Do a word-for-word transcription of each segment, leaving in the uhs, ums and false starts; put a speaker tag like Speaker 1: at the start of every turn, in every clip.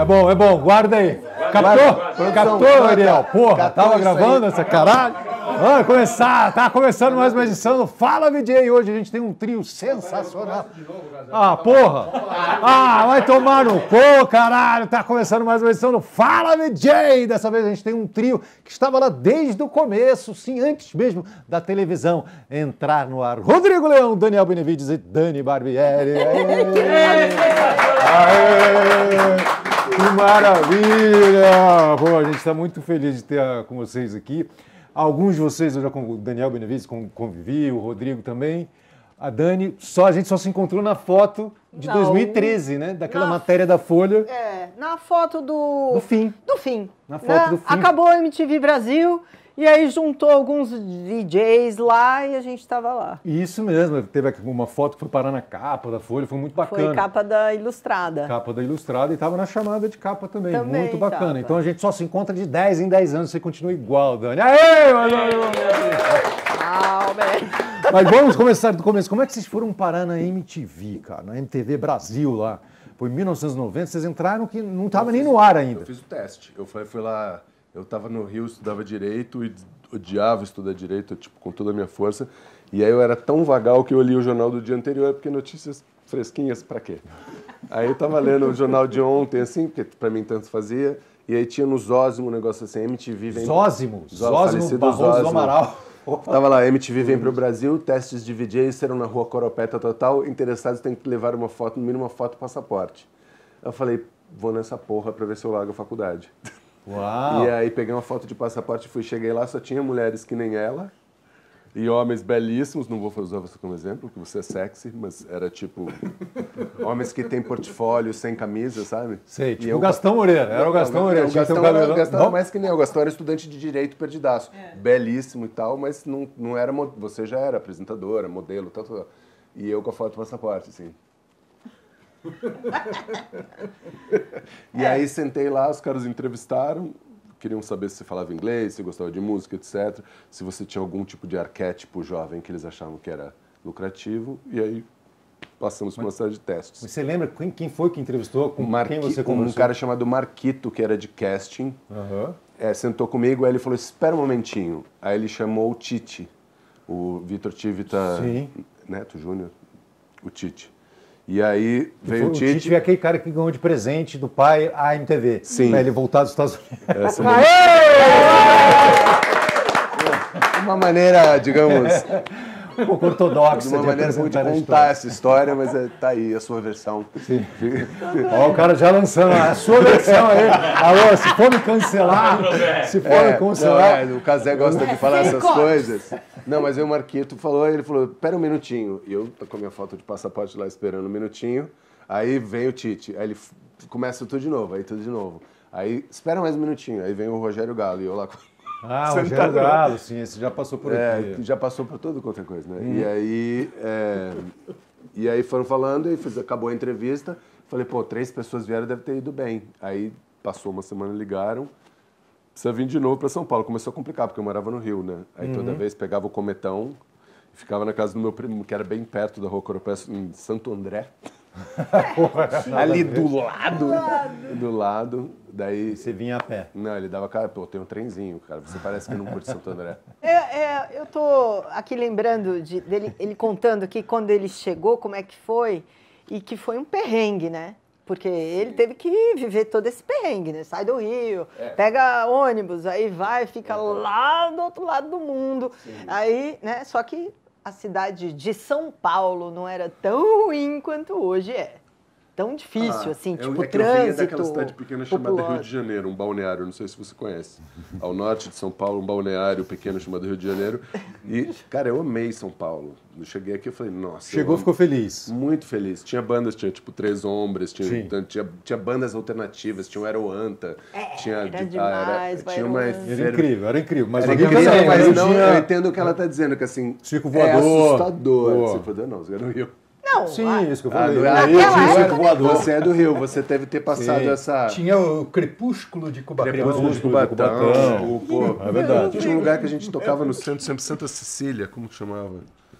Speaker 1: É bom, é bom, guarda aí. Captou? Captou, Ariel? Porra, tava gravando essa caralho? Vamos começar, tá começando mais uma edição do Fala V J. Hoje a gente tem um trio sensacional. Ah, porra! Ah, vai tomar no cu, caralho! Tá começando mais uma edição do Fala V J. Dessa vez a gente tem um trio que estava lá desde o começo, sim, antes mesmo da televisão entrar no ar. Rodrigo Leão, Daniel Benevides e Dani Barbieri. Aê! Que maravilha! Pô, a gente está muito feliz de ter com vocês aqui. Alguns de vocês eu já com o Daniel Benevides convivi, o Rodrigo também. A Dani, só, a gente só se encontrou na foto de Não, dois mil e treze, né? Daquela na, matéria da Folha.
Speaker 2: É, na foto do...
Speaker 1: Do fim.
Speaker 2: Do fim.
Speaker 1: Na foto
Speaker 2: né?
Speaker 1: do fim.
Speaker 2: Acabou a M T V Brasil e aí juntou alguns D Js lá e a gente estava lá.
Speaker 1: Isso mesmo. Teve uma foto que foi parar na capa da Folha, foi muito bacana.
Speaker 2: Foi capa da Ilustrada.
Speaker 1: Capa da Ilustrada e estava na chamada de capa também.
Speaker 2: também
Speaker 1: muito bacana.
Speaker 2: tava.
Speaker 1: Então a gente só se encontra de dez em dez anos, você continua igual, Dani. Aê! Mas vamos começar do começo. Como é que vocês foram parar na M T V, cara? Na M T V Brasil lá. Foi em mil novecentos e noventa, vocês entraram que não estava nem no ar ainda.
Speaker 3: Eu fiz o teste. Eu fui, fui lá, eu estava no Rio, estudava Direito e odiava estudar Direito, tipo, com toda a minha força. E aí eu era tão vagal que eu li o jornal do dia anterior, porque notícias fresquinhas, pra quê? Aí eu tava lendo o jornal de ontem, assim, porque pra mim tanto fazia. E aí tinha no Zósimo um negócio assim, M T V vem...
Speaker 1: Zósimo?
Speaker 3: Zósimo
Speaker 1: Barroso do Amaral.
Speaker 3: Tava lá, M T V vem para o Brasil, testes de V Js serão na rua Coropeta Total, interessados têm que levar uma foto, no mínimo uma foto e passaporte. Eu falei, vou nessa porra para ver se eu largo a faculdade.
Speaker 1: Uau!
Speaker 3: E aí peguei uma foto de passaporte, fui, cheguei lá, só tinha mulheres que nem ela, e homens belíssimos, não vou usar você como exemplo, porque você é sexy, mas era tipo, homens que têm portfólio sem camisa, sabe?
Speaker 1: Sei, tipo
Speaker 3: e eu,
Speaker 1: o Gastão Moreira, era o Gastão Moreira.
Speaker 3: O Gastão, um era, o Gastão era mais que nem eu, o Gastão era estudante de Direito perdidaço, é. belíssimo e tal, mas não, não era, você já era apresentadora, modelo, tal, tal, e eu com a foto do passaporte, assim. E aí sentei lá, os caras entrevistaram, queriam saber se você falava inglês, se gostava de música, etcétera. Se você tinha algum tipo de arquétipo jovem que eles achavam que era lucrativo. E aí passamos por uma série de testes.
Speaker 1: Você lembra quem, quem foi que entrevistou? Com
Speaker 3: Marqui,
Speaker 1: quem você conversou?
Speaker 3: Um cara chamado Marquito, que era de casting.
Speaker 1: Uhum.
Speaker 3: É, sentou comigo, aí ele falou, espera um momentinho. Aí ele chamou o Tite, o Vitor Tivita Neto Júnior, o Tite. E aí veio o Tite.
Speaker 1: O Tite veio aquele cara que ganhou de presente do pai a M T V.
Speaker 3: Sim.
Speaker 1: Pra ele voltar dos Estados Unidos.
Speaker 3: Essa é uma... uma maneira, digamos...
Speaker 1: um pouco ortodoxa.
Speaker 3: De uma
Speaker 1: de
Speaker 3: maneira de contar essa história, mas é, tá aí a sua versão.
Speaker 1: Sim. Ó, o cara já lançando a sua versão aí. Alô, se for me cancelar, se for
Speaker 3: é,
Speaker 1: me cancelar...
Speaker 3: Não, é, o Casé gosta de falar essas coisas. Não, mas aí o Marquito falou, ele falou, pera um minutinho. E eu tô com a minha foto de passaporte lá esperando um minutinho. Aí vem o Tite, aí ele começa tudo de novo, aí tudo de novo. Aí, espera mais um minutinho, aí vem o Rogério Galo e eu lá...
Speaker 1: Ah, o Rogério Galo, sim, esse já passou por
Speaker 3: é,
Speaker 1: aqui.
Speaker 3: Já passou por tudo quanto é coisa, né?
Speaker 1: Hum.
Speaker 3: E aí, é, e aí foram falando, e fiz, acabou a entrevista, falei, pô, três pessoas vieram, deve ter ido bem. Aí passou uma semana, ligaram, precisa vir de novo para São Paulo. Começou a complicar, porque eu morava no Rio, né? Aí uhum. toda vez pegava o cometão, ficava na casa do meu primo, que era bem perto da Rua Coropé, em Santo André. Ali do lado, do lado, daí...
Speaker 1: Você vinha a pé?
Speaker 3: Não, ele dava, cara, pô, tem um trenzinho, cara, você parece que não curte Santo André.
Speaker 2: É, é, eu tô aqui lembrando de, dele, ele contando que quando ele chegou, como é que foi, e que foi um perrengue, né? Porque ele teve que viver todo esse perrengue, né? Sai do Rio, é. pega ônibus, aí vai, fica é. lá do outro lado do mundo, Sim. aí, né, só que... A cidade de São Paulo não era tão ruim quanto hoje é. Tão difícil, ah, assim,
Speaker 3: eu,
Speaker 2: tipo,
Speaker 3: é que
Speaker 2: trânsito.
Speaker 3: Eu venho daquela cidade pequena chamada
Speaker 2: popular.
Speaker 3: Rio de Janeiro, um balneário, não sei se você conhece. Ao norte de São Paulo, um balneário pequeno chamado Rio de Janeiro. E, cara, eu amei São Paulo. Eu cheguei aqui e falei, nossa...
Speaker 1: Chegou, ficou feliz.
Speaker 3: Muito feliz. Tinha bandas, tinha tipo Três Hombres, tinha, tinha, tinha bandas alternativas, tinha o Aeroanta.
Speaker 2: É,
Speaker 3: tinha,
Speaker 2: era demais,
Speaker 3: era, tinha uma
Speaker 1: Era incrível, era incrível. Mas
Speaker 3: era incrível,
Speaker 1: também,
Speaker 3: mas
Speaker 1: mas
Speaker 3: não,
Speaker 1: tinha...
Speaker 3: eu entendo o que ela está dizendo, que assim,
Speaker 1: Circo voador.
Speaker 3: é assustador. Circo voador não, você é do Rio.
Speaker 2: Não,
Speaker 1: Sim,
Speaker 2: a...
Speaker 1: isso que eu
Speaker 3: Ah,
Speaker 1: falei.
Speaker 3: do-
Speaker 1: Ah,
Speaker 3: Rio,
Speaker 1: tinha
Speaker 3: tinha
Speaker 1: circo voador.
Speaker 3: Você é do Rio, você deve ter passado
Speaker 1: Sim.
Speaker 3: essa...
Speaker 4: Tinha o Crepúsculo de Cubatão.
Speaker 3: Crepúsculo de
Speaker 1: Cubatão.
Speaker 3: Cubatão. o- pô,
Speaker 1: É verdade.
Speaker 3: Tinha um lugar que a gente tocava no centro, sempre Santa Cecília, como que chamava?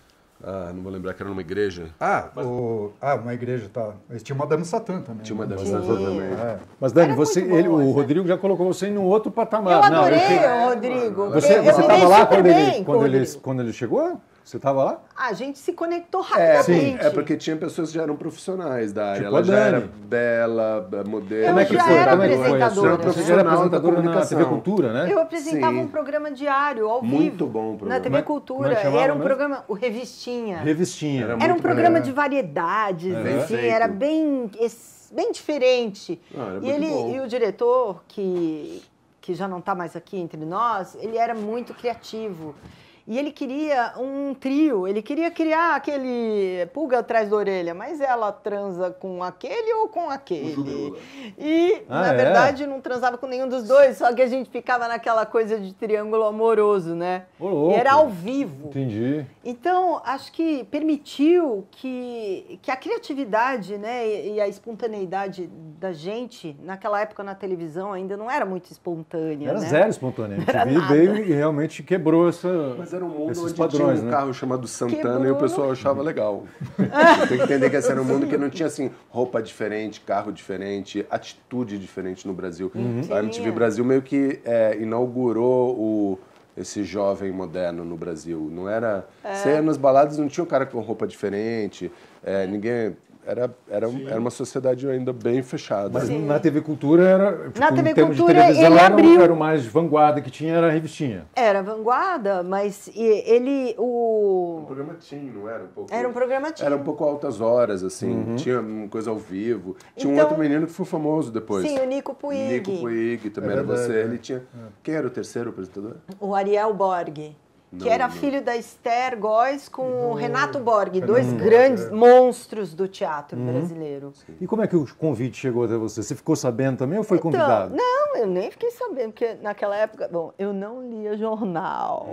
Speaker 3: Ah, não vou lembrar que era numa igreja.
Speaker 4: Ah, o, ah, uma igreja, tá. Mas tinha uma Madame Satã também.
Speaker 3: Tinha uma
Speaker 4: né?
Speaker 3: Madame Satã também.
Speaker 4: É.
Speaker 1: Mas, Dani,
Speaker 2: Era
Speaker 1: você,
Speaker 2: muito
Speaker 1: ele,
Speaker 2: boa,
Speaker 1: o
Speaker 2: né?
Speaker 1: Rodrigo já colocou você em um outro patamar.
Speaker 2: Eu
Speaker 1: Não,
Speaker 2: adorei,
Speaker 1: ele-
Speaker 2: o Rodrigo.
Speaker 1: Você
Speaker 2: eu me
Speaker 1: estava
Speaker 2: dei
Speaker 1: lá
Speaker 2: super
Speaker 1: quando
Speaker 2: bem
Speaker 1: ele,
Speaker 2: com
Speaker 1: quando,
Speaker 2: o
Speaker 1: ele,
Speaker 2: Rodrigo.
Speaker 1: quando ele chegou? Você estava lá?
Speaker 2: A gente se conectou
Speaker 3: É,
Speaker 2: rapidamente.
Speaker 3: é porque tinha pessoas que já eram profissionais da área.
Speaker 1: Tipo
Speaker 3: Ela
Speaker 1: a
Speaker 3: já era
Speaker 1: Dani.
Speaker 3: bela, modelo.
Speaker 2: Como é que
Speaker 3: já
Speaker 2: foi?
Speaker 3: era
Speaker 2: Como é que foi?
Speaker 3: apresentadora.
Speaker 2: Era
Speaker 1: Você já era
Speaker 3: Profissional da
Speaker 1: apresentadora na
Speaker 3: comunicação.
Speaker 1: T V Cultura, né?
Speaker 2: Eu apresentava
Speaker 3: Sim.
Speaker 2: um programa diário, ao vivo.
Speaker 3: Muito bom o
Speaker 2: Na
Speaker 3: programa.
Speaker 2: T V
Speaker 1: Como é-
Speaker 2: Cultura.
Speaker 1: como é que chamava
Speaker 2: Era um
Speaker 1: mesmo?
Speaker 2: programa, o Revistinha.
Speaker 1: Revistinha.
Speaker 3: Era
Speaker 2: Era um
Speaker 3: muito
Speaker 2: programa
Speaker 3: bem.
Speaker 2: de variedades,
Speaker 3: Bem
Speaker 2: assim,
Speaker 3: feito.
Speaker 2: era bem, es- bem diferente.
Speaker 3: Ah, era
Speaker 2: e,
Speaker 3: muito
Speaker 2: ele,
Speaker 3: bom.
Speaker 2: e o diretor, que, que já não está mais aqui entre nós, ele era muito criativo. E ele queria um trio, ele queria criar aquele pulga atrás da orelha, mas ela transa com aquele ou com aquele? E,
Speaker 1: Ah,
Speaker 2: na
Speaker 1: é?
Speaker 2: verdade, não transava com nenhum dos dois, só que a gente ficava naquela coisa de triângulo amoroso, né?
Speaker 1: Ô, louco.
Speaker 2: E era ao vivo.
Speaker 1: Entendi.
Speaker 2: Então, acho que permitiu que, que a criatividade, né, e, e a espontaneidade da gente, naquela época na televisão, ainda não era muito espontânea,
Speaker 1: Era
Speaker 2: né?
Speaker 1: zero espontâneo. A
Speaker 2: Era
Speaker 1: M T V
Speaker 2: nada.
Speaker 1: veio e realmente quebrou essa,
Speaker 3: Mas era um mundo
Speaker 1: esses
Speaker 3: onde
Speaker 1: padrões,
Speaker 3: tinha um
Speaker 1: né?
Speaker 3: carro chamado Santana
Speaker 2: Quebrou.
Speaker 3: e o pessoal achava legal. Você tem que entender que esse era um mundo que não tinha assim roupa diferente, carro diferente, atitude diferente no Brasil. A M T V
Speaker 2: Tinha.
Speaker 3: Brasil meio que é, inaugurou o, esse jovem moderno no Brasil. Não era... Você ia nas baladas, não tinha um cara com roupa diferente, é, ninguém... Era, era, era uma sociedade ainda bem fechada.
Speaker 1: Mas
Speaker 2: Sim.
Speaker 1: na T V Cultura era. Tipo,
Speaker 2: Na T V
Speaker 1: em termos
Speaker 2: Cultura,
Speaker 1: de televisão,
Speaker 2: ele
Speaker 1: era, o-
Speaker 2: abriu.
Speaker 1: era o mais vanguarda que tinha, era a revistinha.
Speaker 2: Era vanguarda, mas e- ele,
Speaker 3: O
Speaker 2: o...
Speaker 3: programa tinha, não era um pouco...
Speaker 2: Era um programa teen.
Speaker 3: Era um pouco altas horas, assim. Tinha uma coisa ao vivo. Tinha um
Speaker 2: Então-
Speaker 3: outro menino que foi famoso depois.
Speaker 2: Sim, o Nico Puig.
Speaker 3: Nico Puig, também
Speaker 4: É
Speaker 3: era
Speaker 4: verdade,
Speaker 3: você.
Speaker 4: é.
Speaker 3: Ele tinha... Quem era o terceiro apresentador?
Speaker 2: O Ariel Borg, que
Speaker 3: Não,
Speaker 2: era
Speaker 3: não.
Speaker 2: filho da Esther Góes com o Renato Borg,
Speaker 4: Renato
Speaker 2: dois
Speaker 4: Borg,
Speaker 2: grandes
Speaker 4: é.
Speaker 2: monstros do teatro brasileiro.
Speaker 1: E como é que o convite chegou até você? Você ficou sabendo também ou foi
Speaker 2: Então,
Speaker 1: convidado?
Speaker 2: não, eu nem fiquei sabendo, porque naquela época, bom, eu não lia jornal.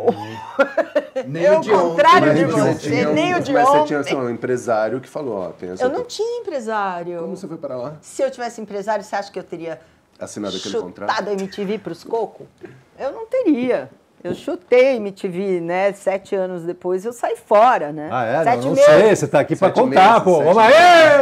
Speaker 4: Nem
Speaker 2: Eu,
Speaker 4: o
Speaker 2: ao
Speaker 4: de ontem,
Speaker 2: contrário
Speaker 4: nem
Speaker 2: de
Speaker 4: o de
Speaker 2: você,
Speaker 4: ontem.
Speaker 3: tinha um-
Speaker 2: nem o de
Speaker 3: mas você
Speaker 2: ontem.
Speaker 3: tinha assim, um empresário que falou, ó, tem essa...
Speaker 2: Eu não tinha empresário.
Speaker 3: Como você foi para lá?
Speaker 2: Se eu tivesse empresário, você acha que eu teria
Speaker 3: Assinado aquele contrato?
Speaker 2: chutado a M T V para os cocos? Eu não teria. Eu chutei a M T V, né? Sete anos depois eu saí fora, né?
Speaker 1: Ah, é?
Speaker 2: Sete
Speaker 1: Não, não
Speaker 2: meses.
Speaker 1: sei, você tá aqui pra
Speaker 3: Sete
Speaker 1: contar,
Speaker 3: meses,
Speaker 1: pô.
Speaker 3: sete
Speaker 1: Vamos aí!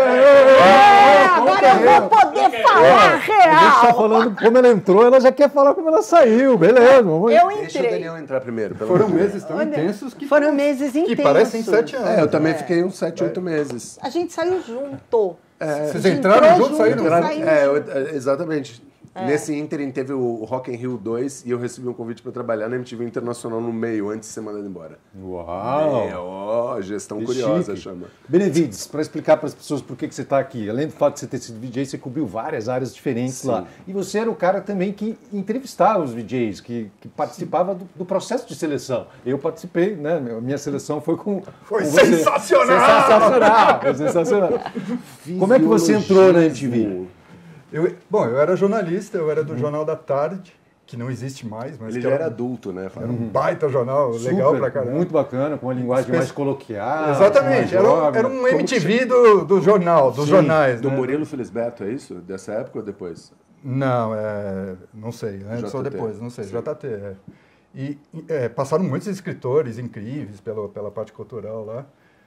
Speaker 2: É, agora eu vou poder falar
Speaker 1: A gente tá
Speaker 2: real.
Speaker 1: falando como ela entrou, ela já quer falar como ela saiu. Beleza, vamos
Speaker 2: Eu
Speaker 3: Deixa o
Speaker 2: entrei.
Speaker 3: Daniel entrar primeiro. pelo
Speaker 4: Foram
Speaker 3: amor de Deus.
Speaker 4: meses tão
Speaker 2: Olha,
Speaker 4: intensos que...
Speaker 2: foram meses
Speaker 4: Que
Speaker 2: intensos.
Speaker 4: parecem sete anos.
Speaker 3: É, eu também
Speaker 2: É.
Speaker 3: fiquei uns sete, oito meses.
Speaker 2: A gente saiu junto.
Speaker 4: Vocês
Speaker 2: A gente
Speaker 4: entraram
Speaker 2: entrou
Speaker 4: juntos, saíram?
Speaker 2: junto, saímos
Speaker 3: É, eu-
Speaker 2: junto.
Speaker 3: é, exatamente. Nesse ínterim teve o Rock in Rio dois e eu recebi um convite para trabalhar na M T V Internacional no meio, antes de ser mandado embora.
Speaker 1: Uau!
Speaker 3: É, ó, gestão
Speaker 1: Que
Speaker 3: curiosa,
Speaker 1: chique.
Speaker 3: chama.
Speaker 1: Benevides, para explicar para as pessoas por que, que você está aqui. Além do fato de você ter sido V J, você cobriu várias áreas diferentes
Speaker 3: Sim.
Speaker 1: lá. E você era o cara também que entrevistava os V Js, que, que participava do, do processo de seleção. Eu participei, né? A minha seleção foi com.
Speaker 4: Foi
Speaker 1: com você.
Speaker 4: sensacional!
Speaker 1: Sensacional! Foi sensacional! Como é que você entrou na M T V?
Speaker 4: Eu, bom, eu era jornalista, eu era do Jornal da Tarde, que não existe mais, mas
Speaker 3: Ele
Speaker 4: que
Speaker 3: já
Speaker 4: era,
Speaker 3: era adulto, né?
Speaker 4: era um baita jornal, legal
Speaker 1: Super,
Speaker 4: pra caramba.
Speaker 1: muito bacana, com uma linguagem
Speaker 4: Espe-
Speaker 1: mais coloquial.
Speaker 4: Exatamente,
Speaker 1: mais
Speaker 4: era, um-
Speaker 1: jovem.
Speaker 4: era um
Speaker 1: Como
Speaker 4: M T V
Speaker 1: que
Speaker 4: do, do jornal, dos
Speaker 1: Sim,
Speaker 4: jornais.
Speaker 3: Do
Speaker 4: né?
Speaker 3: Murilo Felisberto, é isso? Dessa época ou depois?
Speaker 4: Não, é, não sei, antes ou
Speaker 3: J T.
Speaker 4: depois, não sei,
Speaker 3: Sim.
Speaker 4: J T. É. E e, é, passaram muitos escritores incríveis pela, pela parte cultural lá.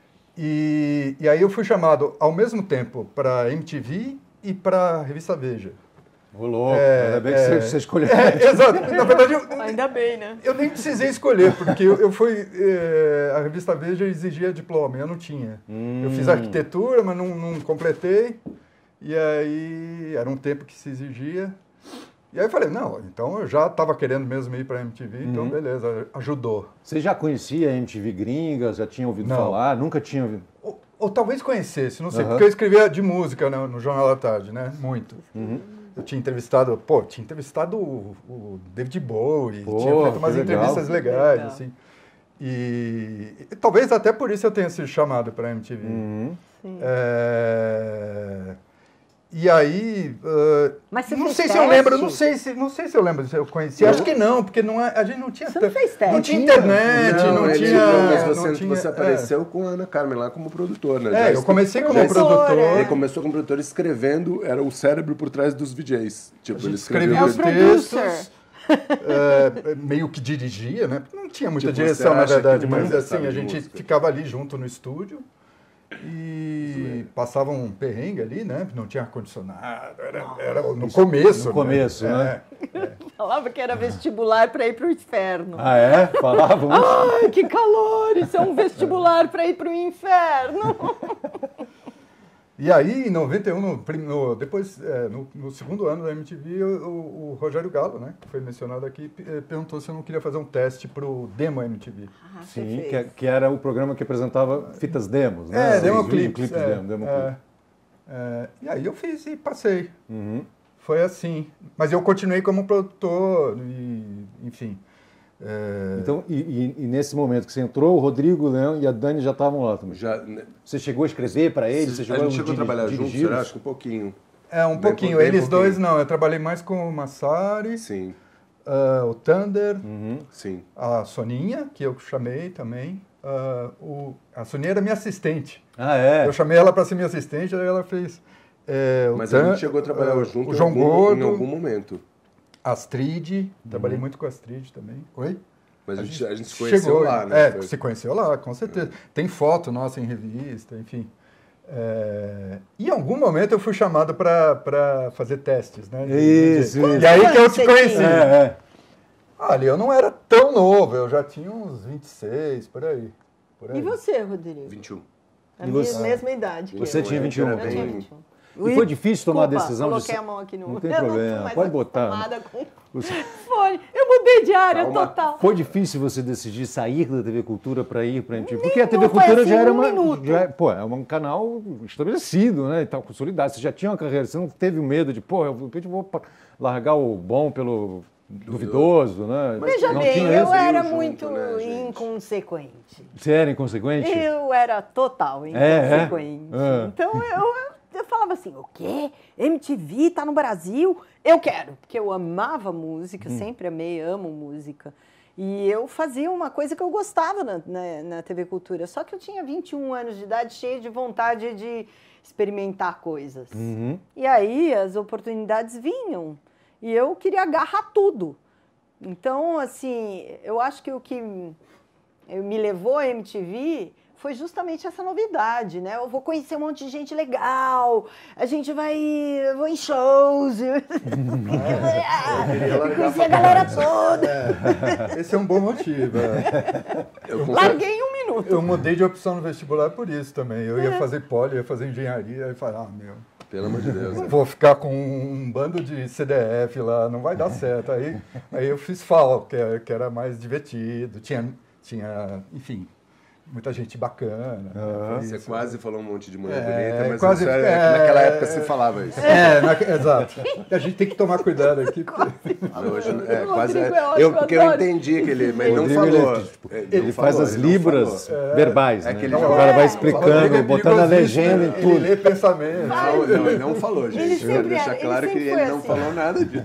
Speaker 4: E, e aí eu fui chamado ao mesmo tempo para M T V e para a revista Veja.
Speaker 1: Ô, louco,
Speaker 4: É,
Speaker 1: ainda bem que
Speaker 4: é.
Speaker 1: você, você escolheu.
Speaker 4: É, exato, na verdade eu,
Speaker 2: Ainda bem, né?
Speaker 4: eu nem precisei escolher, porque eu, eu fui. eh, a revista Veja exigia diploma, eu não tinha. Eu fiz arquitetura, mas não, não completei. E aí era um tempo que se exigia. E aí eu falei, não, então eu já estava querendo mesmo ir para a M T V, então beleza, ajudou.
Speaker 1: Você já conhecia a M T V gringa? Já tinha ouvido
Speaker 4: Não.
Speaker 1: falar? Nunca tinha ouvido?
Speaker 4: Ou, ou talvez conhecesse, não sei,
Speaker 1: Aham.
Speaker 4: porque eu escrevia de música no, no Jornal da Tarde, né? Muito. Eu tinha entrevistado, pô, tinha entrevistado o, o David Bowie,
Speaker 1: Pô,
Speaker 4: tinha feito umas
Speaker 1: que legal.
Speaker 4: entrevistas legais,
Speaker 2: Legal.
Speaker 4: assim. E, e talvez até por isso eu tenha sido chamado para a M T V.
Speaker 1: Uhum.
Speaker 2: Sim.
Speaker 4: É, E aí, uh,
Speaker 2: Mas você
Speaker 4: não
Speaker 2: fez
Speaker 4: sei se
Speaker 2: teste?
Speaker 4: eu lembro, não sei se, não sei se eu lembro se eu conhecia. Acho que não, porque não é, a gente não tinha,
Speaker 2: Você não
Speaker 4: ta-
Speaker 2: fez teste?
Speaker 4: não tinha internet, não,
Speaker 3: ele-
Speaker 4: tinha,
Speaker 3: não, mas você,
Speaker 4: não tinha,
Speaker 3: você apareceu com a Ana Carmen lá como produtor, né?
Speaker 4: É,
Speaker 3: Já
Speaker 4: é eu
Speaker 3: escre-
Speaker 4: comecei como
Speaker 3: já
Speaker 2: Produtora,
Speaker 4: produtor.
Speaker 3: Ele começou como produtor escrevendo, era o cérebro por trás dos V Js. Tipo, ele
Speaker 4: escrevia
Speaker 3: escreveu
Speaker 4: os
Speaker 2: É o producer.
Speaker 4: textos. é, meio que dirigia, né? Não tinha muita
Speaker 3: Tipo,
Speaker 4: direção,
Speaker 3: você
Speaker 4: na
Speaker 3: acha
Speaker 4: verdade,
Speaker 3: que
Speaker 4: mas
Speaker 3: você
Speaker 4: assim,
Speaker 3: sabe
Speaker 4: a
Speaker 3: de
Speaker 4: gente
Speaker 3: música.
Speaker 4: ficava ali junto no estúdio e passava um perrengue ali, né? Não tinha ar-condicionado, era, era no começo.
Speaker 1: No começo,
Speaker 4: né?
Speaker 1: né?
Speaker 2: Falava que era vestibular para ir para o inferno.
Speaker 1: Ah, é? Falavam?
Speaker 2: Ai, que calor! Isso é um vestibular para ir para o inferno.
Speaker 4: E aí, em noventa e um, no, prim- no- depois, é, no, no segundo ano da M T V, o, o- o Rogério Galo, né, que foi mencionado aqui, p- eh, perguntou se eu não queria fazer um teste para o Demo M T V.
Speaker 2: Ah, você
Speaker 1: Sim,
Speaker 2: fez.
Speaker 1: que, que era o programa que apresentava fitas demos, né?
Speaker 4: É,
Speaker 1: Os
Speaker 4: Demo
Speaker 1: videoclipes
Speaker 4: Clips. É,
Speaker 1: demo, demo
Speaker 4: é,
Speaker 1: clip.
Speaker 4: é, e aí eu fiz e passei.
Speaker 1: Uhum.
Speaker 4: Foi assim. Mas eu continuei como produtor, e, enfim. é,
Speaker 1: Então, e, e- e nesse momento que você entrou, o Rodrigo, o Leão e a Dani já estavam lá também.
Speaker 3: Já, né,
Speaker 1: Você chegou a escrever para eles? Você
Speaker 3: a
Speaker 1: chegou
Speaker 3: gente chegou a
Speaker 1: diri-
Speaker 3: trabalhar juntos,
Speaker 1: dirigi-los?
Speaker 3: será? Acho que um pouquinho.
Speaker 4: é, um
Speaker 3: Bem
Speaker 4: pouquinho.
Speaker 3: bem
Speaker 4: Eles dois,
Speaker 3: pouquinho.
Speaker 4: não. Eu trabalhei mais com o Massari,
Speaker 3: Sim,
Speaker 4: ah, o Thunder,
Speaker 1: Uhum.
Speaker 3: sim.
Speaker 4: a Soninha, que eu chamei também. ah, o, a Soninha era minha assistente.
Speaker 1: Ah, é?
Speaker 4: Eu chamei ela para ser minha assistente, aí ela fez. é, o
Speaker 3: Mas a
Speaker 4: Tan-
Speaker 3: gente chegou a trabalhar
Speaker 4: ah,
Speaker 3: junto
Speaker 4: O
Speaker 3: em
Speaker 4: João
Speaker 3: algum,
Speaker 4: Gordo,
Speaker 3: em algum momento.
Speaker 4: Astrid, trabalhei muito com a Astrid também. Oi?
Speaker 3: Mas a gente, a gente se conheceu
Speaker 4: Chegou,
Speaker 3: lá, né?
Speaker 4: É,
Speaker 3: Foi-
Speaker 4: se conheceu lá, com certeza. Tem foto nossa em revista, enfim. É, e em algum momento eu fui chamado para fazer testes, né? de-
Speaker 1: Isso,
Speaker 4: de-
Speaker 1: isso.
Speaker 4: E aí que eu
Speaker 2: Quantos
Speaker 4: te
Speaker 2: anos você
Speaker 4: conheci.
Speaker 2: tinha?
Speaker 1: É, é.
Speaker 4: Ali eu não era tão novo, eu já tinha uns vinte e seis, por aí. Por aí.
Speaker 2: E você, Rodrigo?
Speaker 3: vinte e um.
Speaker 2: A
Speaker 1: E
Speaker 2: minha
Speaker 1: você?
Speaker 2: mesma idade que
Speaker 1: Você
Speaker 2: eu.
Speaker 1: tinha vinte e um.
Speaker 2: Eu tinha
Speaker 3: bem-
Speaker 2: vinte e um.
Speaker 1: E foi difícil tomar a
Speaker 2: Desculpa,
Speaker 1: decisão de
Speaker 2: coloquei
Speaker 1: sa-
Speaker 2: a mão aqui no...
Speaker 1: Não tem
Speaker 2: eu
Speaker 1: problema,
Speaker 2: tô mais
Speaker 1: pode botar.
Speaker 2: acostumada com
Speaker 1: Você-
Speaker 2: fone. Eu mudei de área
Speaker 3: Calma.
Speaker 2: total.
Speaker 1: Foi difícil você decidir sair da T V Cultura para ir para a M T V? Porque a T V
Speaker 2: não foi
Speaker 1: Cultura
Speaker 2: assim,
Speaker 1: já era
Speaker 2: um
Speaker 1: uma,
Speaker 2: minuto.
Speaker 1: já, pô, é um canal estabelecido, né, e tal, consolidado. Você já tinha uma carreira, você não teve o medo de, pô, eu de repente vou pa- largar o bom pelo duvidoso, né?
Speaker 2: Veja
Speaker 1: Não
Speaker 2: bem,
Speaker 1: tinha
Speaker 2: eu
Speaker 1: isso?
Speaker 2: era
Speaker 3: junto,
Speaker 2: muito
Speaker 3: né, gente?
Speaker 2: inconsequente.
Speaker 1: Você era inconsequente?
Speaker 2: Eu era total
Speaker 1: é?
Speaker 2: inconsequente.
Speaker 1: Ah.
Speaker 2: Então eu, eu, eu falava assim, o quê? M T V tá no Brasil? Eu quero. Porque eu amava música,
Speaker 1: Hum.
Speaker 2: sempre amei, amo música. E eu fazia uma coisa que eu gostava na, na, na T V Cultura. Só que eu tinha vinte e um anos de idade, cheia de vontade de experimentar coisas.
Speaker 1: Uhum.
Speaker 2: E aí as oportunidades vinham. E eu queria agarrar tudo. Então, assim, eu acho que o que me levou à M T V foi justamente essa novidade, né? Eu vou conhecer um monte de gente legal, a gente vai, eu vou em shows,
Speaker 3: queria largar
Speaker 2: conhecer
Speaker 3: pra
Speaker 2: a galera
Speaker 3: trás.
Speaker 2: toda.
Speaker 4: É, esse é um bom motivo. é.
Speaker 3: Eu confesso-
Speaker 2: Larguei em um minuto.
Speaker 4: Eu mudei de opção no vestibular por isso também. Eu ia fazer poli, ia fazer engenharia, aí falei, ah, meu,
Speaker 3: Pelo amor de Deus.
Speaker 4: não
Speaker 3: né?
Speaker 4: vou ficar com um bando de C D F lá, não vai dar certo. Aí, aí eu fiz F A O, que era, que era mais divertido, tinha, tinha, enfim, muita gente bacana. né? Foi
Speaker 3: Você
Speaker 4: isso.
Speaker 3: quase falou um monte de mulher
Speaker 4: É,
Speaker 3: bonita, mas
Speaker 4: quase-
Speaker 3: isso é-
Speaker 4: é,
Speaker 3: naquela época se falava isso.
Speaker 4: É, na- exato. A gente tem que tomar cuidado aqui. porque-
Speaker 3: Hoje, é,
Speaker 2: O
Speaker 3: quase,
Speaker 2: Rodrigo é ótimo,
Speaker 3: eu, porque eu
Speaker 2: adoro.
Speaker 3: entendi que ele, mas ele não
Speaker 1: Rodrigo,
Speaker 3: falou.
Speaker 1: ele, tipo,
Speaker 3: É,
Speaker 1: ele
Speaker 3: não
Speaker 1: faz
Speaker 3: falou,
Speaker 1: as
Speaker 3: ele não
Speaker 1: libras
Speaker 3: falou.
Speaker 1: verbais,
Speaker 3: É
Speaker 1: né?
Speaker 3: que ele
Speaker 1: o
Speaker 3: já-
Speaker 1: cara vai
Speaker 2: É.
Speaker 1: explicando,
Speaker 4: Rodrigo é
Speaker 1: botando a
Speaker 4: perigosíssimo,
Speaker 1: legenda em
Speaker 4: Ele
Speaker 1: tudo.
Speaker 4: lê pensamento.
Speaker 3: Não, não, ele não falou,
Speaker 2: Ele
Speaker 3: gente. Eu
Speaker 2: sempre
Speaker 3: quero deixar
Speaker 2: é- ele
Speaker 3: claro que
Speaker 2: sempre
Speaker 3: ele
Speaker 2: foi
Speaker 3: não
Speaker 2: assim.
Speaker 3: falou nada disso.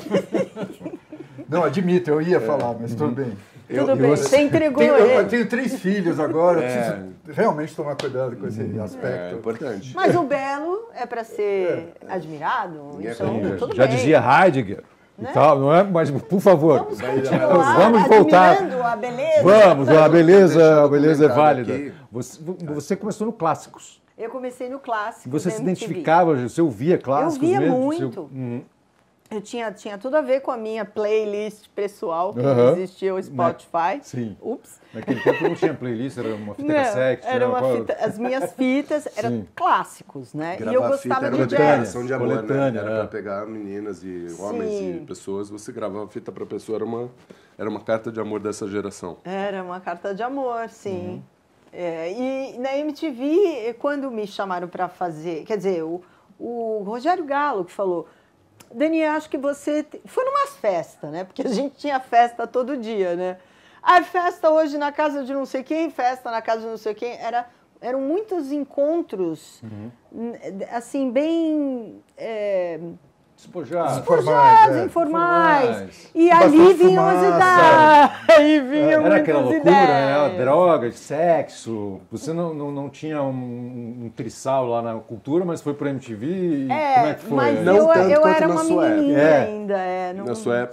Speaker 4: Não, admito, eu ia falar, mas tudo bem.
Speaker 2: Tudo
Speaker 3: Eu-
Speaker 2: bem,
Speaker 1: você-
Speaker 2: você entregou
Speaker 4: Tenho, eu, eu
Speaker 2: ele.
Speaker 4: tenho três filhos agora, eu
Speaker 3: É.
Speaker 4: preciso realmente tomar cuidado com esse
Speaker 3: É
Speaker 4: aspecto.
Speaker 3: importante.
Speaker 2: Mas o belo é para ser admirado,
Speaker 3: Ninguém
Speaker 2: então
Speaker 3: acredita.
Speaker 2: tudo
Speaker 1: Já
Speaker 2: bem.
Speaker 1: dizia Heidegger e tal, não é? Mas, por favor,
Speaker 2: Vamos
Speaker 3: Vai-
Speaker 2: continuar
Speaker 1: vamos voltar.
Speaker 2: admirando a beleza.
Speaker 1: vamos, a beleza,
Speaker 3: Deixando
Speaker 1: a beleza é
Speaker 3: documentado
Speaker 1: válida.
Speaker 3: aqui.
Speaker 1: Você, você começou no Clássicos.
Speaker 2: Eu comecei no clássico.
Speaker 1: Você
Speaker 2: da
Speaker 1: se
Speaker 2: M T V.
Speaker 1: identificava, você ouvia Clássicos
Speaker 2: Eu via
Speaker 1: mesmo?
Speaker 2: muito.
Speaker 1: Seu- Uhum.
Speaker 2: Eu tinha, tinha tudo a ver com a minha playlist pessoal, que
Speaker 1: Aham.
Speaker 2: não existia o Spotify.
Speaker 1: Sim.
Speaker 2: Ups.
Speaker 1: Naquele tempo não tinha playlist, era uma fita
Speaker 2: Não,
Speaker 1: cassete.
Speaker 2: era
Speaker 1: né?
Speaker 2: uma
Speaker 1: Qual-
Speaker 2: fita, as minhas fitas eram
Speaker 1: Sim.
Speaker 2: clássicos, né? e eu
Speaker 3: Gravar fita
Speaker 2: gostava
Speaker 3: era
Speaker 2: de
Speaker 3: uma
Speaker 2: jazz.
Speaker 3: declaração de amor,
Speaker 1: Coletânea,
Speaker 3: né? Era
Speaker 1: é.
Speaker 3: pra pegar meninas e homens
Speaker 2: Sim.
Speaker 3: e pessoas. Você gravava fita pra pessoa, era uma, era uma carta de amor dessa geração.
Speaker 2: Era uma carta de amor, sim.
Speaker 1: Uhum.
Speaker 2: É, e na M T V, quando me chamaram para fazer, quer dizer, o, o Rogério Galo que falou, Daniel, acho que você... te-" Foi numas festas, né? Porque a gente tinha festa todo dia, né? Ah, festa hoje na casa de não sei quem, festa na casa de não sei quem. Era, eram muitos encontros,
Speaker 1: Uhum.
Speaker 2: n- assim, bem... é,
Speaker 1: Despojados.
Speaker 2: despojados,
Speaker 4: é.
Speaker 2: informais.
Speaker 1: Informais.
Speaker 2: E
Speaker 4: Bastante
Speaker 2: ali vinham as
Speaker 4: fumaça.
Speaker 2: ideias. Aí vinham
Speaker 1: Era
Speaker 2: muitas
Speaker 1: aquela loucura,
Speaker 2: ideias.
Speaker 1: né? Drogas, sexo. Você não, não, não tinha um, um trissal lá na cultura, mas foi pro M T V e
Speaker 2: É,
Speaker 1: como é que foi?
Speaker 2: mas
Speaker 3: Não
Speaker 2: eu,
Speaker 3: tanto
Speaker 2: eu
Speaker 3: quanto
Speaker 2: era
Speaker 3: na
Speaker 2: uma
Speaker 3: sua
Speaker 2: menininha
Speaker 1: época. É.
Speaker 2: ainda. É, não...
Speaker 3: Na sua época.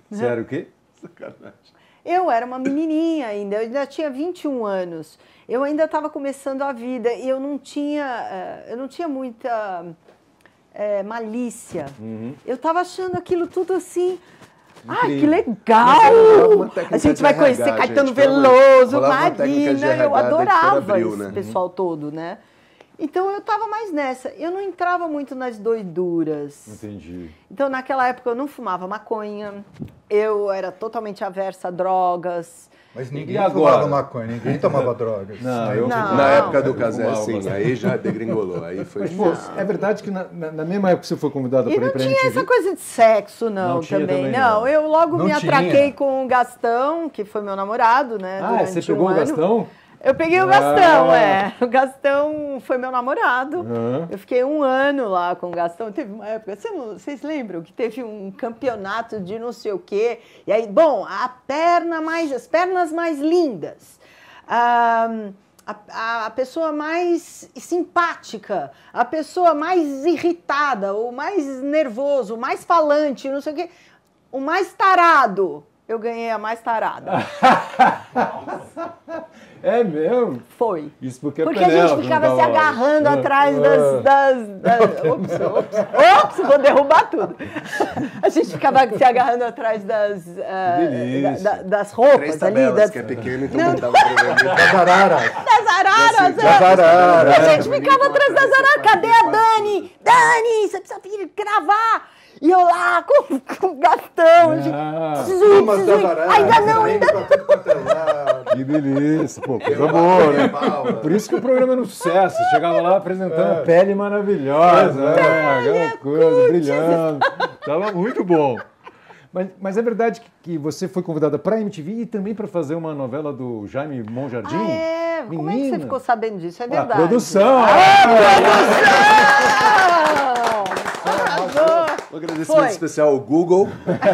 Speaker 1: Você era o quê?
Speaker 3: Sacanagem.
Speaker 2: Eu era uma menininha ainda, eu ainda tinha vinte e um anos. Eu ainda estava começando a vida e eu não tinha, eu não tinha muita é, malícia. Uhum. Eu estava achando aquilo tudo assim... Ah, que legal! A gente vai conhecer R H, Caetano gente, Veloso, Marina, eu adorava abril, esse né? pessoal todo, né? Então eu estava mais nessa. Eu não entrava muito nas doiduras.
Speaker 1: Entendi.
Speaker 2: Então naquela época eu não fumava maconha, eu era totalmente aversa a drogas.
Speaker 4: Mas ninguém fumava maconha, ninguém tomava drogas.
Speaker 1: Não, eu
Speaker 2: não.
Speaker 3: Na época do Casé, sim, aí já degringolou. Aí foi
Speaker 1: Mas, pô, é verdade que na, na mesma época que você foi convidada para ir para a M T V...
Speaker 2: E não tinha essa coisa de sexo, não,
Speaker 1: não
Speaker 2: também.
Speaker 1: também.
Speaker 2: Não,
Speaker 1: não.
Speaker 2: eu logo
Speaker 4: não
Speaker 2: me
Speaker 4: tinha.
Speaker 2: atraquei com o Gastão, que foi meu namorado, né?
Speaker 1: Ah, você pegou
Speaker 2: um
Speaker 1: o Gastão?
Speaker 2: Eu peguei o Gastão, ah. é. O Gastão foi meu namorado.
Speaker 1: Uhum.
Speaker 2: Eu fiquei um ano lá com o Gastão. Teve uma época, vocês lembram que teve um campeonato de não sei o quê? E aí, bom, a perna mais, as pernas mais lindas. Ah, a, a pessoa mais simpática, a pessoa mais irritada, o mais nervoso, o mais falante, não sei o quê. O mais tarado. Eu ganhei a mais tarada.
Speaker 1: É mesmo?
Speaker 2: Foi.
Speaker 1: Isso porque,
Speaker 2: porque a gente ficava se agarrando atrás das... das, das ops, ops, ops, vou derrubar tudo. A gente ficava se agarrando atrás das, uh, da, das roupas
Speaker 3: Três
Speaker 2: ali.
Speaker 3: tabelas,
Speaker 2: Das...
Speaker 3: que é pequeno, então não dava pra ver.
Speaker 4: Das araras.
Speaker 2: Das araras.
Speaker 4: Das araras.
Speaker 2: A gente ficava atrás das araras. Cadê a Dani? Dani, você precisa vir gravar. E eu lá com, com o Gastão.
Speaker 1: Ah.
Speaker 2: Zuc, zuc. Ainda não, ainda
Speaker 1: não. Que delícia, pô, coisa boa, né? Por isso que o programa era um sucesso. Chegava lá apresentando é. a pele maravilhosa, é, né? Aquela coisa, brilhando. Tava muito bom. Mas, mas é verdade que, que você foi convidada para a M T V e também para fazer uma novela do Jaime Monjardim?
Speaker 2: Ah, é? Menina. Como é que você ficou sabendo disso? É verdade.
Speaker 1: A produção!
Speaker 2: Ah, produção!
Speaker 3: Um agradecimento Foi. especial ao Google.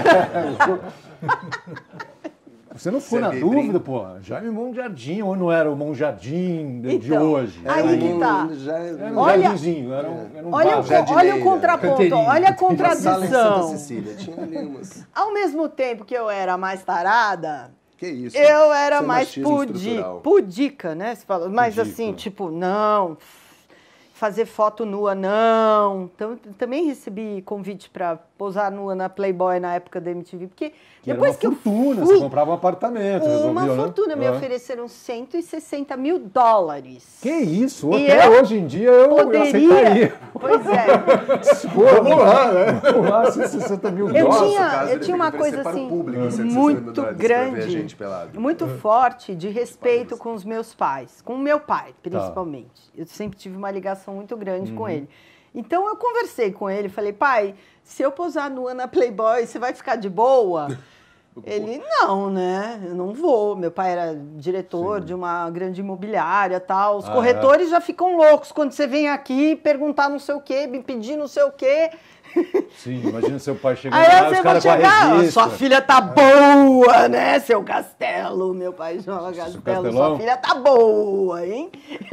Speaker 1: Você não ficou na dúvida, pô? Jaime Monjardim, ou não era o Monjardim de,
Speaker 2: então,
Speaker 1: de hoje?
Speaker 2: Aí que tá.
Speaker 3: Já,
Speaker 1: era um
Speaker 2: olha,
Speaker 1: jardinzinho, era um, era um
Speaker 2: olha,
Speaker 1: o,
Speaker 2: olha o contraponto, olha a contradição.
Speaker 3: Cecília, tinha ali umas...
Speaker 2: Ao mesmo tempo que eu era mais tarada,
Speaker 3: que isso?
Speaker 2: eu era
Speaker 3: Isso é
Speaker 2: mais pudi, pudica, né? Você fala, mas pudica. Assim, tipo, não... Fazer foto nua, não. Então, também recebi convite para posar nua na Playboy na época da M T V, porque
Speaker 1: que
Speaker 2: depois
Speaker 1: era uma
Speaker 2: que
Speaker 1: fortuna,
Speaker 2: eu fui,
Speaker 1: você comprava um apartamento,
Speaker 2: uma
Speaker 1: resolvia,
Speaker 2: fortuna,
Speaker 1: né?
Speaker 2: me
Speaker 1: é.
Speaker 2: ofereceram cento e sessenta mil dólares.
Speaker 1: Que isso?
Speaker 2: E
Speaker 1: até hoje em dia eu,
Speaker 2: poderia,
Speaker 1: eu aceitaria.
Speaker 2: Pois é.
Speaker 1: Vamos lá, né? Vamos lá, cento e sessenta mil
Speaker 2: eu
Speaker 1: dólares.
Speaker 2: Tinha,
Speaker 3: caso,
Speaker 2: eu tinha uma coisa assim, público, muito grande, muito é. forte, de respeito com os meus pais, com o meu pai, principalmente. Tá. Eu sempre tive uma ligação muito grande uhum. com ele. Então, eu conversei com ele, falei, pai, se eu posar nua na Playboy, você vai ficar de boa? Ele, não, né? Eu não vou. Meu pai era diretor Sim. de uma grande imobiliária e tal. Os ah, corretores é. já ficam loucos quando você vem aqui perguntar não sei o quê, me pedir não sei o quê.
Speaker 1: Sim, imagina seu pai chegando
Speaker 2: Aí
Speaker 1: lá,
Speaker 2: você
Speaker 1: os
Speaker 2: vai chegar,
Speaker 1: com a
Speaker 2: sua filha tá boa, né, seu Castelo? Meu pai chama Castelo, sua filha tá boa, hein?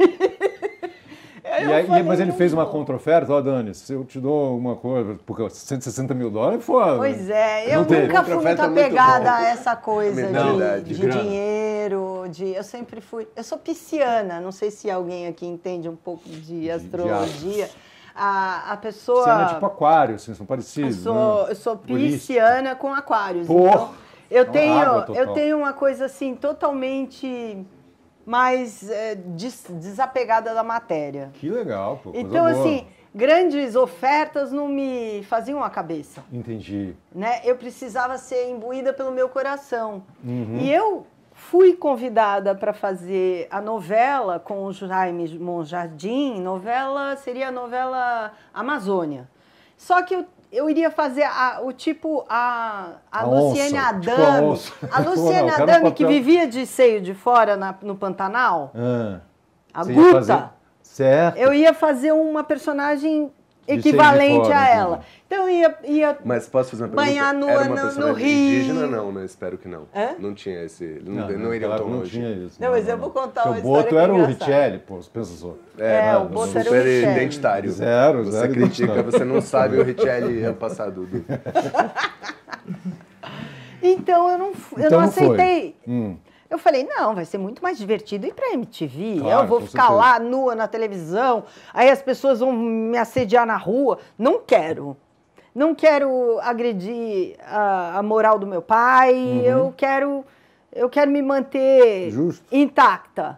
Speaker 1: E aí, falei, mas ele fez uma contra-oferta, ó, Dani, se eu te dou uma coisa, porque cento e sessenta mil dólares é foda.
Speaker 2: Pois é, eu nunca fui muito apegada a essa coisa
Speaker 3: não,
Speaker 2: de, de dinheiro, de, eu sempre fui, eu sou pisciana, não sei se alguém aqui entende um pouco de astrologia. De a, a pessoa...
Speaker 1: Pisciana é tipo aquário, assim, são parecidos.
Speaker 2: Eu sou,
Speaker 1: né?
Speaker 2: eu sou pisciana com aquários.
Speaker 1: Porra!
Speaker 2: Então, eu, tenho,
Speaker 1: água,
Speaker 2: eu tenho uma coisa assim, totalmente... mais é, des, desapegada da matéria.
Speaker 1: Que legal, pô.
Speaker 2: Então,
Speaker 1: boa.
Speaker 2: assim, grandes ofertas não me faziam a cabeça.
Speaker 1: Entendi.
Speaker 2: Né? Eu precisava ser imbuída pelo meu coração.
Speaker 1: Uhum.
Speaker 2: E eu fui convidada para fazer a novela com o Jaime Monjardim. Novela seria a novela Amazônia. Só que eu Eu iria fazer a, o tipo, a, a, a Luciene onça, Adame, tipo a, a Luciene não, Adame que vivia de seio de fora na, no Pantanal, ah, a Guta, fazer...
Speaker 1: certo.
Speaker 2: Eu ia fazer uma personagem equivalente fora, a ela. Então, então eu ia, ia
Speaker 3: Mas posso fazer uma pergunta?
Speaker 2: banhar no,
Speaker 3: Era uma
Speaker 2: no,
Speaker 3: personagem
Speaker 2: no rio.
Speaker 3: indígena? Não, né? Espero que não.
Speaker 2: Hã?
Speaker 3: Não tinha esse... Não,
Speaker 1: não,
Speaker 3: não iria tão
Speaker 1: não
Speaker 3: longe.
Speaker 1: Tinha isso.
Speaker 2: Não, não mas não, eu vou contar uma
Speaker 1: o
Speaker 2: história
Speaker 1: Boto era
Speaker 2: é
Speaker 1: o Richelli, pô, pensa só.
Speaker 3: É,
Speaker 2: é
Speaker 3: não,
Speaker 2: o Boto
Speaker 3: super
Speaker 2: era o Richelli.
Speaker 3: identitário.
Speaker 1: Zero,
Speaker 3: você
Speaker 1: zero.
Speaker 3: critica, você não sabe o Richelli é o passado do...
Speaker 2: Então eu não, eu
Speaker 1: Então
Speaker 2: não
Speaker 1: não foi.
Speaker 2: aceitei.
Speaker 1: Hum.
Speaker 2: Eu falei, não, vai ser muito mais divertido ir pra M T V.
Speaker 1: Claro,
Speaker 2: eu vou
Speaker 1: com
Speaker 2: ficar
Speaker 1: certeza.
Speaker 2: lá nua na televisão, aí as pessoas vão me assediar na rua. Não quero. Não quero agredir a, a moral do meu pai.
Speaker 1: Uhum.
Speaker 2: Eu quero, eu quero me manter
Speaker 1: Justo.
Speaker 2: intacta.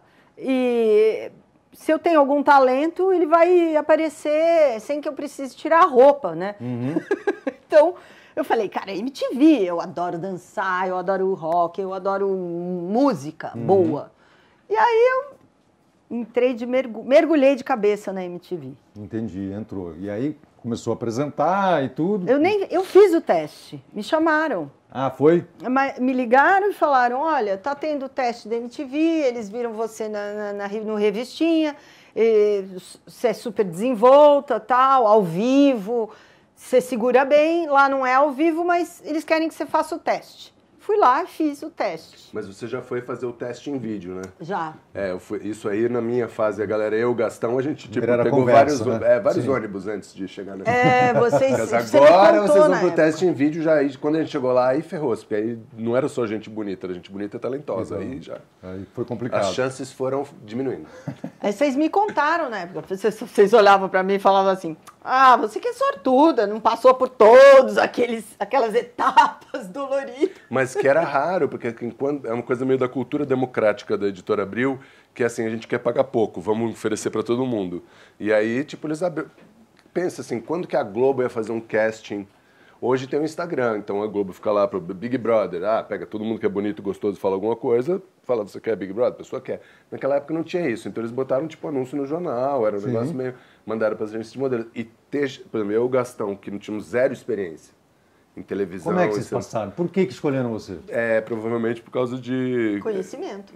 Speaker 2: E se eu tenho algum talento, ele vai aparecer sem que eu precise tirar a roupa, né?
Speaker 1: Uhum.
Speaker 2: Então, eu falei, cara, M T V, eu adoro dançar, eu adoro rock, eu adoro música
Speaker 1: Uhum.
Speaker 2: boa. E aí eu entrei de mergu... mergulhei de cabeça na M T V.
Speaker 1: Entendi, entrou. E aí começou a apresentar e tudo.
Speaker 2: Eu nem, eu fiz o teste, me chamaram.
Speaker 1: Ah, foi?
Speaker 2: Mas me ligaram e falaram, olha, tá tendo o teste da M T V, eles viram você na, na, na, no Revistinha, e você é super desenvolta, tal, ao vivo, você segura bem, lá não é ao vivo, mas eles querem que você faça o teste. Fui lá e fiz o teste.
Speaker 3: Mas você já foi fazer o teste em vídeo, né?
Speaker 2: Já.
Speaker 3: É, eu fui- isso aí na minha fase, a galera, eu, o Gastão, a gente tipo,
Speaker 1: Era
Speaker 3: pegou
Speaker 1: conversa,
Speaker 3: vários,
Speaker 1: né?
Speaker 3: é, vários
Speaker 1: Sim.
Speaker 3: ônibus antes de chegar na
Speaker 2: É, vocês,
Speaker 3: Mas
Speaker 2: você me
Speaker 3: agora
Speaker 2: contou
Speaker 3: vocês vão
Speaker 2: na
Speaker 3: pro
Speaker 2: época.
Speaker 3: teste em vídeo, já aí, quando a gente chegou lá, aí ferrou-se, porque aí não era só gente bonita, era gente bonita e talentosa, aí já...
Speaker 1: Aí foi complicado.
Speaker 3: As chances foram diminuindo.
Speaker 2: Aí vocês me contaram na época, vocês, vocês olhavam pra mim e falavam assim, ah, você que é sortuda, não passou por todos aqueles, aquelas etapas doloridas.
Speaker 3: Mas que era raro, porque enquanto, é uma coisa meio da cultura democrática da Editora Abril, que assim, a gente quer pagar pouco, vamos oferecer para todo mundo. E aí, tipo, eles abriram... Pensa assim, quando que a Globo ia fazer um casting? Hoje tem o Instagram, então a Globo fica lá pro Big Brother, ah, pega todo mundo que é bonito e gostoso e fala alguma coisa, fala, você quer Big Brother? A pessoa quer. Naquela época não tinha isso, então eles botaram, tipo, anúncio no jornal, era um
Speaker 1: Sim.
Speaker 3: negócio meio... Mandaram para as agências de modelos. E, ter, por exemplo, eu e o Gastão, que não tínhamos zero experiência em televisão...
Speaker 1: Como é que vocês
Speaker 3: isso-
Speaker 1: passaram? Por que, que escolheram você?
Speaker 3: É, provavelmente por causa de...
Speaker 2: Conhecimento.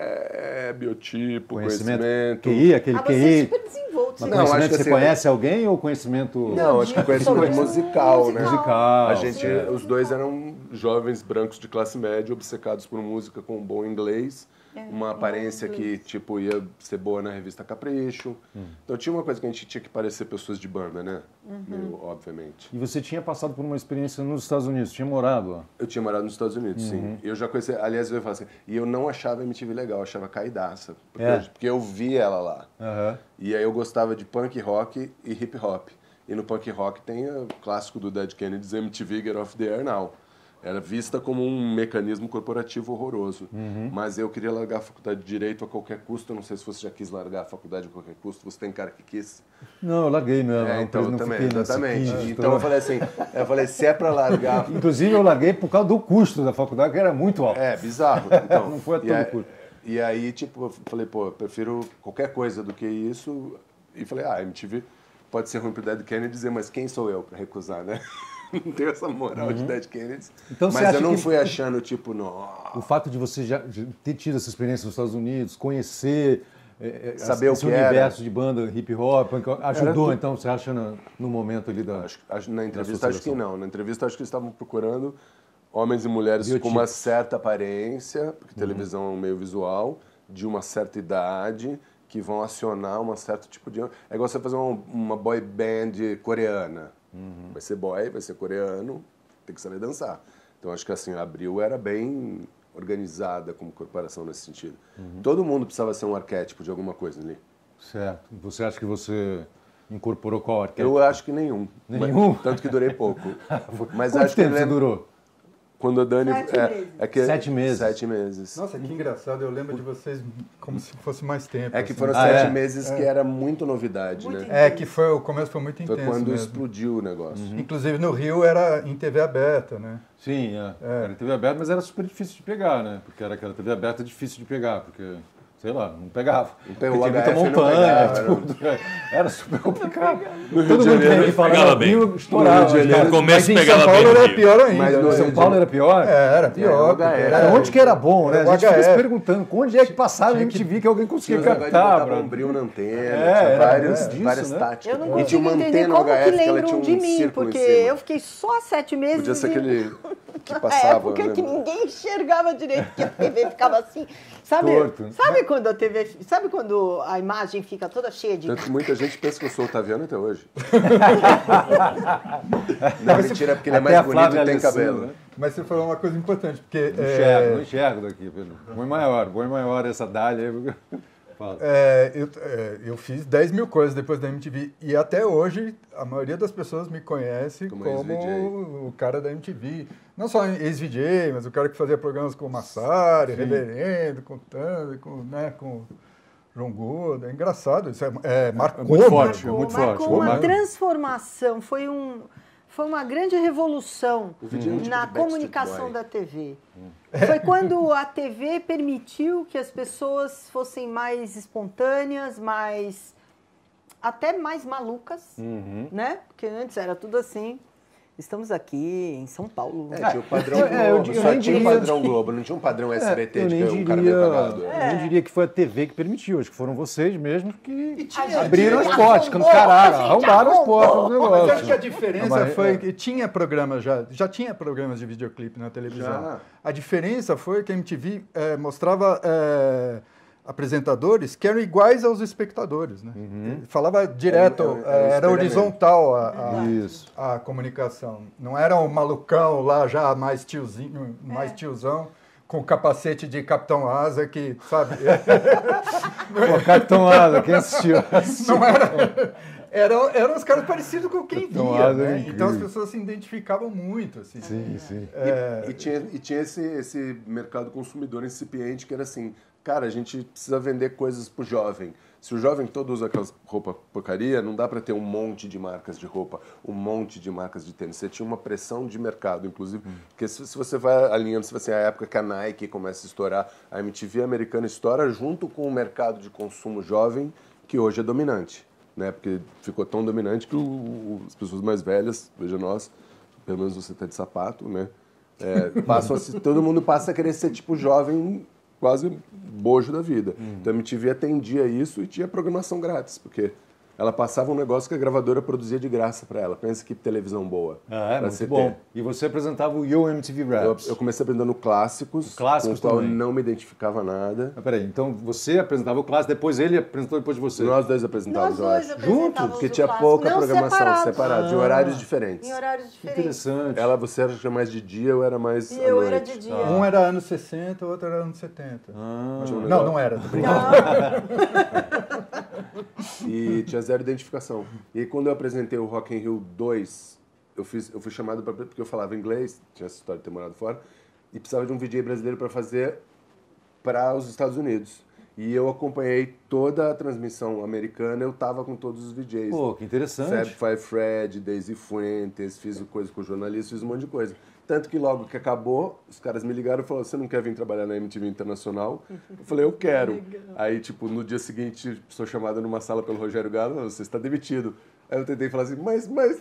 Speaker 3: É, biotipo,
Speaker 1: Conhecimento?
Speaker 3: conhecimento.
Speaker 1: Q I, aquele
Speaker 2: Ah, você é
Speaker 1: Q I.
Speaker 2: super desenvolto.
Speaker 1: Mas
Speaker 2: você
Speaker 3: Não, acho
Speaker 1: conhecimento,
Speaker 3: que
Speaker 1: você
Speaker 3: assim,
Speaker 1: conhece alguém ou conhecimento
Speaker 3: Não, acho que conhecimento musical, né?
Speaker 1: musical?
Speaker 3: A gente,
Speaker 1: é.
Speaker 3: os dois eram jovens brancos de classe média, obcecados por música com um bom inglês, uma aparência que, tipo, ia ser boa na revista Capricho. Então tinha uma coisa que a gente tinha que parecer pessoas de banda, né? Meio, obviamente.
Speaker 1: E você tinha passado por uma experiência nos Estados Unidos, tinha morado lá.
Speaker 3: Eu tinha morado nos Estados Unidos,
Speaker 1: Uhum.
Speaker 3: sim. Eu já conheci, aliás, eu ia falar assim, e eu não achava a M T V legal, eu achava caidaça. Porque,
Speaker 1: É.
Speaker 3: eu, porque eu vi ela lá.
Speaker 1: Aham.
Speaker 3: E aí eu gostava de punk rock e hip hop. E no punk rock tem o clássico do Dead Kennedys, M T V Get Off the Air Now. Era vista como um mecanismo corporativo horroroso. Mas eu queria largar a faculdade de Direito a qualquer custo. Eu não sei se você já quis largar a faculdade a qualquer custo. Você tem cara que quis.
Speaker 1: Não, eu larguei mesmo.
Speaker 3: É,
Speaker 1: eu
Speaker 3: então eu
Speaker 1: não
Speaker 3: também,
Speaker 1: fiquei nesse
Speaker 3: exatamente.
Speaker 1: kit,
Speaker 3: Então eu falei assim, eu falei, se é pra largar...
Speaker 1: Inclusive, eu larguei por causa do custo da faculdade, que era muito alto.
Speaker 3: É, bizarro. Então,
Speaker 1: Não foi a
Speaker 3: e
Speaker 1: todo
Speaker 3: aí-
Speaker 1: custo.
Speaker 3: E aí, tipo, eu falei, pô, eu prefiro qualquer coisa do que isso. E falei, ah, a M T V pode ser ruim pro Dead Kennedy dizer, mas quem sou eu pra recusar, né? Não tenho essa moral de Dead Kennedys.
Speaker 1: Então, você
Speaker 3: mas
Speaker 1: acha
Speaker 3: eu não
Speaker 1: que-
Speaker 3: fui achando, tipo, nossa.
Speaker 1: O fato de você já de ter tido essa experiência nos Estados Unidos, conhecer é, é,
Speaker 3: Saber o
Speaker 1: esse
Speaker 3: que era.
Speaker 1: universo de banda hip hop, ajudou,
Speaker 3: tudo-
Speaker 1: então, você acha, no, no momento ali da...
Speaker 3: Acho, acho- na entrevista
Speaker 1: sua
Speaker 3: acho que
Speaker 1: seleção.
Speaker 3: não. Na entrevista acho que eles estavam procurando homens e mulheres
Speaker 1: Biotipos.
Speaker 3: com uma certa aparência, porque televisão é um meio visual, de uma certa idade, que vão acionar um certo tipo de... É igual você fazer uma, uma boy band coreana. Vai ser boy, vai ser coreano, tem que saber dançar. Então acho que assim, a Abril era bem organizada como corporação nesse sentido. Todo mundo precisava ser um arquétipo de alguma coisa ali.
Speaker 1: Certo. Você acha que você incorporou qual arquétipo?
Speaker 3: Eu acho que nenhum.
Speaker 1: Nenhum?
Speaker 3: Mas- tanto que durei pouco. Mas
Speaker 1: Quanto
Speaker 3: acho que
Speaker 1: tempo você
Speaker 3: lembra-
Speaker 1: durou?
Speaker 3: Quando a Dani...
Speaker 2: Sete
Speaker 3: é,
Speaker 2: meses.
Speaker 3: é que-
Speaker 1: Sete meses.
Speaker 3: Sete meses.
Speaker 4: Nossa, que engraçado. Eu lembro de vocês como se fosse mais tempo.
Speaker 3: É que
Speaker 4: assim.
Speaker 3: foram
Speaker 1: Ah,
Speaker 3: sete
Speaker 1: é?
Speaker 3: meses que era muito novidade, né?
Speaker 4: É, que foi, o começo foi muito
Speaker 3: Foi
Speaker 4: intenso
Speaker 3: quando
Speaker 4: mesmo.
Speaker 3: explodiu o negócio.
Speaker 4: Inclusive no Rio era em T V aberta, né?
Speaker 1: Sim, é. Era T V aberta, mas era super difícil de pegar, né? Porque era aquela T V aberta difícil de pegar, porque, sei lá, não pegava.
Speaker 3: pegou,
Speaker 1: Porque
Speaker 3: o
Speaker 1: tinha muita
Speaker 3: H F não
Speaker 1: montanha,
Speaker 3: pegava,
Speaker 1: tudo. Era super complicado.
Speaker 3: No Rio
Speaker 1: Todo
Speaker 3: de
Speaker 1: mundo que
Speaker 3: Janeiro
Speaker 1: vem falar
Speaker 5: pegava
Speaker 1: no
Speaker 5: bem.
Speaker 1: Rio estourava.
Speaker 3: No Rio de Janeiro,
Speaker 1: cara.
Speaker 5: No começo
Speaker 4: Mas em
Speaker 5: pegava
Speaker 4: São
Speaker 5: bem
Speaker 4: Paulo
Speaker 5: no
Speaker 4: era
Speaker 5: Rio.
Speaker 4: pior ainda.
Speaker 3: Mas no
Speaker 1: São
Speaker 3: Rio de
Speaker 1: Paulo era pior?
Speaker 4: É, era pior.
Speaker 3: o H F.
Speaker 4: porque
Speaker 1: Cara, onde que era bom, né? A
Speaker 4: O
Speaker 1: gente fica se
Speaker 4: H F.
Speaker 1: perguntando onde é que passava a M T V que alguém
Speaker 3: Tinha
Speaker 1: conseguia
Speaker 3: os negócios de
Speaker 1: captar,
Speaker 3: botar
Speaker 1: bro.
Speaker 3: bombril na antena,
Speaker 1: É,
Speaker 3: tinha
Speaker 1: era
Speaker 3: vários,
Speaker 1: muito disso,
Speaker 3: várias
Speaker 1: né?
Speaker 3: táticas.
Speaker 2: Eu não
Speaker 3: E tinha
Speaker 2: consigo
Speaker 3: uma
Speaker 2: entender
Speaker 3: antena
Speaker 2: como
Speaker 3: H
Speaker 2: que
Speaker 3: F que ela
Speaker 2: lembram
Speaker 3: tinha um
Speaker 2: de mim,
Speaker 3: círculo em
Speaker 2: porque
Speaker 3: cima.
Speaker 2: eu fiquei só sete meses
Speaker 3: Podia ser
Speaker 2: e-
Speaker 3: aquele que
Speaker 2: na
Speaker 3: passava,
Speaker 2: época
Speaker 3: né?
Speaker 2: que ninguém enxergava direito, porque a T V ficava assim. Sabe,
Speaker 1: Torto.
Speaker 2: sabe quando a T V. Sabe quando a imagem fica toda cheia de.
Speaker 3: Tanto que muita gente pensa que eu sou Otaviano até hoje. Não, mentira, porque ele é
Speaker 1: Até
Speaker 3: mais
Speaker 1: a
Speaker 3: bonito
Speaker 1: Flávia
Speaker 3: e tem
Speaker 1: Alessandra,
Speaker 3: cabelo.
Speaker 1: né?
Speaker 4: Mas você falou uma coisa importante, porque...
Speaker 1: Não
Speaker 4: é,
Speaker 1: enxergo, não enxergo daqui, Pedro. Põe maior, põe maior essa dália aí. Fala.
Speaker 4: É, eu, é, eu fiz dez mil coisas depois da M T V e até hoje a maioria das pessoas me conhece como, como o cara da M T V. Não só ex-V J, mas o cara que fazia programas com o Massari, Sim. Reverendo, com o Thunder, com, né, com João Gordo. É engraçado, isso é, é, marcou.
Speaker 1: É muito forte,
Speaker 2: marcou,
Speaker 1: é muito
Speaker 2: marcou
Speaker 1: forte.
Speaker 2: uma
Speaker 1: Marcou.
Speaker 2: transformação, foi, um, foi uma grande revolução
Speaker 3: Uhum.
Speaker 2: na comunicação da T V. Foi quando a T V permitiu que as pessoas fossem mais espontâneas, mais até mais malucas, uhum. né? Porque antes era tudo assim. Estamos aqui em São Paulo.
Speaker 3: É, tinha o padrão
Speaker 1: É, eu-
Speaker 3: Globo,
Speaker 1: eu
Speaker 3: só
Speaker 1: nem
Speaker 3: tinha o
Speaker 1: diria-
Speaker 3: padrão Globo, não tinha um padrão S B T
Speaker 1: É, eu
Speaker 3: de
Speaker 1: nem
Speaker 3: que um cara
Speaker 1: diria,
Speaker 3: meio cagado.
Speaker 1: eu nem diria que foi a T V que permitiu, acho que foram vocês mesmos que
Speaker 2: tinha-
Speaker 1: abriram as
Speaker 2: tinha-
Speaker 1: portas,
Speaker 2: arrombou,
Speaker 1: caraca,
Speaker 2: a gente
Speaker 1: arrombaram as
Speaker 2: arrombou.
Speaker 1: portas do negócio.
Speaker 4: Mas acho que a diferença
Speaker 1: Mas,
Speaker 4: foi
Speaker 1: é.
Speaker 4: que tinha programas já, já tinha programas de videoclipe na televisão.
Speaker 3: Já.
Speaker 4: A diferença foi que a M T V eh, mostrava eh, apresentadores que eram iguais aos espectadores, né? Falava direto,
Speaker 3: É um- é um- é um
Speaker 4: eh, era
Speaker 3: experimento.
Speaker 4: horizontal a, a,
Speaker 1: Isso.
Speaker 4: a comunicação. Não era um malucão lá já mais tiozinho, mais tiozão, com capacete de Capitão Asa que, sabe?
Speaker 1: Pô, Capitão Asa, quem assistiu?
Speaker 4: Não era. Eram, eram os caras parecidos com quem
Speaker 1: Capitão
Speaker 4: via,
Speaker 1: Asa é
Speaker 4: né?
Speaker 1: incrível.
Speaker 4: Então as pessoas se identificavam muito, assim.
Speaker 1: Sim, sim.
Speaker 3: E, e tinha, e tinha esse, esse mercado consumidor incipiente que era assim, cara, a gente precisa vender coisas pro jovem. Se o jovem todo usa aquelas roupa porcaria, não dá para ter um monte de marcas de roupa, um monte de marcas de tênis. Você tinha uma pressão de mercado, inclusive, porque se, se você vai alinhando, se você a época que a Nike começa a estourar, a M T V americana estoura junto com o mercado de consumo jovem, que hoje é dominante, né? Porque ficou tão dominante que o, o, as pessoas mais velhas, veja nós, pelo menos você tá de sapato, né? É, passam a se, todo mundo passa a querer ser tipo jovem, quase bojo da vida. Uhum. Então a M T V atendia isso e tinha programação grátis, porque ela passava um negócio que a gravadora produzia de graça para ela. Pensa que televisão boa.
Speaker 1: Ah, é muito bom. E você apresentava o Yo M T V Raps.
Speaker 3: Eu, eu comecei apresentando clássicos,
Speaker 1: Clássicos
Speaker 3: com o qual eu
Speaker 1: também.
Speaker 3: não me identificava nada.
Speaker 1: Ah, peraí, então você apresentava o clássico, depois ele apresentou depois de você.
Speaker 3: Nós dois apresentávamos,
Speaker 2: Nós
Speaker 3: eu
Speaker 2: dois
Speaker 3: acho.
Speaker 2: apresentávamos
Speaker 3: Junto? Porque
Speaker 2: o
Speaker 3: tinha
Speaker 2: clássico.
Speaker 3: pouca
Speaker 2: Não,
Speaker 3: programação,
Speaker 2: separados.
Speaker 3: separados, em horários diferentes.
Speaker 2: Em horários diferentes.
Speaker 1: Interessante.
Speaker 3: Ela, você era mais de dia, eu era mais
Speaker 2: E
Speaker 3: à
Speaker 2: eu
Speaker 3: noite.
Speaker 2: era de dia.
Speaker 4: Um era anos sessenta, o outro era anos setenta.
Speaker 1: Ah,
Speaker 3: Tinha um
Speaker 4: Não,
Speaker 3: negócio-
Speaker 4: não era.
Speaker 3: E tinha zero identificação. E aí, quando eu apresentei o Rock in Rio dois, eu, fiz, eu fui chamado pra, porque eu falava inglês, tinha essa história de ter morado fora, e precisava de um V J brasileiro para fazer para os Estados Unidos. E eu acompanhei toda a transmissão americana, eu tava com todos os V Js.
Speaker 1: Pô, que interessante.
Speaker 3: Fab Five Fred, Daisy Fuentes, fiz coisa com jornalista, fiz um monte de coisa. Tanto que logo que acabou, os caras me ligaram e falaram, você não quer vir trabalhar na M T V Internacional? Eu falei, eu quero. Aí, tipo, no dia seguinte, sou chamado numa sala pelo Rogério Galo, você está demitido. Aí eu tentei falar assim, mas, mas...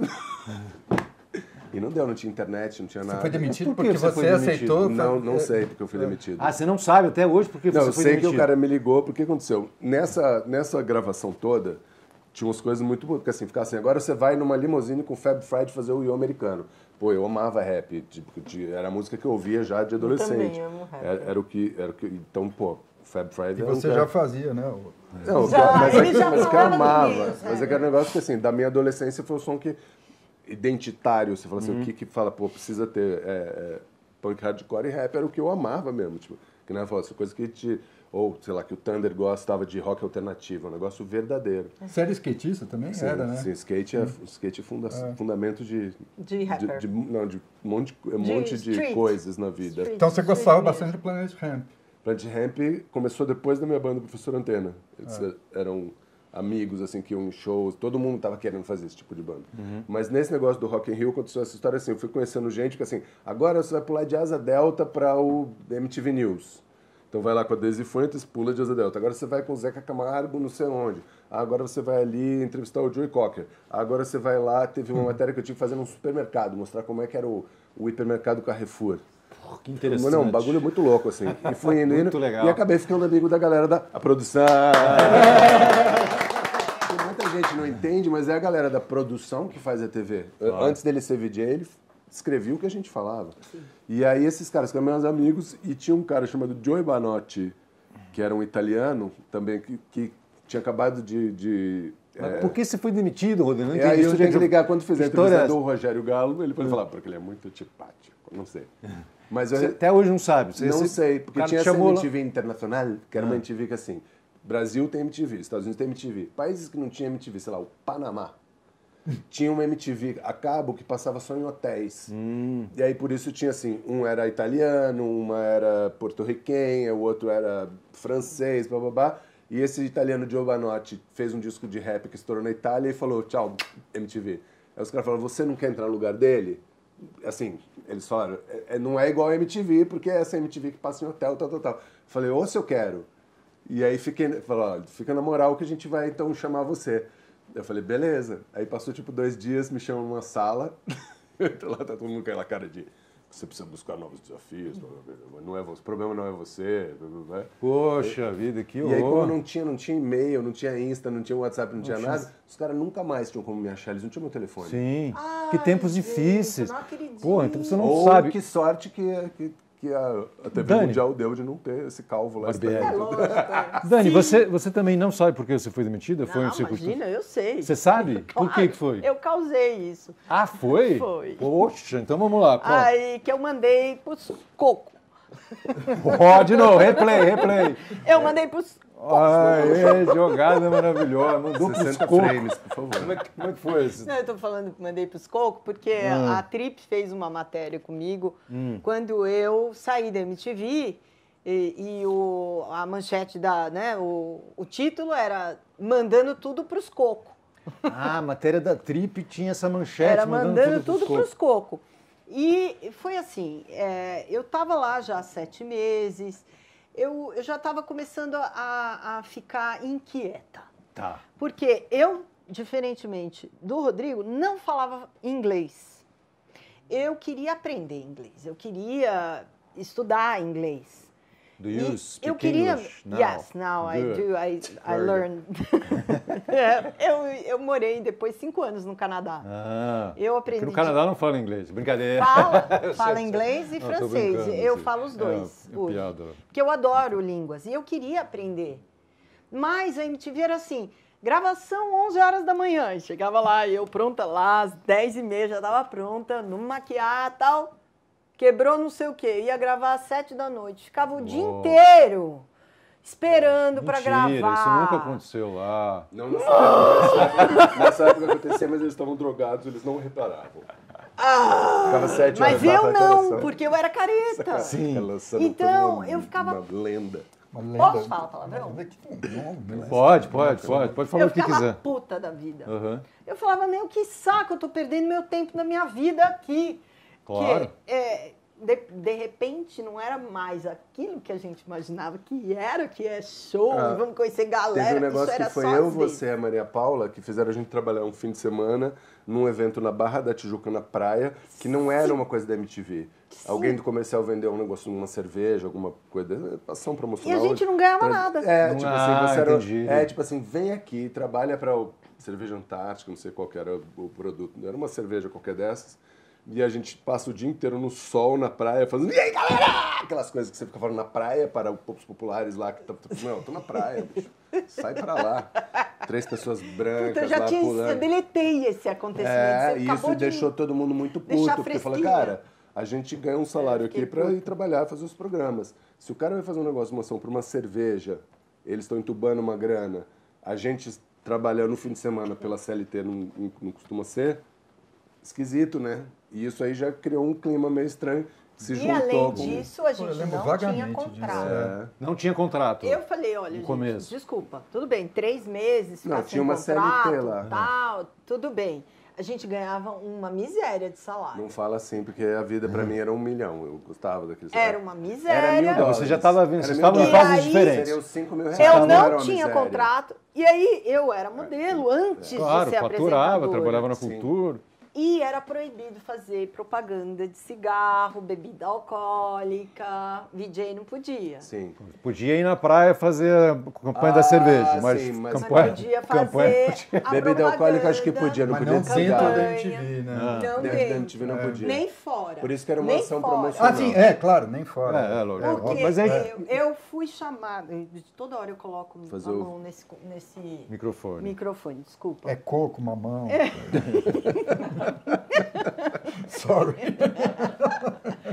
Speaker 3: E não deu, não tinha internet, não tinha nada.
Speaker 4: Você foi demitido
Speaker 1: Mas por que
Speaker 4: porque
Speaker 1: você foi
Speaker 4: você
Speaker 1: demitido?
Speaker 4: aceitou?
Speaker 3: Não, não sei porque eu fui demitido.
Speaker 1: Ah, você não sabe até hoje porque
Speaker 3: Não,
Speaker 1: você
Speaker 3: eu
Speaker 1: foi
Speaker 3: sei
Speaker 1: demitido.
Speaker 3: que o cara me ligou, porque aconteceu? Nessa, nessa gravação toda, tinha umas coisas muito boas, porque assim, ficava assim, agora você vai numa limusine com o Fab Five fazer o Yo americano. Pô, eu amava rap, tipo, de- era a música que eu ouvia já de adolescente.
Speaker 2: também amo rap.
Speaker 3: Era, era o que, era o que, então, pô, Fab Five
Speaker 4: E
Speaker 3: era um
Speaker 4: você
Speaker 3: cara-
Speaker 4: já fazia, né? o-
Speaker 3: Não,
Speaker 2: Já,
Speaker 3: mas,
Speaker 2: ele
Speaker 3: é,
Speaker 2: já
Speaker 3: mas que eu
Speaker 2: falava
Speaker 3: amava.
Speaker 2: comigo,
Speaker 3: Mas é
Speaker 2: sabe?
Speaker 3: que era um negócio que, assim, da minha adolescência foi o som que identitário, você fala assim, o que que fala, pô, precisa ter é, é, punk, hardcore e rap, era o que eu amava mesmo, tipo, que não é essa coisa que te, ou, sei lá, que o Thunder gostava de rock alternativo, é um negócio verdadeiro.
Speaker 4: Você era skatista também?
Speaker 3: Sim,
Speaker 4: era, né?
Speaker 3: sim, skate é, skate é, funda, fundamento de...
Speaker 2: De rapper.
Speaker 3: de- não, de um monte, um
Speaker 2: De
Speaker 3: monte de
Speaker 2: street.
Speaker 3: coisas na vida.
Speaker 2: Street.
Speaker 4: Então você gostava
Speaker 2: Street
Speaker 4: bastante do Planet Ramp.
Speaker 3: Planet Ramp começou depois da minha banda Professor Antena. Eles eram amigos, assim, que iam em shows, todo mundo tava querendo fazer esse tipo de banda. Mas nesse negócio do Rock in Rio aconteceu essa história assim, eu fui conhecendo gente que assim, agora você vai pular de Asa Delta para o M T V News. Então vai lá com a Daisy Fuentes, pula de Asa Delta. Agora você vai com o Zeca Camargo, não sei onde. Agora você vai ali entrevistar o Joey Cocker. Agora você vai lá, teve uma matéria que eu tive que fazer num supermercado, mostrar como é que era o, o hipermercado Carrefour.
Speaker 1: Pô, que interessante.
Speaker 3: Não, um bagulho muito louco, assim. E fui indo,
Speaker 1: Muito
Speaker 3: indo,
Speaker 1: legal.
Speaker 3: e acabei ficando amigo da galera da a produção. Que muita gente não entende, mas é a galera da produção que faz a T V. Antes dele ser V J, ele escrevia o que a gente falava. E aí esses caras ficaram meus amigos e tinha um cara chamado Joey Banotti, que era um italiano também, que, que tinha acabado de... de
Speaker 1: Mas
Speaker 3: é,
Speaker 1: por que você foi demitido, Rodrigo? Não
Speaker 3: e
Speaker 1: entendi.
Speaker 3: aí você
Speaker 1: onde
Speaker 3: tem
Speaker 1: é
Speaker 3: que ligar quando fizer a
Speaker 1: história é
Speaker 3: entrevista
Speaker 1: essa?
Speaker 3: do Rogério Galo, ele pode falar, porque ele é muito antipático. não sei. Mas eu,
Speaker 1: Você até hoje não sabe. Você,
Speaker 3: não
Speaker 1: você,
Speaker 3: sei, porque
Speaker 1: cara
Speaker 3: tinha
Speaker 1: te
Speaker 3: essa
Speaker 1: chamou
Speaker 3: M
Speaker 1: lá-
Speaker 3: T V internacional, que era uma M T V que assim, Brasil tem M T V, Estados Unidos tem M T V. Países que não tinham M T V, sei lá, o Panamá, tinha uma M T V a cabo que passava só em hotéis.
Speaker 1: Hum.
Speaker 3: E aí por isso tinha assim, um era italiano, uma era porto-riquenha, o outro era francês, blá blá blá. E esse italiano Giovanotti fez um disco de rap que estourou na Itália e falou, tchau, M T V. Aí os caras falaram, você não quer entrar no lugar dele? Assim, eles falaram, é, é- não é igual a M T V, porque é essa M T V que passa em hotel, tal, tal, tal. Falei, ou se eu quero. E aí fiquei, falou, olha, fica na moral que a gente vai então chamar você. Eu falei, beleza. Aí passou tipo dois dias, me chamam numa sala, lá tá todo mundo com aquela cara de, você precisa buscar novos desafios, não é você, o problema não é você.
Speaker 1: Poxa vida, que
Speaker 3: E aí como
Speaker 1: horror.
Speaker 3: não tinha, não tinha e-mail, não tinha Insta, não tinha WhatsApp, não tinha nada, os caras nunca mais tinham como me achar, eles não tinham meu telefone.
Speaker 1: Sim,
Speaker 2: Ai,
Speaker 1: que tempos
Speaker 2: gente,
Speaker 1: difíceis.
Speaker 2: não acredito.
Speaker 1: Pô, então você não
Speaker 3: Ou
Speaker 1: sabe.
Speaker 3: que sorte que, que, que a, a T V
Speaker 1: Dani.
Speaker 3: Mundial deu de não ter esse calvo lá.
Speaker 1: Barbieri.
Speaker 2: É
Speaker 3: esperando.
Speaker 2: lógico. é.
Speaker 1: Dani,
Speaker 2: Sim.
Speaker 1: você, você também não sabe por que você foi demitida? Foi
Speaker 2: Não,
Speaker 1: um circuito-
Speaker 2: imagina, eu sei.
Speaker 1: Você sabe? Por que que foi?
Speaker 2: Eu causei isso.
Speaker 1: Ah, foi?
Speaker 2: Foi.
Speaker 1: Poxa, então vamos lá. Conta.
Speaker 2: Aí que eu mandei pros coco.
Speaker 1: Ó, de novo, replay, replay.
Speaker 2: Eu mandei pros
Speaker 1: Ai, jogada maravilhosa. Mandou pros
Speaker 3: sessenta
Speaker 1: cocos.
Speaker 3: frames, por favor.
Speaker 1: Como é, que, como é que foi isso?
Speaker 2: Não, eu tô falando que mandei pros cocos porque
Speaker 1: Hum.
Speaker 2: a Trip fez uma matéria comigo quando eu saí da M T V e, e o, a manchete da, né, o, o título era mandando tudo pros cocos.
Speaker 1: Ah, a matéria da Trip tinha essa manchete.
Speaker 2: Era mandando tudo
Speaker 1: pros
Speaker 2: pros cocos. E foi assim, é, eu tava lá já há sete meses, eu, eu já estava começando a, a ficar inquieta.
Speaker 1: Tá.
Speaker 2: Porque eu, diferentemente do Rodrigo, não falava inglês. Eu queria aprender inglês, eu queria estudar inglês.
Speaker 1: Do
Speaker 2: E
Speaker 1: you speak
Speaker 2: eu queria,
Speaker 1: English now?
Speaker 2: yes, now I
Speaker 1: Good.
Speaker 2: do, I, I
Speaker 1: Very
Speaker 2: learned. É, eu, eu morei depois cinco anos no Canadá.
Speaker 1: Ah,
Speaker 2: Eu aprendi
Speaker 1: porque no Canadá não fala inglês. Brincadeira.
Speaker 2: Fala,
Speaker 1: Eu
Speaker 2: fala
Speaker 1: sei,
Speaker 2: inglês e
Speaker 1: Não, tô
Speaker 2: francês.
Speaker 1: brincando,
Speaker 2: Eu
Speaker 1: sim.
Speaker 2: falo os dois
Speaker 1: É, é
Speaker 2: hoje.
Speaker 1: piada.
Speaker 2: Porque eu adoro línguas e eu queria aprender. Mas a M T V era assim, gravação onze horas da manhã. E chegava lá e eu pronta lá, às dez e meia já estava pronta, não maquiar e tal. Quebrou não sei o quê. Ia gravar às sete da noite. Ficava o dia
Speaker 1: Uou.
Speaker 2: inteiro esperando para
Speaker 1: Mentira,
Speaker 2: gravar.
Speaker 1: isso nunca aconteceu lá.
Speaker 3: Não, nessa época, nessa época acontecia, mas eles estavam drogados, eles não reparavam. Ficava sete horas
Speaker 2: Mas
Speaker 3: lá,
Speaker 2: eu
Speaker 3: vai
Speaker 2: não,
Speaker 3: começar.
Speaker 2: porque eu era careta.
Speaker 1: Sim.
Speaker 3: Lançando
Speaker 2: Então,
Speaker 3: toda uma-
Speaker 2: eu ficava-
Speaker 3: Uma lenda.
Speaker 4: Uma lenda.
Speaker 2: Posso falar palavrão?
Speaker 4: Não,
Speaker 1: Pode, pode, pode. Pode falar
Speaker 2: Eu
Speaker 1: o que
Speaker 2: ficava
Speaker 1: quiser.
Speaker 2: puta da vida.
Speaker 1: Aham.
Speaker 2: Eu falava, meu, que saco, eu tô perdendo meu tempo na minha vida aqui.
Speaker 1: Claro.
Speaker 2: Que, é, de, de repente, não era mais aquilo que a gente imaginava que era, que é show,
Speaker 3: Ah,
Speaker 2: vamos conhecer
Speaker 3: Teve
Speaker 2: galera.
Speaker 3: um negócio
Speaker 2: Isso era
Speaker 3: que foi
Speaker 2: só
Speaker 3: eu,
Speaker 2: às vezes.
Speaker 3: você e a Maria Paula que fizeram a gente trabalhar um fim de semana num evento na Barra da Tijuca, na praia, que não era uma coisa da M T V. Alguém do comercial vendeu um negócio, uma cerveja, alguma coisa, ação
Speaker 2: E
Speaker 3: promocional.
Speaker 2: a gente não ganhava
Speaker 3: Tra-
Speaker 2: nada.
Speaker 3: É,
Speaker 1: Não-
Speaker 3: tipo
Speaker 1: Ah,
Speaker 3: assim, você era,
Speaker 1: entendi.
Speaker 3: é, tipo assim, vem aqui, trabalha para o Cerveja Antártica, não sei qual que era o produto, era uma cerveja qualquer dessas. E a gente passa o dia inteiro no sol, na praia, fazendo, e aí, galera? Aquelas coisas que você fica falando na praia para os populares lá, que tá, não, eu tô na praia, bicho. Sai pra lá. Três pessoas brancas
Speaker 2: Puta, eu já
Speaker 3: lá
Speaker 2: tinha, eu
Speaker 3: pulando.
Speaker 2: deletei esse acontecimento.
Speaker 3: É,
Speaker 2: Você
Speaker 3: e
Speaker 2: acabou
Speaker 3: isso
Speaker 2: de
Speaker 3: deixou todo mundo muito
Speaker 2: deixar
Speaker 3: puto, porque fala,
Speaker 2: fresquinha.
Speaker 3: cara, a gente ganha um salário
Speaker 2: É,
Speaker 3: aqui
Speaker 2: fiquei
Speaker 3: pra
Speaker 2: puto.
Speaker 3: ir trabalhar, fazer os programas. Se o cara vai fazer um negócio, uma ação pra uma cerveja, eles estão entubando uma grana, a gente trabalhando no fim de semana pela C L T não, não, não costuma ser, esquisito, né? E isso aí já criou um clima meio estranho, que se
Speaker 2: E
Speaker 3: juntou
Speaker 2: além
Speaker 3: com...
Speaker 2: disso, a gente
Speaker 4: eu lembro
Speaker 2: não
Speaker 4: vagamente
Speaker 2: tinha
Speaker 4: disso,
Speaker 2: contrato.
Speaker 3: É.
Speaker 1: Não tinha contrato.
Speaker 2: Eu falei, olha,
Speaker 1: No
Speaker 2: gente,
Speaker 1: começo.
Speaker 2: desculpa, tudo bem, três meses, ficar
Speaker 3: Não,
Speaker 2: sem
Speaker 3: tinha uma C L T
Speaker 2: contrato,
Speaker 3: lá.
Speaker 2: tal, tudo bem. A gente ganhava uma miséria de salário.
Speaker 3: Não fala assim, porque a vida pra mim era um milhão, eu gostava daquele
Speaker 2: Era
Speaker 3: salário.
Speaker 2: uma
Speaker 3: Era mil
Speaker 2: miséria.
Speaker 3: dólares.
Speaker 1: Você já estava vendo,
Speaker 3: Era
Speaker 1: vocês
Speaker 3: mil
Speaker 1: estavam em
Speaker 3: dólares.
Speaker 1: fases
Speaker 2: E aí-
Speaker 1: diferentes.
Speaker 3: Seria os cinco mil reais.
Speaker 2: Eu
Speaker 3: era
Speaker 2: não
Speaker 3: uma
Speaker 2: tinha
Speaker 3: miséria.
Speaker 2: contrato. E aí eu era modelo antes
Speaker 1: Claro,
Speaker 2: de ser
Speaker 1: faturava,
Speaker 2: apresentadora.
Speaker 1: trabalhava na
Speaker 3: Sim.
Speaker 1: cultura.
Speaker 2: E era proibido fazer propaganda de cigarro, bebida alcoólica, V J não podia.
Speaker 3: Sim.
Speaker 1: Podia ir na praia fazer a campanha da
Speaker 3: Ah,
Speaker 1: cerveja, mas,
Speaker 3: sim, mas
Speaker 2: Mas
Speaker 1: campanha,
Speaker 2: não podia
Speaker 1: campanha
Speaker 2: fazer a
Speaker 3: Bebida alcoólica acho que
Speaker 2: propaganda,
Speaker 3: podia, não
Speaker 4: Mas
Speaker 3: podia
Speaker 4: não
Speaker 3: de
Speaker 4: dentro
Speaker 3: cigarro.
Speaker 4: da M T V, né?
Speaker 1: Ah.
Speaker 2: Não
Speaker 3: Dentro da
Speaker 2: dentro.
Speaker 3: M T V não podia.
Speaker 2: Nem fora.
Speaker 3: Por isso que era uma
Speaker 2: Nem
Speaker 3: ação
Speaker 2: fora.
Speaker 3: promocional.
Speaker 4: Ah, sim, é, claro, nem fora.
Speaker 1: É, é, lógico.
Speaker 2: Porque
Speaker 1: Mas aí-
Speaker 2: eu, eu fui chamada, de toda hora eu coloco
Speaker 3: Fazer
Speaker 2: a
Speaker 3: o-
Speaker 2: mão nesse, nesse
Speaker 1: Microfone.
Speaker 2: microfone, desculpa.
Speaker 4: É coco, mamão. Sorry.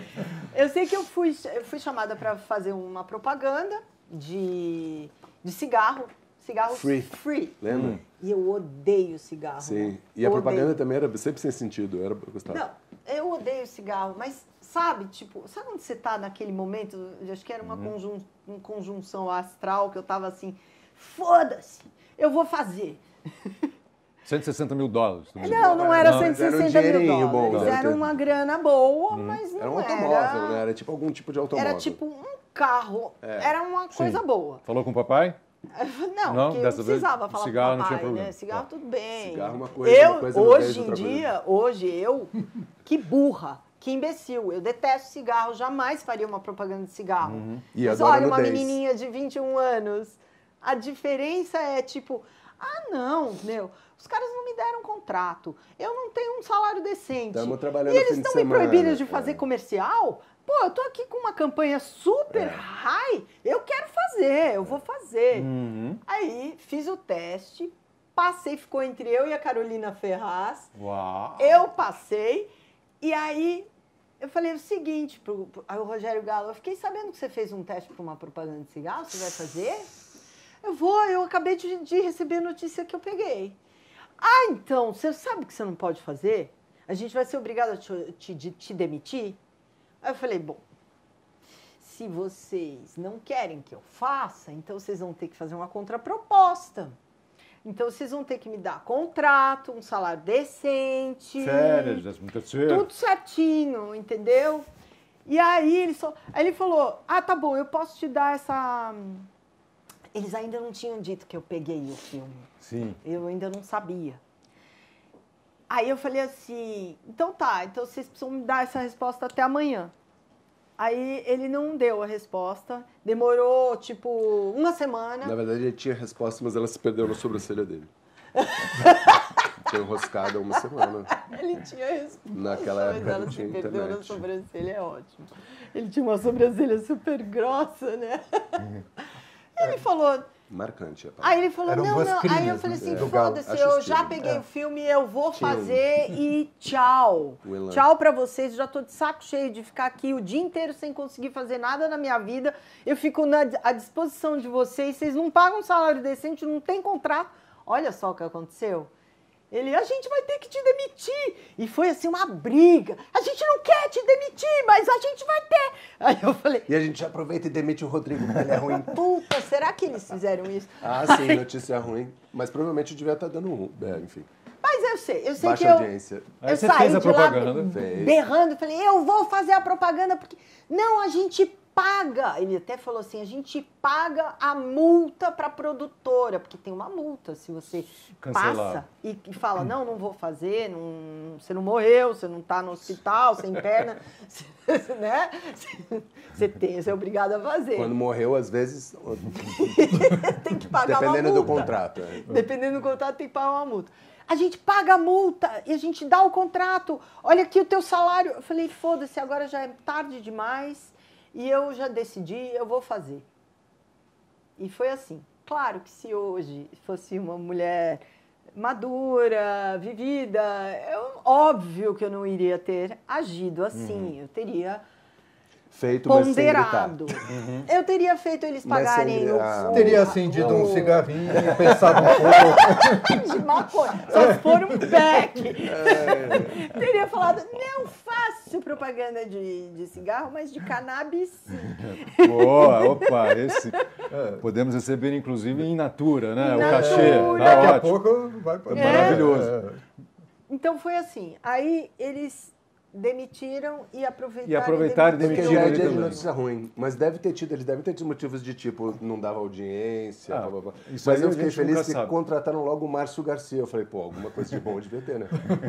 Speaker 2: sei que eu fui, eu fui chamada para fazer uma propaganda de, de cigarro. Cigarro
Speaker 3: Free.
Speaker 2: free.
Speaker 3: Lembra?
Speaker 2: E eu odeio cigarro.
Speaker 3: Sim. E
Speaker 2: eu
Speaker 3: a propaganda
Speaker 2: odeio.
Speaker 3: também era sempre sem sentido. Era, eu gostava.
Speaker 2: Não, eu odeio cigarro, mas sabe, tipo, sabe quando você tá naquele momento, eu acho que era uma,
Speaker 3: Uhum.
Speaker 2: conjun, uma conjunção astral, que eu tava assim, foda-se, eu vou fazer.
Speaker 1: cento e sessenta mil dólares. tu me disse.
Speaker 2: Não, não era
Speaker 1: Não,
Speaker 2: cento e
Speaker 3: era um
Speaker 2: sessenta mil
Speaker 3: dinheirinho bom,
Speaker 2: dólares,
Speaker 3: deve
Speaker 2: era
Speaker 3: ter-
Speaker 2: uma grana boa, mas não
Speaker 3: Era um
Speaker 2: era...
Speaker 3: automóvel, né? Era tipo algum tipo de automóvel.
Speaker 2: Era tipo um carro, era uma coisa
Speaker 1: Sim.
Speaker 2: boa.
Speaker 1: Falou com o papai?
Speaker 2: Não,
Speaker 1: Não,
Speaker 2: porque eu
Speaker 1: dessa
Speaker 2: não
Speaker 1: vez,
Speaker 2: precisava falar
Speaker 1: cigarro
Speaker 2: com o
Speaker 1: não tinha
Speaker 2: papai,
Speaker 1: problema.
Speaker 2: né? Cigarro
Speaker 1: Tá.
Speaker 2: tudo bem.
Speaker 3: Cigarro uma coisa,
Speaker 2: eu,
Speaker 3: uma coisa não fez
Speaker 2: hoje em
Speaker 3: outra coisa.
Speaker 2: dia, hoje eu, que burra, que imbecil, eu detesto cigarro, jamais faria uma propaganda de cigarro.
Speaker 3: Uhum. E
Speaker 2: Mas
Speaker 3: agora
Speaker 2: olha, uma
Speaker 3: nudez.
Speaker 2: menininha de vinte e um anos, a diferença é tipo, ah não, meu, os caras não me deram contrato, eu não tenho um salário decente.
Speaker 3: Tamo trabalhando
Speaker 2: e eles
Speaker 3: fim de
Speaker 2: estão me
Speaker 3: semana,
Speaker 2: proibindo de fazer
Speaker 3: é.
Speaker 2: comercial? Pô, eu tô aqui com uma campanha super high, eu quero fazer, eu vou fazer.
Speaker 1: Uhum.
Speaker 2: Aí fiz o teste, passei, ficou entre eu e a Carolina Ferraz.
Speaker 1: Uau.
Speaker 2: Eu passei, e aí eu falei o seguinte pro, pro aí o Rogério Galo, eu fiquei sabendo que você fez um teste para uma propaganda de cigarro, você vai fazer? Eu vou, eu acabei de, de receber a notícia que eu peguei. Ah, então, você sabe que você não pode fazer? A gente vai ser obrigado a te, te, te demitir? Aí eu falei, bom, se vocês não querem que eu faça, então vocês vão ter que fazer uma contraproposta. Então vocês vão ter que me dar contrato, um salário decente.
Speaker 1: Férias, décimo terceiro.
Speaker 2: Tudo certinho, entendeu? E aí ele, só, aí ele falou, ah, tá bom, eu posso te dar essa... Eles ainda não tinham dito que eu peguei o filme.
Speaker 1: Sim.
Speaker 2: Eu ainda não sabia. Aí eu falei assim, então tá, então vocês precisam me dar essa resposta até amanhã. Aí ele não deu a resposta, demorou tipo uma semana.
Speaker 3: Na verdade, ele tinha resposta, mas ela se perdeu na sobrancelha dele. Foi enroscada uma semana.
Speaker 2: Ele tinha resposta,
Speaker 3: Naquela
Speaker 2: mas
Speaker 3: época
Speaker 2: ela
Speaker 3: não
Speaker 2: se
Speaker 3: tinha
Speaker 2: perdeu na
Speaker 3: internet.
Speaker 2: sobrancelha, é ótimo. Ele tinha uma sobrancelha super grossa, né? Ele falou...
Speaker 3: Marcante. A
Speaker 2: Aí
Speaker 3: palavra.
Speaker 2: ele falou,
Speaker 4: Eram
Speaker 2: não,
Speaker 4: duas
Speaker 2: não. Aí eu
Speaker 4: crinas,
Speaker 2: falei
Speaker 4: né?
Speaker 2: assim,
Speaker 4: Do galo.
Speaker 2: foda-se,
Speaker 3: Acho
Speaker 2: eu
Speaker 3: estilo.
Speaker 2: já peguei
Speaker 4: É.
Speaker 2: o filme, eu vou
Speaker 3: Tinha um-
Speaker 2: fazer e tchau.
Speaker 3: O elan.
Speaker 2: Tchau pra vocês, eu já tô de saco cheio de ficar aqui o dia inteiro sem conseguir fazer nada na minha vida. Eu fico na, à disposição de vocês, vocês não pagam um salário decente, não tem contrato. Olha só o que aconteceu. Ele, a gente vai ter que te demitir. E foi assim uma briga. A gente não quer te demitir, mas a gente vai ter. Aí eu falei,
Speaker 3: E a gente aproveita e demite o Rodrigo, porque ele é ruim.
Speaker 2: puta, será que eles fizeram isso?
Speaker 3: Ah, sim, notícia ruim. Mas provavelmente devia estar dando um. É, enfim.
Speaker 2: Mas eu sei, eu sei
Speaker 3: Baixa
Speaker 2: que eu...
Speaker 3: audiência.
Speaker 1: Aí
Speaker 2: eu
Speaker 1: você
Speaker 2: saí
Speaker 1: fez a
Speaker 2: de lá
Speaker 1: propaganda.
Speaker 3: Fez.
Speaker 2: berrando, falei, eu vou fazer a propaganda porque... Não, a gente paga. Ele até falou assim, a gente paga a multa para a produtora, porque tem uma multa se você
Speaker 1: Cancelar.
Speaker 2: passa e, e fala, não, não vou fazer, não, você não morreu, você não está no hospital, sem perna, né? Você tem, você é obrigado a fazer.
Speaker 3: Quando morreu, às vezes,
Speaker 2: Tem que pagar uma multa.
Speaker 3: dependendo do contrato. é.
Speaker 2: Dependendo do contrato, tem que pagar uma multa. A gente paga a multa e a gente dá o contrato. Olha aqui o teu salário. Eu falei, foda-se, agora já é tarde demais e eu já decidi, eu vou fazer. E foi assim. Claro que se hoje fosse uma mulher madura, vivida, eu, óbvio que eu não iria ter agido assim. Eu teria
Speaker 3: Feito, mas sem gritar.
Speaker 2: ponderado. Eu teria feito eles
Speaker 3: Mas sem
Speaker 2: pagarem o,
Speaker 3: gritar.
Speaker 2: o-
Speaker 4: Teria acendido um
Speaker 2: o-
Speaker 4: cigarrinho e pensado um pouco.
Speaker 2: de maconha, só se for um pack. Teria falado, não faço propaganda de, de cigarro, mas de cannabis sim.
Speaker 1: Boa, opa, esse. Podemos receber, inclusive, in natura, né?
Speaker 2: In
Speaker 1: o cachê.
Speaker 2: natura.
Speaker 1: Tá
Speaker 4: Daqui a
Speaker 1: ótimo.
Speaker 4: pouco vai para
Speaker 1: É maravilhoso.
Speaker 2: Então foi assim, aí eles demitiram e aproveitaram.
Speaker 1: E aproveitaram e
Speaker 3: Porque
Speaker 1: demitiram
Speaker 3: já é
Speaker 1: ele
Speaker 3: dia de
Speaker 1: também.
Speaker 3: notícia ruim. Mas deve ter tido, eles devem ter tido motivos de tipo, não dava audiência,
Speaker 1: Ah,
Speaker 3: blá, blá, blá.
Speaker 1: isso
Speaker 3: Mas
Speaker 1: aí
Speaker 3: eu
Speaker 1: a
Speaker 3: fiquei
Speaker 1: gente
Speaker 3: feliz
Speaker 1: nunca
Speaker 3: que
Speaker 1: sabe.
Speaker 3: contrataram logo o Márcio Garcia. Eu falei, pô, alguma coisa de bom devia ter, né?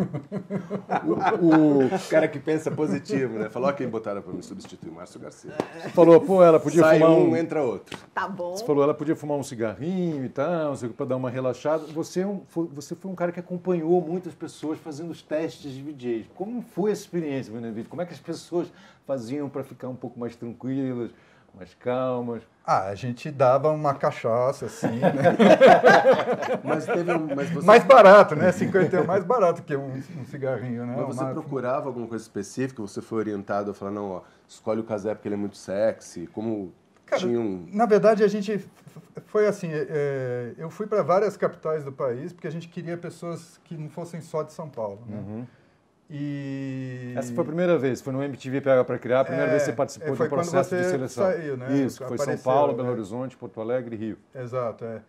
Speaker 1: O,
Speaker 3: O cara que pensa positivo, né? Falou, ó, quem botaram pra me substituir, Márcio Garcia.
Speaker 1: você falou, pô, ela podia
Speaker 3: Sai
Speaker 1: fumar
Speaker 3: um,
Speaker 1: um.
Speaker 3: entra outro.
Speaker 2: Tá bom.
Speaker 1: Você falou, ela podia fumar um cigarrinho e tal, não sei o que, pra dar uma relaxada. Você, é um- foi, você foi um cara que acompanhou muitas pessoas fazendo os testes de V Js. Como foi essa experiência, Benevides? Como é que as pessoas faziam para ficar um pouco mais tranquilas? mais calmas?
Speaker 4: Ah, a gente dava uma cachaça, assim, né?
Speaker 3: Mas teve um, mas você,
Speaker 4: Mais barato, né? cinquenta é mais barato que um, um cigarrinho, né?
Speaker 3: mas você
Speaker 4: Uma-
Speaker 3: procurava alguma coisa específica? Você foi orientado a falar, não, ó, escolhe o Cazé porque ele é muito sexy? Como
Speaker 4: Cara,
Speaker 3: tinha um...
Speaker 4: Na verdade, a gente foi assim, é, eu fui para várias capitais do país porque a gente queria pessoas que não fossem só de São Paulo, né?
Speaker 1: Uhum.
Speaker 4: E...
Speaker 1: Essa foi a primeira vez, foi no M T V Pega para Criar, a primeira
Speaker 4: É,
Speaker 1: vez que você participou
Speaker 4: é,
Speaker 1: do
Speaker 4: foi quando
Speaker 1: processo
Speaker 4: você
Speaker 1: de seleção.
Speaker 4: saiu, né?
Speaker 1: Isso, foi São
Speaker 4: Apareceu,
Speaker 1: Paulo, Belo
Speaker 4: né?
Speaker 1: Horizonte, Porto Alegre e Rio.
Speaker 4: Exato, é.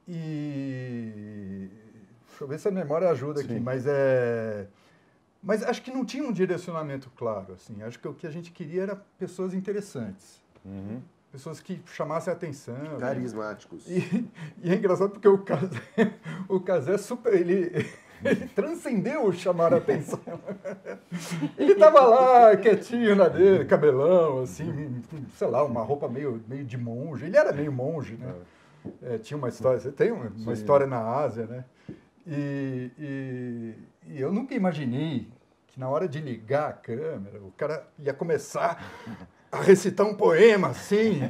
Speaker 4: E... Deixa eu ver se a memória ajuda aqui,
Speaker 1: Sim.
Speaker 4: mas é... Mas acho que não tinha um direcionamento claro, assim. Acho que o que a gente queria era pessoas interessantes.
Speaker 1: Uhum.
Speaker 4: Pessoas que chamassem a atenção.
Speaker 3: Carismáticos.
Speaker 4: E, e é engraçado porque o Cazé, o Cazé super, ele, ele transcendeu o chamar a atenção. Ele tava lá, quietinho na dele, cabelão, assim, sei lá, uma roupa meio, meio de monge. Ele era meio monge, né? É, tinha uma história, você tem uma, uma história na Ásia, né? E, e, e eu nunca imaginei que na hora de ligar a câmera, o cara ia começar a recitar um poema assim.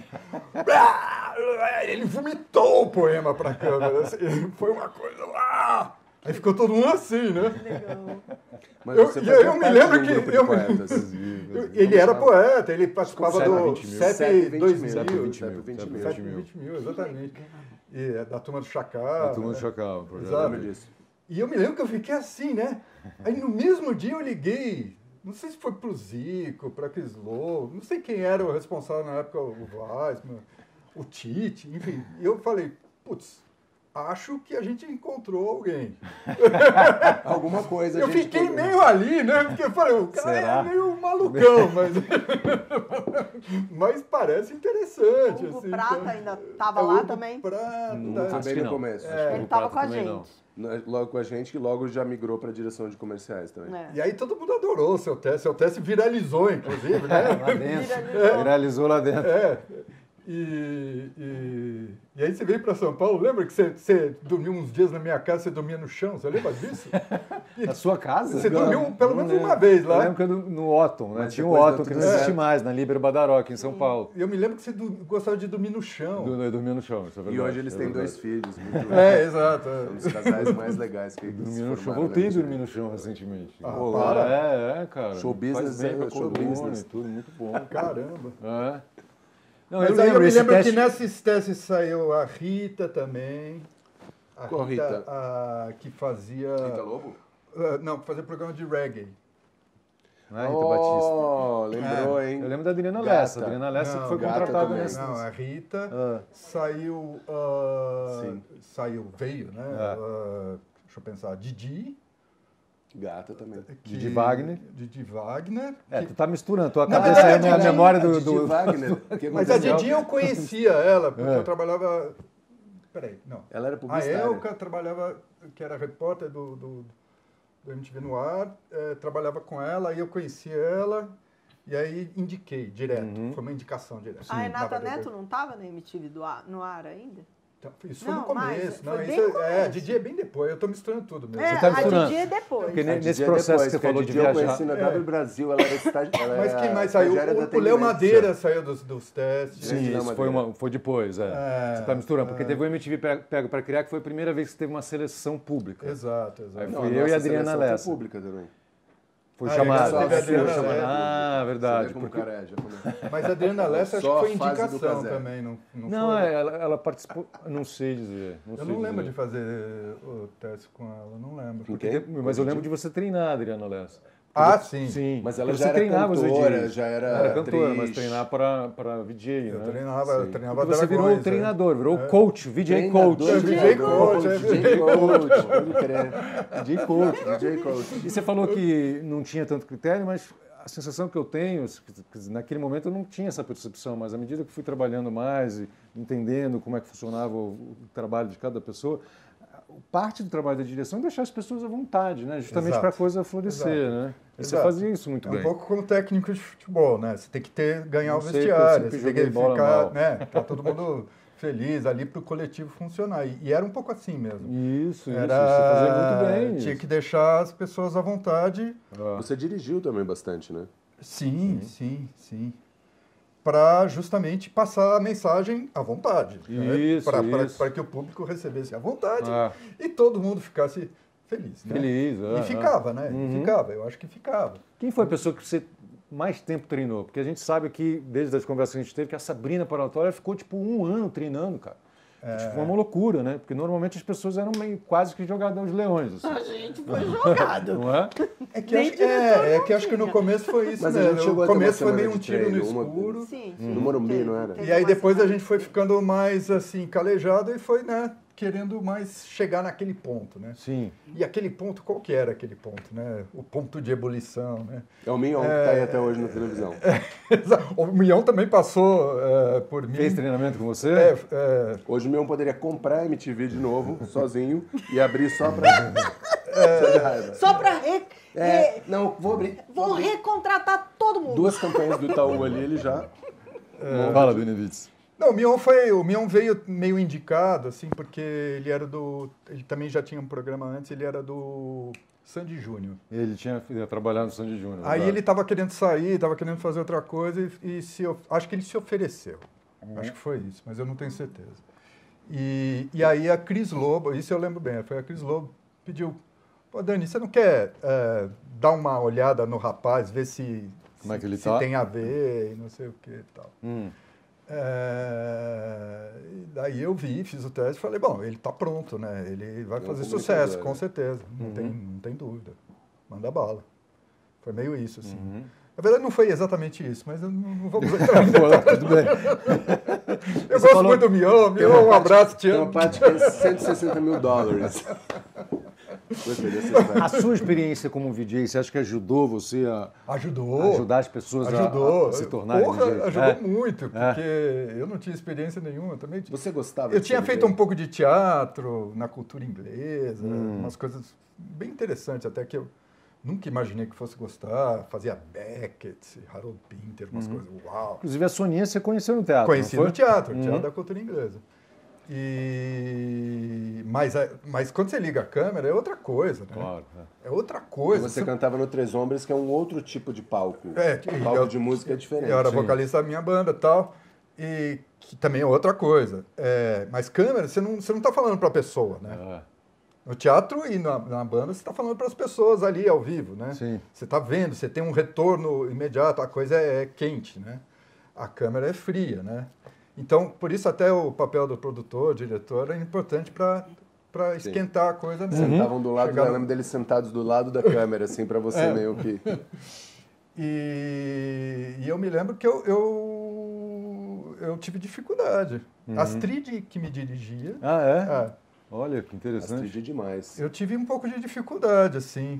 Speaker 4: Ele vomitou o poema para a câmera. Assim, foi uma coisa lá. Aí ficou todo mundo assim, né?
Speaker 3: Mas
Speaker 4: Eu,
Speaker 3: você
Speaker 4: e
Speaker 3: fazia
Speaker 4: eu me
Speaker 3: parte
Speaker 4: lembro
Speaker 3: de um
Speaker 4: que
Speaker 3: grupo de
Speaker 4: eu,
Speaker 3: poetas.
Speaker 4: eu- ele era poeta, ele participava
Speaker 1: Sete a
Speaker 4: do
Speaker 1: vinte mil.
Speaker 4: sete, dois
Speaker 3: Sete a
Speaker 4: mil,
Speaker 3: vinte mil.
Speaker 1: Sete a
Speaker 4: sete, vinte mil, exatamente. E é da turma do Chacal.
Speaker 1: A turma do
Speaker 4: né?
Speaker 1: Chacal, o projeto.
Speaker 4: Exato.
Speaker 3: Lembro disso.
Speaker 4: E eu me lembro que eu fiquei assim, né? Aí no mesmo dia eu liguei, não sei se foi pro Zico, pra Cris Low, não sei quem era o responsável na época, o Weissman, o Tite, enfim. E eu falei, putz, acho que a gente encontrou alguém.
Speaker 3: Alguma coisa.
Speaker 4: Eu
Speaker 3: a gente
Speaker 4: fiquei
Speaker 3: pode-
Speaker 4: meio ali, né? Porque eu falei, o cara
Speaker 1: Será?
Speaker 4: é meio malucão, mas, mas parece interessante.
Speaker 2: Hugo
Speaker 4: assim,
Speaker 2: Prata
Speaker 4: então-
Speaker 2: ainda estava
Speaker 4: É,
Speaker 2: lá
Speaker 4: Hugo
Speaker 2: também?
Speaker 4: Prata,
Speaker 1: Hum,
Speaker 3: Foi
Speaker 1: acho
Speaker 3: bem
Speaker 1: que
Speaker 3: no
Speaker 1: não.
Speaker 3: começo.
Speaker 1: Acho que
Speaker 2: Ele
Speaker 1: o
Speaker 2: estava
Speaker 1: Prata
Speaker 2: com a
Speaker 1: também não.
Speaker 2: gente.
Speaker 3: Não, logo com a gente, que logo já migrou para a direção de comerciais também.
Speaker 2: É.
Speaker 4: E aí todo mundo adorou o seu teste. Seu teste viralizou, inclusive, né?
Speaker 1: Lá dentro.
Speaker 2: Viralizou.
Speaker 1: Viralizou lá dentro.
Speaker 4: É. E, e, e aí você veio para São Paulo, lembra que você, você dormiu uns dias na minha casa, você dormia no chão, você lembra disso?
Speaker 1: Na sua casa?
Speaker 4: Você dormiu
Speaker 1: Não,
Speaker 4: pelo
Speaker 1: não
Speaker 4: menos
Speaker 1: lembro.
Speaker 4: uma vez lá.
Speaker 1: Eu lembro que eu no, no Otton, né?
Speaker 3: Mas
Speaker 1: Tinha um
Speaker 3: depois deu
Speaker 1: Otton que
Speaker 3: tudo
Speaker 1: não existe
Speaker 3: certo.
Speaker 1: mais, na Líbero Badaró, em São Paulo.
Speaker 4: E eu me lembro que você du- gostava de dormir no chão.
Speaker 1: Eu dormia no chão, isso é
Speaker 3: E
Speaker 1: verdade.
Speaker 3: hoje eles
Speaker 1: é
Speaker 3: têm
Speaker 1: verdade.
Speaker 3: dois filhos. Muito...
Speaker 4: É, exato. é.
Speaker 3: Um dos casais mais legais que
Speaker 1: Dormi no
Speaker 3: se
Speaker 1: chão.
Speaker 3: formaram
Speaker 1: Voltei
Speaker 3: na
Speaker 1: a
Speaker 3: vida.
Speaker 1: dormir no chão recentemente.
Speaker 4: Ah,
Speaker 1: Pô,
Speaker 4: para.
Speaker 1: É, é, cara.
Speaker 3: Show
Speaker 1: Faz
Speaker 3: business
Speaker 1: bem
Speaker 3: é
Speaker 1: pra
Speaker 3: show
Speaker 1: coluna
Speaker 3: business.
Speaker 1: e tudo, muito bom.
Speaker 4: Caramba.
Speaker 1: É. Não,
Speaker 4: Mas
Speaker 1: eu
Speaker 4: aí eu
Speaker 1: lembro,
Speaker 4: me
Speaker 1: esse
Speaker 4: lembro
Speaker 1: teste...
Speaker 4: que nesses testes saiu a Rita também. A
Speaker 3: Qual Rita?
Speaker 4: A, que fazia...
Speaker 3: Rita Lobo?
Speaker 4: Ah, não, que fazia programa de reggae.
Speaker 1: Ah, Rita Batista.
Speaker 3: Oh, lembrou, hein?
Speaker 1: Eu lembro da Adriana
Speaker 3: Gata.
Speaker 1: Lessa. A Adriana Lessa
Speaker 4: Não,
Speaker 1: que foi
Speaker 3: Gata
Speaker 1: contratada
Speaker 3: também.
Speaker 1: nesse...
Speaker 4: Não, a Rita
Speaker 1: Ah.
Speaker 4: saiu... ah,
Speaker 3: Sim.
Speaker 4: saiu, veio, né?
Speaker 1: Ah.
Speaker 4: Ah, deixa eu pensar. Didi.
Speaker 3: Gata também.
Speaker 4: que-
Speaker 1: Didi Wagner.
Speaker 4: Didi Wagner.
Speaker 1: É,
Speaker 4: que-
Speaker 1: tu tá misturando. Tua
Speaker 4: Na
Speaker 1: cabeça
Speaker 4: verdade,
Speaker 1: é a
Speaker 4: a Didi-
Speaker 1: memória
Speaker 3: A
Speaker 1: do...
Speaker 3: Didi
Speaker 1: do...
Speaker 3: Wagner. o que
Speaker 4: Mas a
Speaker 3: aconteceu?
Speaker 4: Didi eu conhecia ela, porque
Speaker 1: É.
Speaker 4: eu trabalhava... Peraí, não.
Speaker 3: Ela era
Speaker 4: A
Speaker 3: publicitária.
Speaker 4: Elka trabalhava, que era repórter do, do, do M T V no ar, eh, trabalhava com ela, aí eu conheci ela, e aí indiquei direto.
Speaker 1: Uhum.
Speaker 4: Foi uma indicação direta.
Speaker 2: A Renata
Speaker 4: Tava
Speaker 2: Neto
Speaker 4: depois-
Speaker 2: não estava na M T V do ar- no ar ainda?
Speaker 4: Então, isso foi
Speaker 2: Não,
Speaker 4: no começo.
Speaker 2: mas
Speaker 4: Não,
Speaker 2: foi
Speaker 4: isso
Speaker 2: bem no
Speaker 4: é, é,
Speaker 2: começo.
Speaker 4: Didi é bem depois, eu tô misturando tudo mesmo.
Speaker 2: É,
Speaker 1: tá
Speaker 2: a
Speaker 1: misturando.
Speaker 2: Didi é depois.
Speaker 1: Porque
Speaker 3: A
Speaker 1: nesse
Speaker 3: Didi é
Speaker 1: processo
Speaker 3: depois,
Speaker 1: que você
Speaker 3: porque a
Speaker 1: falou de
Speaker 3: Didi eu
Speaker 1: viajar...
Speaker 3: conheci na W Brasil, ela era estágio. ela
Speaker 4: Mas
Speaker 3: era
Speaker 4: quem mais saiu?
Speaker 3: estagiária da
Speaker 4: O, o Léo
Speaker 3: Atendimento
Speaker 4: Madeira
Speaker 3: Social.
Speaker 4: saiu dos, dos testes.
Speaker 1: Sim,
Speaker 3: Não,
Speaker 1: isso
Speaker 3: mas
Speaker 1: foi,
Speaker 3: é.
Speaker 1: uma, foi depois, é.
Speaker 4: É,
Speaker 1: Você tá misturando, porque
Speaker 4: é.
Speaker 1: teve o M T V Pe- Pega para Criar, que foi a primeira vez que teve uma seleção pública.
Speaker 4: Exato, exato.
Speaker 1: Aí
Speaker 3: Não,
Speaker 1: fui
Speaker 3: a
Speaker 1: eu e
Speaker 3: nossa
Speaker 1: a Adriana
Speaker 3: seleção foi
Speaker 1: Lessa.
Speaker 3: pública também.
Speaker 1: Foi
Speaker 4: Ah,
Speaker 1: chamada.
Speaker 4: legal, teve a
Speaker 1: Foi
Speaker 4: Adriana
Speaker 1: chamada.
Speaker 4: Lessa.
Speaker 1: Ah,
Speaker 3: Você
Speaker 1: verdade.
Speaker 3: vê como o
Speaker 1: porque-
Speaker 3: cara é japonês.
Speaker 4: Mas a Adriana Lessa acho
Speaker 3: Só
Speaker 4: que foi
Speaker 3: a fase do
Speaker 4: indicação
Speaker 3: Cazé.
Speaker 4: também, não, não,
Speaker 1: Não,
Speaker 4: foi?
Speaker 1: é, ela, ela participou, não sei dizer. Não
Speaker 4: Eu
Speaker 1: sei
Speaker 4: não lembro
Speaker 1: dizer.
Speaker 4: de fazer o teste com ela, não lembro.
Speaker 3: Com
Speaker 1: Porque
Speaker 3: quem?
Speaker 1: teve- Mas eu lembro de você treinar, Adriana Lessa.
Speaker 4: Ah, sim.
Speaker 1: Sim.
Speaker 3: Mas ela
Speaker 1: Porque
Speaker 3: já
Speaker 1: você
Speaker 3: era
Speaker 1: treinava os
Speaker 3: cantora,
Speaker 1: V Js.
Speaker 3: já era
Speaker 1: Era cantora, mas
Speaker 3: atriz.
Speaker 1: treinar para, para V J,
Speaker 4: Eu
Speaker 1: né?
Speaker 4: treinava, eu
Speaker 3: Sim.
Speaker 4: treinava
Speaker 1: E você virou
Speaker 4: dragões,
Speaker 1: o treinador, virou
Speaker 4: É.
Speaker 1: coach, V J coach.
Speaker 3: Treinador,
Speaker 4: D J coach, é.
Speaker 3: D J coach, pode crer.
Speaker 1: D J coach.
Speaker 3: D J coach.
Speaker 1: E você falou que não tinha tanto critério, mas a sensação que eu tenho, quer dizer, naquele momento eu não tinha essa percepção, mas à medida que fui trabalhando mais e entendendo como é que funcionava o, o trabalho de cada pessoa, parte do trabalho da direção é deixar as pessoas à vontade, né? Justamente
Speaker 4: Exato.
Speaker 1: para a coisa florescer,
Speaker 4: Exato.
Speaker 1: né? E você
Speaker 4: Exato.
Speaker 1: fazia isso muito
Speaker 4: É um
Speaker 1: bem.
Speaker 4: pouco como técnico de futebol, né? Você tem que ter, ganhar
Speaker 1: Não
Speaker 4: o
Speaker 1: sei, porque eu
Speaker 4: vestiário,
Speaker 1: sempre
Speaker 4: você tem
Speaker 1: joguei
Speaker 4: que
Speaker 1: bola
Speaker 4: ficar,
Speaker 1: mal.
Speaker 4: né? Tá todo mundo feliz ali para o coletivo funcionar. E, e era um pouco assim mesmo.
Speaker 1: Isso, isso,
Speaker 4: Era,
Speaker 1: você fazia muito bem.
Speaker 4: tinha
Speaker 1: isso.
Speaker 4: que deixar as pessoas à vontade.
Speaker 1: Ah.
Speaker 3: Você dirigiu também bastante, né?
Speaker 4: Sim, sim, sim. para justamente passar a mensagem à vontade.
Speaker 1: Isso,
Speaker 4: né?
Speaker 1: isso.
Speaker 4: Para que o público recebesse à vontade
Speaker 1: Ah.
Speaker 4: e todo mundo ficasse feliz. Né?
Speaker 1: Feliz.
Speaker 4: E
Speaker 1: ah,
Speaker 4: ficava,
Speaker 1: ah.
Speaker 4: né?
Speaker 1: Uhum.
Speaker 4: Ficava, eu acho que ficava.
Speaker 1: Quem foi a pessoa que você mais tempo treinou? Porque a gente sabe que, desde as conversas que a gente teve, que a Sabrina Paratola ficou tipo um ano treinando, cara. É... Tipo, foi uma loucura, né? Porque normalmente as pessoas eram meio quase que jogadores de leões. Assim.
Speaker 2: A gente foi jogado.
Speaker 1: Não é?
Speaker 4: É que, acho, é, é que acho que no começo foi isso,
Speaker 3: Mas
Speaker 4: né?
Speaker 3: a gente chegou
Speaker 4: No
Speaker 3: a ter uma
Speaker 4: começo foi
Speaker 3: semana
Speaker 4: meio um
Speaker 3: de
Speaker 4: tiro no
Speaker 3: treino, uma-
Speaker 4: escuro.
Speaker 2: Sim,
Speaker 3: No Morumbi, não era?
Speaker 2: Teve
Speaker 4: E aí
Speaker 2: uma
Speaker 4: depois a
Speaker 2: semana.
Speaker 4: gente foi ficando mais assim, calejado e foi, né, querendo mais chegar naquele ponto, né?
Speaker 1: Sim.
Speaker 4: E aquele ponto, qual que era aquele ponto, né? O ponto de ebulição, né?
Speaker 3: É o Mignon que tá aí até hoje na televisão.
Speaker 4: O Mion também passou é, por mim.
Speaker 1: Fez treinamento com você?
Speaker 4: É, é,
Speaker 3: Hoje o Mignon poderia comprar a M T V de novo, sozinho, e abrir só pra... Só de raiva.
Speaker 2: Só para re...
Speaker 3: É,
Speaker 2: re-
Speaker 3: não, vou abrir.
Speaker 2: Vou recontratar todo mundo.
Speaker 3: Duas campanhas do Itaú ali, ele já...
Speaker 1: Fala, Benevides.
Speaker 4: Não, o Mion foi, o Mion veio meio indicado, assim, porque ele era do, ele também já tinha um programa antes, ele era do Sandy Júnior.
Speaker 1: Ele tinha ia trabalhar no Sandy Júnior.
Speaker 4: Aí
Speaker 1: verdade.
Speaker 4: ele estava querendo sair, estava querendo fazer outra coisa e, e se, of- acho que ele se ofereceu. Acho que foi isso, mas eu não tenho certeza. E, e aí a Cris Lobo, isso eu lembro bem, foi a Cris Lobo, pediu, pô, Dani, você não quer é, dar uma olhada no rapaz, ver se,
Speaker 1: Como é que ele
Speaker 4: se
Speaker 1: tá?
Speaker 4: tem a ver e não sei o que e tal.
Speaker 1: Hum.
Speaker 4: É, e daí eu vi, fiz o teste e falei, bom, ele está pronto, né? Ele vai
Speaker 3: É um
Speaker 4: fazer
Speaker 3: comunicador,
Speaker 4: sucesso,
Speaker 3: né?
Speaker 4: com certeza. Não,
Speaker 1: Uhum.
Speaker 4: tem, não tem dúvida. Manda bala. Foi meio isso, assim.
Speaker 1: Uhum.
Speaker 4: Na verdade, não foi exatamente isso, mas eu não, não vamos entrar em
Speaker 1: Pô,
Speaker 4: detalhes.
Speaker 1: tudo bem.
Speaker 4: Eu
Speaker 1: Você
Speaker 4: gosto
Speaker 1: falou-
Speaker 4: muito do Mion. Mion, um abraço, te
Speaker 3: Tem uma
Speaker 4: amo.
Speaker 3: parte que é cento e sessenta mil dólares. Gostei dessa história.
Speaker 1: A sua experiência como V J, você acha que ajudou você a
Speaker 4: Ajudou.
Speaker 1: ajudar as pessoas a-
Speaker 4: Ajudou.
Speaker 1: a, se tornarem
Speaker 4: Porra,
Speaker 1: V Js?
Speaker 4: ajudou
Speaker 1: É.
Speaker 4: muito,
Speaker 1: É.
Speaker 4: porque eu não tinha experiência nenhuma também.
Speaker 3: Você gostava
Speaker 4: Eu
Speaker 3: de
Speaker 4: tinha
Speaker 3: ser
Speaker 4: feito um
Speaker 3: V J?
Speaker 4: pouco de teatro na cultura inglesa,
Speaker 1: Hum.
Speaker 4: umas coisas bem interessantes, até que eu nunca imaginei que fosse gostar. Fazia Beckett, Harold Pinter, umas coisas, uau.
Speaker 1: Inclusive a Soninha você conheceu no teatro,
Speaker 4: Conheci
Speaker 1: não
Speaker 4: no
Speaker 1: foi?
Speaker 4: teatro,
Speaker 1: Uhum.
Speaker 4: teatro da cultura inglesa. E... Mas, a- mas quando você liga a câmera é outra coisa, né?
Speaker 1: Claro. é.
Speaker 4: É outra
Speaker 3: E
Speaker 4: coisa.
Speaker 3: você cantava no Três Hombres, que é um outro tipo de palco.
Speaker 4: É,
Speaker 3: o palco
Speaker 4: eu-
Speaker 3: de música é diferente.
Speaker 4: Eu era
Speaker 1: Sim.
Speaker 4: vocalista da minha banda e tal, e que também é outra coisa. É, mas câmera, você não, você não tá falando para a pessoa, né?
Speaker 1: É.
Speaker 4: No teatro e na, na banda, você está falando para as pessoas ali ao vivo, né?
Speaker 1: Sim.
Speaker 4: Você está vendo, você tem um retorno imediato, a coisa é, é quente, né? A câmera é fria, né? Então, por isso até o papel do produtor, diretor, é importante para para esquentar a coisa mesmo.
Speaker 3: Sentavam do lado,
Speaker 4: Chegar
Speaker 3: eu
Speaker 4: no-
Speaker 3: lembro deles sentados do lado da câmera, assim, pra você
Speaker 4: É.
Speaker 3: meio que...
Speaker 4: E, e eu me lembro que eu, eu, eu tive dificuldade. Astrid, que me dirigia,
Speaker 1: Ah, é?
Speaker 4: ah,
Speaker 1: Olha, que interessante.
Speaker 3: Astrid demais.
Speaker 4: eu tive um pouco de dificuldade, assim,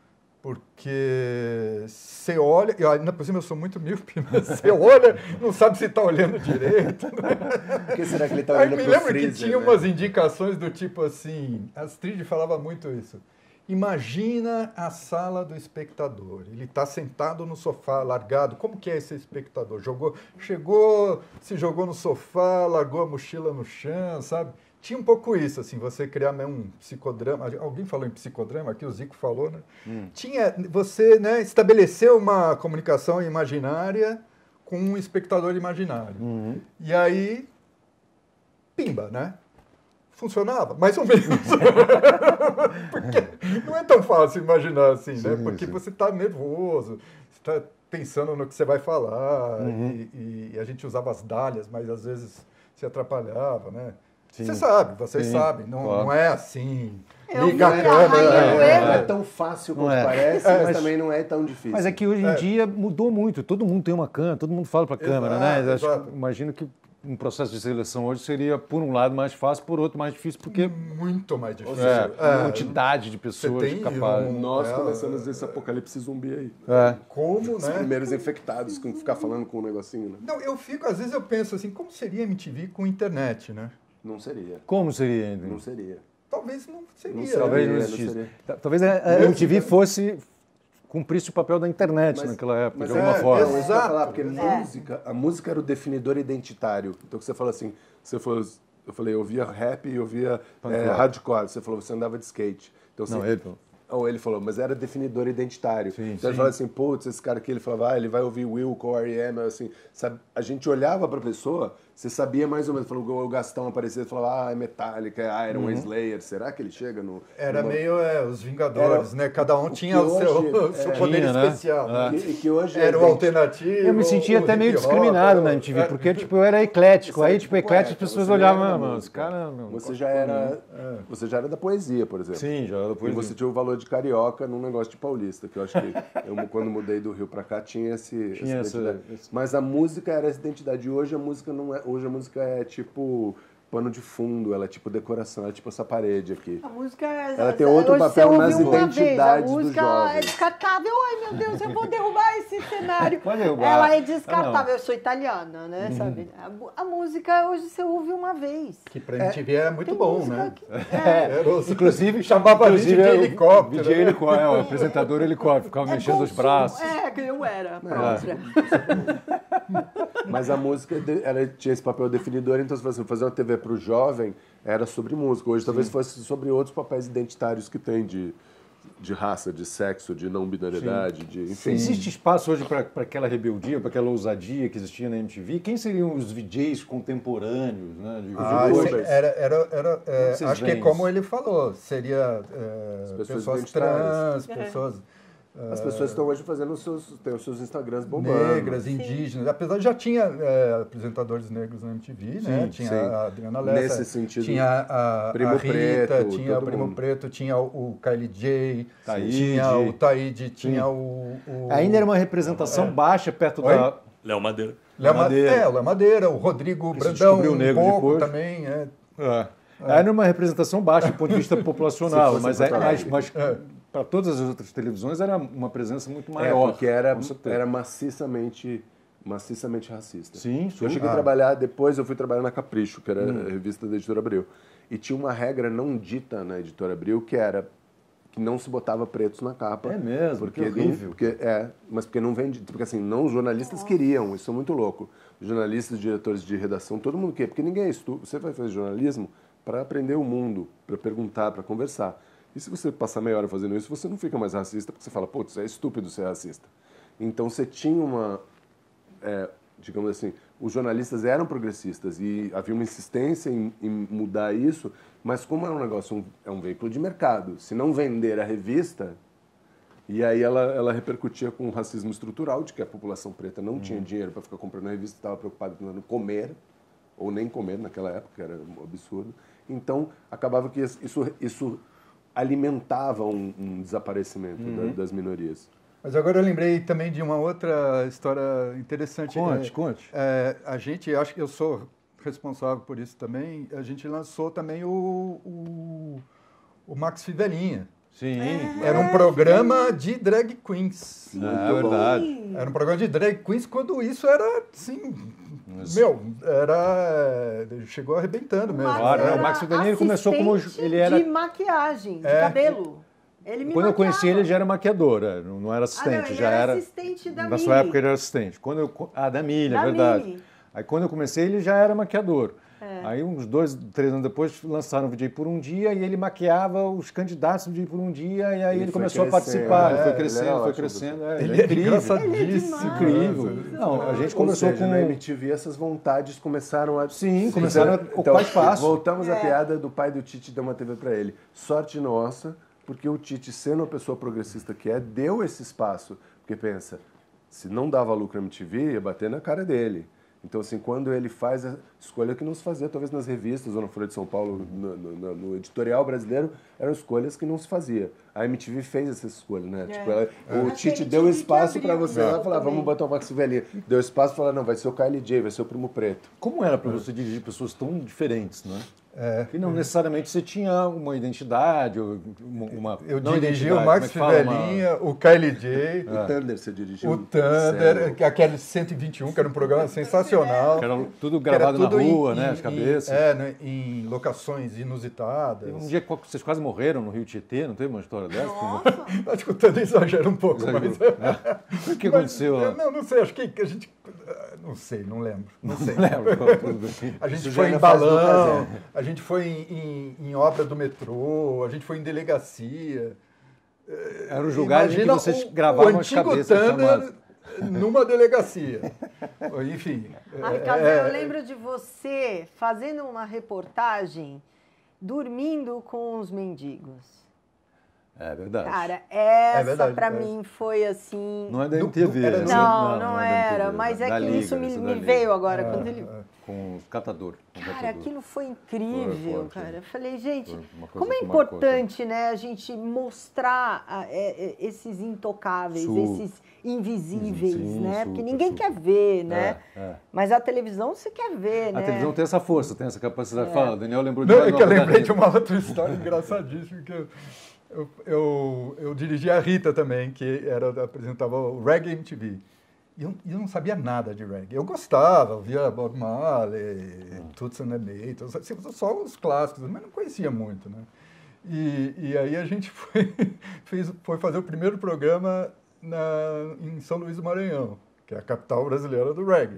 Speaker 4: porque você olha, e ainda por cima eu sou muito míope, mas você olha, não sabe se está olhando direito.
Speaker 3: Por que será que ele tá
Speaker 4: Aí
Speaker 3: olhando
Speaker 4: me
Speaker 3: pro
Speaker 4: lembro
Speaker 3: freezer,
Speaker 4: que tinha
Speaker 3: né?
Speaker 4: umas indicações do tipo assim, a Astrid falava muito isso. Imagina a sala do espectador. Ele está sentado no sofá, largado. Como que é esse espectador? Jogou, chegou, se jogou no sofá, largou a mochila no chão, sabe? Tinha um pouco isso, assim, você criar mesmo um psicodrama. Alguém falou em psicodrama, aqui o Zico falou, né? Tinha, você, né, estabeleceu uma comunicação imaginária com um espectador imaginário. E aí, pimba, né? Funcionava, mais ou menos. Porque não é tão fácil imaginar assim, né?
Speaker 1: Sim,
Speaker 4: Porque
Speaker 1: sim.
Speaker 4: você está nervoso, você está pensando no que você vai falar, e, e a gente usava as dálias, mas às vezes se atrapalhava, né?
Speaker 1: Sim.
Speaker 4: Você sabe, vocês
Speaker 1: Sim,
Speaker 4: sabem, não,
Speaker 1: claro.
Speaker 4: não é assim,
Speaker 2: Eu
Speaker 4: liga
Speaker 2: vi
Speaker 4: a
Speaker 2: a
Speaker 4: câmera.
Speaker 2: Rainha do
Speaker 3: Não
Speaker 2: Erro.
Speaker 3: é tão fácil quanto
Speaker 1: Não é.
Speaker 3: parece,
Speaker 1: É,
Speaker 3: mas,
Speaker 1: mas-
Speaker 3: também não é tão difícil.
Speaker 1: Mas é que hoje em
Speaker 4: É.
Speaker 1: dia mudou muito. Todo mundo tem uma câmera, todo mundo fala para a câmera, né?
Speaker 4: Exato,
Speaker 1: Acho-
Speaker 4: exato.
Speaker 1: imagino que um processo de seleção hoje seria, por um lado, mais fácil, por outro, mais difícil, porque
Speaker 4: Muito mais difícil.
Speaker 1: é,
Speaker 4: É,
Speaker 1: uma quantidade de pessoas
Speaker 4: tem
Speaker 1: capazes.
Speaker 4: um-
Speaker 3: Nós
Speaker 4: É,
Speaker 3: começamos esse apocalipse zumbi aí.
Speaker 1: É.
Speaker 4: Como,
Speaker 3: Os
Speaker 4: né?
Speaker 3: primeiros infectados com ficar falando com um negocinho, né?
Speaker 4: Não, eu fico, às vezes eu penso assim, como seria a M T V com internet, né?
Speaker 3: Não seria.
Speaker 1: Como seria, ainda?
Speaker 3: Não seria.
Speaker 4: Talvez não seria.
Speaker 3: Não
Speaker 4: né?
Speaker 1: Talvez não
Speaker 3: Seria, não
Speaker 1: existisse.
Speaker 3: seria.
Speaker 1: Ta- Talvez a a M T V fosse cumprisse o papel da internet
Speaker 3: Mas-
Speaker 1: naquela época,
Speaker 3: Mas
Speaker 1: de alguma
Speaker 4: é,
Speaker 1: forma.
Speaker 3: Não, isso que eu ia
Speaker 4: Exato.
Speaker 3: falar, porque música, a música era o definidor identitário. Então, que você fala assim, você falou, eu falei, eu ouvia rap e eu ouvia
Speaker 1: Punk
Speaker 3: é,
Speaker 1: rock.
Speaker 3: hardcore. Você falou, você andava de skate. Então,
Speaker 1: Não,
Speaker 3: assim,
Speaker 1: ele...
Speaker 3: ou ele falou, mas era definidor identitário.
Speaker 1: Sim,
Speaker 3: então
Speaker 1: sim.
Speaker 3: ele falava assim, putz, esse cara aqui, ele falava, ah, ele vai ouvir Wilco, R E M, assim, sabe? A gente olhava pra pessoa, você sabia mais ou menos, falou, o Gastão aparecia e falava, ah, é Metallica, é Iron,
Speaker 1: Uhum.
Speaker 3: é Slayer, será que ele chega no...
Speaker 4: Era
Speaker 3: numa...
Speaker 4: meio é, os Vingadores,
Speaker 3: Era-
Speaker 4: né? Cada um
Speaker 3: o
Speaker 4: tinha
Speaker 3: que
Speaker 4: o seu,
Speaker 3: hoje-
Speaker 4: o seu
Speaker 3: é,
Speaker 4: poder
Speaker 1: tinha, né?
Speaker 4: especial.
Speaker 1: É.
Speaker 3: Que, que hoje
Speaker 4: Era
Speaker 3: é
Speaker 4: o alternativo.
Speaker 1: Eu me sentia
Speaker 4: o
Speaker 1: até meio
Speaker 4: hip hop,
Speaker 1: discriminado na
Speaker 4: o-
Speaker 1: M T V,
Speaker 4: é,
Speaker 1: porque tipo, eu era eclético.
Speaker 3: Você
Speaker 1: Aí,
Speaker 3: era
Speaker 1: tipo,
Speaker 3: tipo
Speaker 1: eclético, as
Speaker 3: poeta,
Speaker 1: pessoas
Speaker 3: você já
Speaker 1: olhavam,
Speaker 3: era
Speaker 1: ah,
Speaker 3: da
Speaker 1: mano, os
Speaker 3: música.
Speaker 1: caras... meu,
Speaker 3: Você já era, você já era da poesia, por exemplo.
Speaker 1: Sim, já era da
Speaker 3: E
Speaker 1: poesia.
Speaker 3: você tinha o valor de carioca num negócio de paulista, que eu acho que eu, quando mudei do Rio pra cá tinha esse
Speaker 1: Tinha
Speaker 3: essa
Speaker 1: essa-
Speaker 3: identidade.
Speaker 1: esse-
Speaker 3: Mas a música era essa identidade. E hoje a música não é, hoje a música é tipo pano de fundo, ela é tipo decoração, ela é tipo essa parede aqui.
Speaker 2: A música é,
Speaker 3: Ela tem outro
Speaker 2: hoje
Speaker 3: papel
Speaker 2: você
Speaker 3: nas
Speaker 2: ouve uma vez,
Speaker 3: identidades
Speaker 2: a
Speaker 3: dos
Speaker 2: música
Speaker 3: jovens.
Speaker 2: é descartável. Ai, meu Deus, eu vou derrubar esse cenário.
Speaker 1: Pode derrubar.
Speaker 2: Ela é
Speaker 1: Ah,
Speaker 2: descartável. Eu sou italiana, né? Sabe? A, mu- a música hoje você ouve uma vez.
Speaker 4: Que pra M T V é muito
Speaker 2: Tem
Speaker 4: bom,
Speaker 2: música
Speaker 4: né?
Speaker 2: que- é.
Speaker 4: Era os-
Speaker 1: Inclusive,
Speaker 4: chamava a gente
Speaker 1: inclusive,
Speaker 4: de
Speaker 1: é o
Speaker 4: helicóptero.
Speaker 1: D J
Speaker 4: né?
Speaker 1: helicóptero, é, o apresentador helicóptero, ficava
Speaker 2: É
Speaker 1: mexendo os
Speaker 2: consumo.
Speaker 1: braços.
Speaker 2: É, que eu era própria.
Speaker 3: Mas a música de- ela tinha esse papel definidor, então se você fazer uma T V para o jovem, era sobre música. Hoje talvez fosse sobre outros papéis identitários que tem de, de raça, de sexo, de não binariedade, de enfim.
Speaker 1: Existe espaço hoje para aquela rebeldia, para aquela ousadia que existia na M T V? Quem seriam os V Js contemporâneos, né? Digo,
Speaker 4: Ah,
Speaker 1: de hoje?
Speaker 4: sim, era, era, era, é,
Speaker 1: Vocês
Speaker 4: acho que é
Speaker 1: veem
Speaker 4: como
Speaker 1: isso?
Speaker 4: ele falou, seria é,
Speaker 3: pessoas
Speaker 4: pessoas,
Speaker 3: identitárias.
Speaker 4: trans, pessoas
Speaker 3: As pessoas estão hoje fazendo os seus, tem os seus Instagrams bombando.
Speaker 4: negras, indígenas, apesar de já tinha é, apresentadores negros na M T V, né?
Speaker 3: Sim,
Speaker 4: Tinha
Speaker 3: sim.
Speaker 4: a Adriana Lessa,
Speaker 3: Nesse sentido,
Speaker 4: tinha a, a
Speaker 3: Primo
Speaker 4: Rita,
Speaker 3: Preto,
Speaker 4: tinha o
Speaker 3: todo
Speaker 4: Primo
Speaker 3: mundo.
Speaker 4: Preto, tinha o, o Kylie J,
Speaker 1: Taíde.
Speaker 4: tinha o Taíde, tinha o, o...
Speaker 1: Ainda era uma representação baixa perto
Speaker 4: Oi?
Speaker 1: da...
Speaker 5: Léo Madeira.
Speaker 4: Léo
Speaker 1: Madeira.
Speaker 4: Madeira. É, o Léo Madeira, o Rodrigo
Speaker 1: Que se
Speaker 4: Brandão,
Speaker 1: descobriu
Speaker 4: um
Speaker 1: negro
Speaker 4: pouco
Speaker 1: depois.
Speaker 4: também, é.
Speaker 1: É. Era uma representação baixa do ponto de vista populacional,
Speaker 3: Se fosse
Speaker 1: mas,
Speaker 3: em
Speaker 1: é,
Speaker 3: Porto
Speaker 1: mas,
Speaker 3: Alegre.
Speaker 1: mas
Speaker 4: É.
Speaker 1: para todas as outras televisões era uma presença muito
Speaker 3: É,
Speaker 1: maior.
Speaker 3: porque era,
Speaker 1: com certeza.
Speaker 3: era maciçamente, maciçamente racista.
Speaker 1: Sim,
Speaker 3: Eu
Speaker 1: sim.
Speaker 3: cheguei a
Speaker 4: Ah.
Speaker 3: trabalhar, depois eu fui trabalhar na Capricho, que era
Speaker 1: Hum.
Speaker 3: a revista da Editora Abril. E tinha uma regra não dita na Editora Abril, que era que não se botava pretos na capa.
Speaker 1: É mesmo,
Speaker 3: porque
Speaker 1: que
Speaker 3: não-
Speaker 1: horrível.
Speaker 3: porque, é, mas porque não vende, porque assim, não os jornalistas queriam, isso é muito louco. Os jornalistas, diretores de redação, todo mundo quer, porque ninguém é estúpido. Você vai fazer jornalismo para aprender o mundo, para perguntar, para conversar. E se você passar meia hora fazendo isso, você não fica mais racista, porque você fala, putz, é estúpido ser racista. Então você tinha uma, é, digamos assim, os jornalistas eram progressistas e havia uma insistência em, em mudar isso, mas como é um negócio, um, é um veículo de mercado, se não vender a revista, e aí ela, ela repercutia com o racismo estrutural, de que a população preta não tinha dinheiro para ficar comprando a revista, estava preocupada em comer, ou nem comer naquela época, era um absurdo. Então, acabava que isso, isso alimentava um, um desaparecimento da- das minorias.
Speaker 4: Mas agora eu lembrei também de uma outra história interessante.
Speaker 1: Conte,
Speaker 4: É,
Speaker 1: conte.
Speaker 4: é, a gente, acho que eu sou responsável por isso também, a gente lançou também o, o, o Max Fivelinha.
Speaker 1: Sim.
Speaker 4: Era um programa de drag queens.
Speaker 1: É, é verdade.
Speaker 4: Era um programa de drag queens quando isso era, assim, meu, era... chegou arrebentando mesmo.
Speaker 1: Claro,
Speaker 2: era
Speaker 1: o Max Fivelinha, ele começou como-
Speaker 2: assistente
Speaker 1: ele era-
Speaker 2: de maquiagem, de
Speaker 4: É.
Speaker 2: cabelo. Ele me
Speaker 1: Quando eu
Speaker 2: maquiava.
Speaker 1: conheci ele, ele já era maquiador, é, não não era assistente,
Speaker 2: Ah, não, ele
Speaker 1: já
Speaker 2: era
Speaker 1: era...
Speaker 2: assistente da
Speaker 1: Na sua
Speaker 2: Mili.
Speaker 1: época ele era assistente. Quando eu, co- ah, da Milha,
Speaker 2: Da
Speaker 1: é verdade.
Speaker 2: Mili.
Speaker 1: Aí quando eu comecei, ele já era maquiador.
Speaker 2: É.
Speaker 1: Aí uns dois, três anos depois, lançaram o V J por um dia e ele maquiava os candidatos do V J por um dia e aí ele,
Speaker 3: Ele foi
Speaker 1: começou a
Speaker 3: crescendo,
Speaker 1: participar,
Speaker 3: é,
Speaker 1: ele foi
Speaker 3: ele
Speaker 1: crescendo,
Speaker 3: era
Speaker 1: foi
Speaker 3: ótimo.
Speaker 1: crescendo. É,
Speaker 4: Ele
Speaker 1: ele é
Speaker 4: é
Speaker 1: incrível.
Speaker 4: engraçadíssimo.
Speaker 1: Incrível. Não, a gente
Speaker 3: Ou
Speaker 1: conversou
Speaker 3: seja,
Speaker 1: com...
Speaker 3: na M T V essas vontades começaram a...
Speaker 1: Sim, começaram a ocupar espaço.
Speaker 3: Voltamos à
Speaker 2: É.
Speaker 3: piada do pai do Tite dar uma T V para ele. Sorte nossa, porque o Tite, sendo a pessoa progressista que é, deu esse espaço. Porque pensa, se não dava lucro a M T V, ia bater na cara dele. Então, assim, quando ele faz a escolha que não se fazia, talvez nas revistas ou na Folha de São Paulo, no, no- no editorial brasileiro, eram escolhas que não se fazia. A M T V fez essa escolha, né? Tipo, ela- o
Speaker 2: Acho que
Speaker 3: Tite
Speaker 2: a
Speaker 3: deu
Speaker 2: M T V
Speaker 3: espaço
Speaker 2: que
Speaker 3: para
Speaker 2: abriu
Speaker 3: você
Speaker 2: um
Speaker 3: lá
Speaker 2: pouco
Speaker 3: falar,
Speaker 2: também.
Speaker 3: vamos botar o Max Fivelinha. Deu espaço para falar, não, vai ser o Kylie J, vai ser o Primo Preto.
Speaker 1: Como era para você dirigir pessoas tão diferentes, né?
Speaker 4: É.
Speaker 1: E não necessariamente você tinha uma identidade, ou uma... uma
Speaker 4: Eu
Speaker 1: não
Speaker 4: dirigi
Speaker 1: identidade,
Speaker 4: o Max
Speaker 1: como é que fala? Uma-
Speaker 4: Fivelinha, o Kylie J,
Speaker 3: O Thunder você dirigiu?
Speaker 4: o Thunder,
Speaker 3: Sério?
Speaker 4: que- aquele cento e vinte e um, que era um programa sensacional.
Speaker 1: Que era tudo
Speaker 4: que era
Speaker 1: gravado
Speaker 4: tudo
Speaker 1: na
Speaker 4: em-
Speaker 1: rua, né?
Speaker 4: em-
Speaker 1: As cabeças.
Speaker 4: Em, é, né, em locações inusitadas.
Speaker 1: Um dia que vocês quase morreram no Rio Tietê, não teve uma história dessa?
Speaker 2: Nossa,
Speaker 4: Acho que o Thunder exagera um pouco,
Speaker 1: Exagerou.
Speaker 4: mas...
Speaker 1: O que
Speaker 4: mas,
Speaker 1: aconteceu?
Speaker 4: eu Não, não sei, acho que a gente... Não sei, não lembro. Não sei.
Speaker 1: Lembra? Tudo bem.
Speaker 4: A gente
Speaker 3: Isso já
Speaker 4: foi
Speaker 3: é
Speaker 4: em
Speaker 3: na fase do
Speaker 4: balão,
Speaker 3: casebre.
Speaker 4: a gente foi em, em, em obra do metrô, a gente foi em delegacia.
Speaker 1: Era os lugares em que
Speaker 4: imagina
Speaker 1: vocês
Speaker 4: o-
Speaker 1: gravavam
Speaker 4: o
Speaker 1: as
Speaker 4: antigo
Speaker 1: cabeças
Speaker 4: Thunder
Speaker 1: chamadas.
Speaker 4: numa delegacia. Enfim.
Speaker 2: Ai,
Speaker 4: é-
Speaker 2: Casé,
Speaker 4: é-
Speaker 2: eu lembro de você fazendo uma reportagem dormindo com os mendigos.
Speaker 1: É verdade.
Speaker 2: Cara, essa
Speaker 4: verdade,
Speaker 2: pra
Speaker 4: é.
Speaker 2: mim foi assim...
Speaker 1: Não é da
Speaker 4: Do-
Speaker 1: M T V.
Speaker 4: do- era
Speaker 1: né?
Speaker 4: do-
Speaker 2: Não, não,
Speaker 1: é da M T V,
Speaker 2: era, mas é
Speaker 1: da
Speaker 2: que
Speaker 1: Liga,
Speaker 2: isso me,
Speaker 1: da
Speaker 2: me
Speaker 1: Liga.
Speaker 2: veio agora quando ele...
Speaker 1: Com os catadores. com o
Speaker 2: Cara,
Speaker 1: catador.
Speaker 2: aquilo foi incrível,
Speaker 1: Foi, foi,
Speaker 2: cara. Eu falei, gente,
Speaker 1: Foi uma coisa
Speaker 2: como é
Speaker 1: que marcou,
Speaker 2: importante, né, a gente mostrar ah, é, é, esses intocáveis,
Speaker 1: Su-
Speaker 2: esses invisíveis,
Speaker 1: Sim,
Speaker 2: né? Porque
Speaker 1: super,
Speaker 2: ninguém
Speaker 1: super.
Speaker 2: quer ver, né?
Speaker 1: É, é.
Speaker 2: Mas a televisão você quer ver, né?
Speaker 1: A televisão tem essa força, tem essa capacidade.
Speaker 2: É.
Speaker 1: Fala, o Daniel lembrou de
Speaker 4: Não,
Speaker 1: mais
Speaker 4: é
Speaker 1: uma
Speaker 4: que eu
Speaker 1: coisa.
Speaker 4: lembrei de uma outra história engraçadíssima, que eu, eu, eu, eu dirigi a Rita também, que era, apresentava o Reggae M T V. E eu, e eu não sabia nada de reggae. Eu gostava, via Bob Marley, Toots and the Maytals, assim, só os clássicos, mas não conhecia muito, né? E, e aí a gente foi, fez, foi fazer o primeiro programa na, em São Luís do Maranhão, que é a capital brasileira do reggae.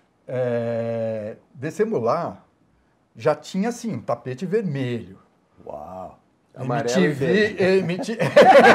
Speaker 4: É, descemos lá, já tinha assim, um tapete vermelho.
Speaker 1: Uau.
Speaker 3: Amarelo e
Speaker 4: M T V,
Speaker 3: verde.
Speaker 4: M T V,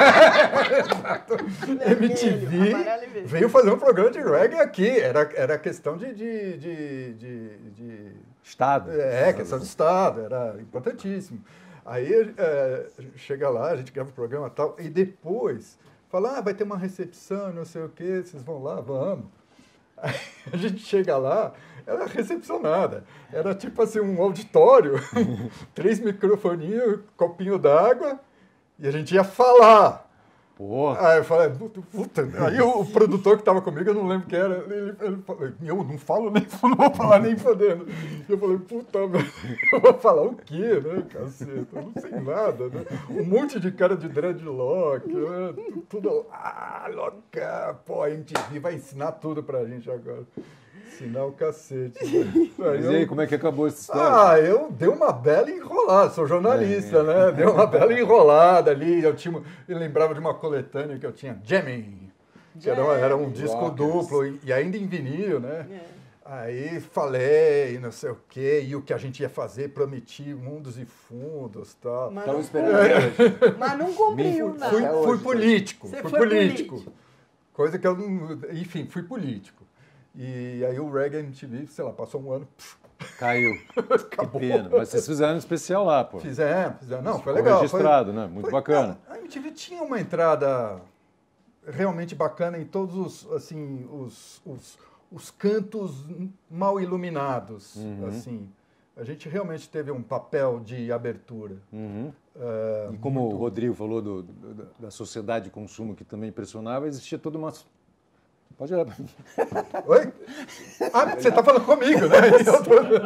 Speaker 4: Exato. M T V
Speaker 2: amarelo e verde.
Speaker 4: veio fazer um programa de reggae aqui. Era, era questão de, de, de, de, de-
Speaker 1: Estado.
Speaker 4: É, questão de Estado, era importantíssimo. Aí é, chega lá, a gente grava o programa e tal, e depois fala, ah, vai ter uma recepção, não sei o quê, vocês vão lá, vamos. Aí a gente chega lá, era recepcionada. Era tipo assim, um auditório, três microfoninhos, copinho d'água, e a gente ia falar.
Speaker 1: Porra.
Speaker 4: Aí eu falei, puta, puta. Aí o, o produtor que estava comigo, eu não lembro quem era, ele, ele falou, eu não falo nem, não vou falar nem fodendo. E eu falei, puta, velho, eu vou falar o quê, né, caceta? Eu não sei nada, né? Um monte de cara de dreadlock, né? Tudo, ah, louca, pô, a M T V vai ensinar tudo pra gente agora. Ensinar o cacete. Né?
Speaker 1: Mas
Speaker 4: eu-
Speaker 1: e aí, como é que acabou essa história?
Speaker 4: ah, eu dei uma bela enrolada, sou jornalista, né? Dei uma bela enrolada ali. Eu, tinha, eu lembrava de uma coletânea que eu tinha, Jamming, que era, uma- era um disco
Speaker 3: Rockers.
Speaker 4: duplo e, e ainda em vinil, né? Aí falei, não sei o quê, e o que a gente ia fazer, prometi mundos e fundos e tal.
Speaker 2: Mas,
Speaker 3: Estão
Speaker 2: não,
Speaker 3: esperando hoje.
Speaker 2: mas não cumpriu,
Speaker 4: Fui,
Speaker 2: não.
Speaker 4: fui,
Speaker 3: Até
Speaker 4: fui
Speaker 3: hoje,
Speaker 4: político,
Speaker 2: Você
Speaker 4: fui
Speaker 2: foi
Speaker 4: político.
Speaker 2: político.
Speaker 4: Coisa que eu não... Enfim, fui político. E aí o Reggae M T V, sei lá, passou um ano, pff,
Speaker 1: Caiu. Que pena. Mas vocês fizeram um especial lá, pô.
Speaker 4: fizemos, fizemos. Não, foi
Speaker 1: Ficou
Speaker 4: legal.
Speaker 1: registrado,
Speaker 4: foi,
Speaker 1: né? Muito
Speaker 4: foi-
Speaker 1: bacana.
Speaker 4: não, a M T V tinha uma entrada realmente bacana em todos os, assim, os, os, os cantos mal iluminados,
Speaker 1: Uhum.
Speaker 4: assim. A gente realmente teve um papel de abertura.
Speaker 1: Uhum.
Speaker 4: É,
Speaker 1: E como o Rodrigo falou do- do- da sociedade de consumo que também impressionava, existia toda uma... Pode olhar pra mim.
Speaker 4: Oi? Ah, você está falando comigo, né? Eu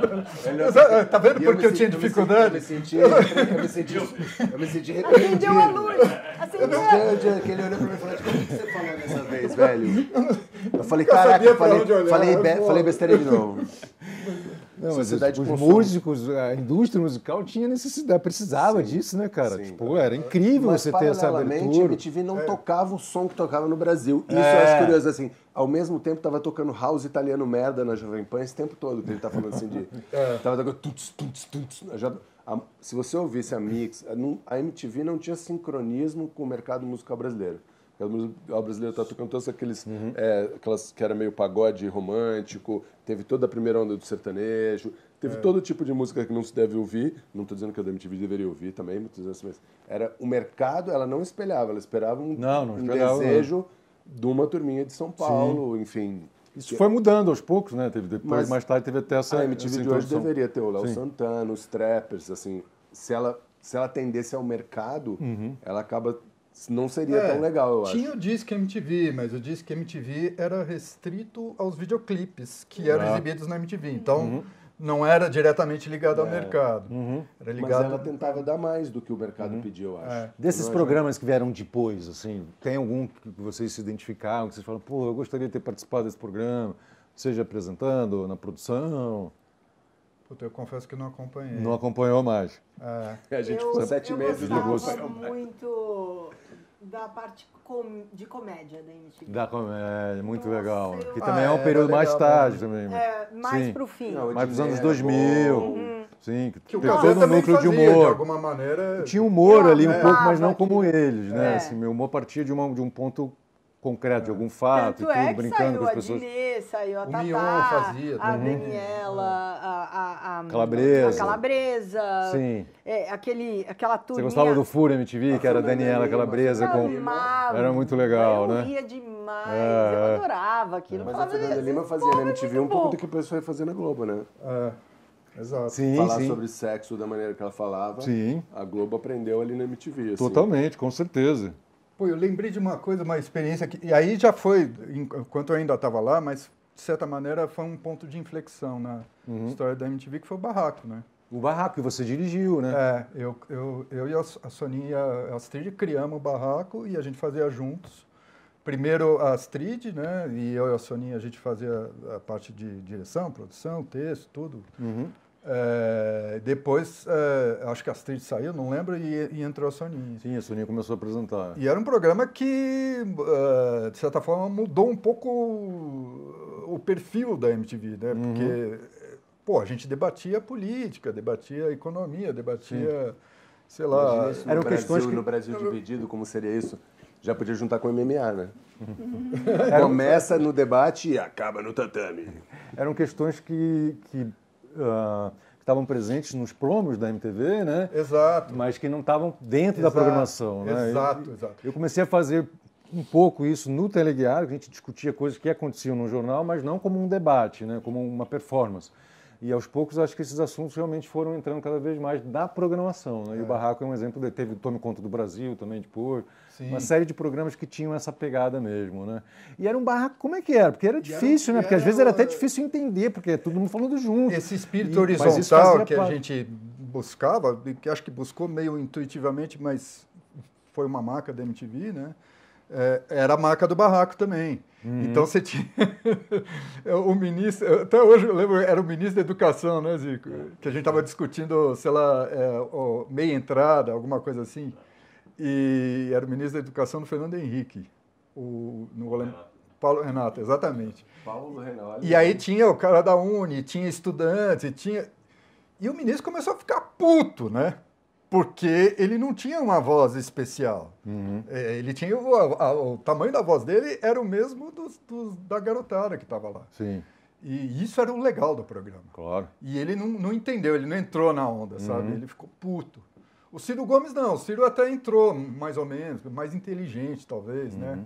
Speaker 4: tô... Tá vendo
Speaker 3: E
Speaker 4: porque eu,
Speaker 3: me
Speaker 4: tinha
Speaker 3: senti-
Speaker 4: dificuldade?
Speaker 3: Eu me senti, eu me senti, eu me senti repreendido.
Speaker 2: Acendeu a luz. Acendeu a luz.
Speaker 3: O dia que ele olhou pra mim e falou, como que você falou dessa vez, velho? Eu falei,
Speaker 4: Eu sabia
Speaker 3: caraca,
Speaker 4: pra
Speaker 3: falei,
Speaker 4: onde olhar,
Speaker 3: falei, be-
Speaker 4: pô.
Speaker 3: falei besteira de novo.
Speaker 1: Não, mas os,
Speaker 3: Sociedade
Speaker 1: os
Speaker 3: de consumo.
Speaker 1: músicos, a indústria musical tinha necessidade, precisava disso, né, cara?
Speaker 3: Sim.
Speaker 1: Tipo, era incrível
Speaker 3: Mas,
Speaker 1: você ter essa
Speaker 3: paralelamente, a
Speaker 1: abertura.
Speaker 3: M T V não tocava o som que tocava no Brasil. Isso
Speaker 1: É.
Speaker 3: eu acho curioso, assim. Ao mesmo tempo, tava tocando house italiano merda na Jovem Pan esse tempo todo, que ele tá falando assim de... Tava tocando... Tuts, tuts, tuts, já- a- se você ouvisse a Mix, a, não- a M T V não tinha sincronismo com o mercado musical brasileiro. O mercado musical brasileiro tá tocando todos aqueles... é, aquelas que era meio pagode romântico, teve toda a primeira onda do sertanejo, teve todo tipo de música que não se deve ouvir. Não estou dizendo que a da M T V deveria ouvir também, mas tô dizendo assim, mas era o mercado, ela não espelhava, ela esperava um,
Speaker 1: Não, não
Speaker 3: um
Speaker 1: espelhava,
Speaker 3: desejo de uma turminha de São Paulo, enfim.
Speaker 1: Isso foi mudando aos poucos, né? Teve, depois,
Speaker 3: Mas
Speaker 1: mais tarde, teve até essa
Speaker 3: A M T V
Speaker 1: essa
Speaker 3: de hoje
Speaker 1: introdução.
Speaker 3: deveria ter o Léo
Speaker 1: Sim.
Speaker 3: Santana, os trappers, assim, se ela, se ela atendesse ao mercado, ela acaba, não seria
Speaker 4: É,
Speaker 3: tão legal, eu
Speaker 4: tinha
Speaker 3: acho.
Speaker 4: o Disque M T V, mas o Disque M T V era restrito aos videoclipes que eram
Speaker 1: Ah.
Speaker 4: exibidos na M T V. Então, não era diretamente ligado ao mercado. Era
Speaker 3: Mas
Speaker 4: ligado...
Speaker 3: ela tentava dar mais do que o mercado pedia, eu acho.
Speaker 4: É.
Speaker 1: Desses
Speaker 3: Não,
Speaker 1: programas que vieram depois, assim, tem algum que vocês se identificaram, que vocês falam, pô, eu gostaria de ter participado desse programa, seja apresentando, na produção,
Speaker 4: Puta, eu confesso que não acompanhei.
Speaker 1: não acompanhou mais.
Speaker 4: É.
Speaker 3: A gente
Speaker 2: eu,
Speaker 3: ficou sete
Speaker 2: eu
Speaker 3: meses
Speaker 2: gostava
Speaker 3: depois.
Speaker 2: muito da parte com- de comédia da M T V.
Speaker 1: Da comédia, muito
Speaker 2: Nossa,
Speaker 1: legal.
Speaker 2: eu-
Speaker 1: Que também
Speaker 4: Ah,
Speaker 1: é um
Speaker 4: era
Speaker 1: período mais
Speaker 4: legal
Speaker 1: tarde
Speaker 4: mesmo.
Speaker 1: também.
Speaker 2: É, mais
Speaker 1: Sim.
Speaker 2: pro fim.
Speaker 3: Não,
Speaker 1: Mais pros
Speaker 3: Edmé
Speaker 1: anos
Speaker 3: era
Speaker 1: dois mil.
Speaker 3: bom.
Speaker 1: Sim,
Speaker 4: Que o
Speaker 1: tem
Speaker 4: Café
Speaker 1: todo um
Speaker 4: também
Speaker 1: núcleo
Speaker 4: fazia,
Speaker 1: de
Speaker 4: de
Speaker 1: humor.
Speaker 4: alguma maneira.
Speaker 1: Tinha humor
Speaker 2: Eu
Speaker 1: ali um pouco, mas não
Speaker 2: amava
Speaker 1: como
Speaker 2: aquilo.
Speaker 1: eles, né?
Speaker 2: É.
Speaker 1: Assim, meu humor partia de, uma, de um ponto concreto, de algum fato
Speaker 2: Tanto
Speaker 1: e tudo,
Speaker 2: é que
Speaker 1: brincando
Speaker 2: saiu
Speaker 1: com as
Speaker 2: a
Speaker 1: pessoas.
Speaker 2: Dinê, saiu a
Speaker 4: O
Speaker 2: Tatá,
Speaker 4: Mion fazia
Speaker 2: a
Speaker 4: também.
Speaker 2: Daniela, a, a, a
Speaker 1: Calabresa.
Speaker 2: a Calabresa,
Speaker 1: Sim.
Speaker 2: é, aquele, aquela
Speaker 1: Você
Speaker 2: turminha.
Speaker 1: gostava do Fúria M T V, que era a
Speaker 3: Fernanda
Speaker 1: Daniela
Speaker 3: Lima,
Speaker 1: Calabresa
Speaker 2: Eu
Speaker 1: com...
Speaker 2: amava,
Speaker 1: Era muito legal,
Speaker 2: eu
Speaker 1: né?
Speaker 2: ria demais,
Speaker 1: É,
Speaker 2: eu
Speaker 1: é.
Speaker 2: adorava aquilo.
Speaker 3: Mas
Speaker 2: Eu
Speaker 3: a
Speaker 2: falava,
Speaker 3: Fernanda
Speaker 2: "Esse
Speaker 3: Lima fazia
Speaker 2: povo
Speaker 3: na
Speaker 2: é
Speaker 3: M T V
Speaker 2: muito
Speaker 3: um pouco
Speaker 2: bom."
Speaker 3: do que o pessoal ia fazer na Globo, né?
Speaker 4: É, exato.
Speaker 1: Sim,
Speaker 3: Falar
Speaker 1: sim.
Speaker 3: sobre sexo da maneira que ela falava.
Speaker 1: Sim.
Speaker 3: A Globo aprendeu ali na M T V. Assim.
Speaker 1: Totalmente, com certeza.
Speaker 4: Pô, eu lembrei de uma coisa, uma experiência que. E aí já foi, enquanto eu ainda estava lá, mas de certa maneira foi um ponto de inflexão na história da M T V, que foi o Barraco, né?
Speaker 1: O Barraco que você dirigiu, né?
Speaker 4: É, eu, eu, eu e a a Soninha e a Astrid criamos o Barraco e a gente fazia juntos. Primeiro a Astrid, né? E eu e a Soninha a gente fazia a parte de direção, produção, texto, tudo.
Speaker 1: Uhum.
Speaker 4: É, depois, é, acho que a Astrid saiu, não lembro, e, e entrou a Soninha.
Speaker 1: Sim, a Soninha começou a apresentar.
Speaker 4: E era um programa que, uh, de certa forma, mudou um pouco o perfil da M T V, né?
Speaker 1: Uhum.
Speaker 4: Porque, pô, a gente debatia política, debatia economia, debatia, sei lá...
Speaker 3: Imagina isso no
Speaker 1: Eram
Speaker 3: Brasil,
Speaker 1: questões que-
Speaker 3: no Brasil dividido, como seria isso? Já podia juntar com o M M A, né? Começa no debate e acaba no tatame.
Speaker 1: Eram questões que, que ah, estavam presentes nos promos da M T V, né?
Speaker 4: Exato.
Speaker 1: Mas que não estavam dentro da
Speaker 4: Exato,
Speaker 1: programação, né?
Speaker 4: exato,
Speaker 1: E-
Speaker 4: exato.
Speaker 1: Eu comecei a fazer um pouco isso no Telediário, que a gente discutia coisas que aconteciam no jornal, mas não como um debate, né? Como uma performance. E aos poucos acho que esses assuntos realmente foram entrando cada vez mais na programação, né? E o Barraco é um exemplo, de, teve Tome Conta do Brasil também depois,
Speaker 4: Sim.
Speaker 1: uma série de programas que tinham essa pegada mesmo, né? E era um barraco, como é que era? Porque era difícil,
Speaker 4: era-
Speaker 1: né? Porque às
Speaker 4: era-
Speaker 1: vezes era até difícil entender, porque é todo mundo falando junto.
Speaker 4: Esse espírito
Speaker 1: E- mas isso
Speaker 4: horizontal
Speaker 1: fazia
Speaker 4: que a
Speaker 1: parte.
Speaker 4: gente buscava, e que acho que buscou meio intuitivamente, mas foi uma marca da M T V, né? É, era a marca do Barraco também. Então você tinha o ministro, até hoje eu lembro, era o ministro da Educação, né, Zico? Que a gente estava discutindo, sei lá, é, o meia entrada, alguma coisa assim. E era o ministro da Educação do Fernando Henrique, o, no Olé- Paulo Renato, exatamente.
Speaker 3: Paulo Renato.
Speaker 4: E aí tinha o cara da Uni, tinha estudantes, tinha... E o ministro começou a ficar puto, né? Porque ele não tinha uma voz especial. É, ele tinha... O, a- o tamanho da voz dele era o mesmo dos, dos- da garotada que estava lá.
Speaker 1: Sim,
Speaker 4: E isso era o legal do programa.
Speaker 1: claro.
Speaker 4: E ele não, não entendeu, ele não entrou na onda, sabe? Ele ficou puto. O Ciro Gomes não, o Ciro até entrou, mais ou menos, mais inteligente, talvez, né?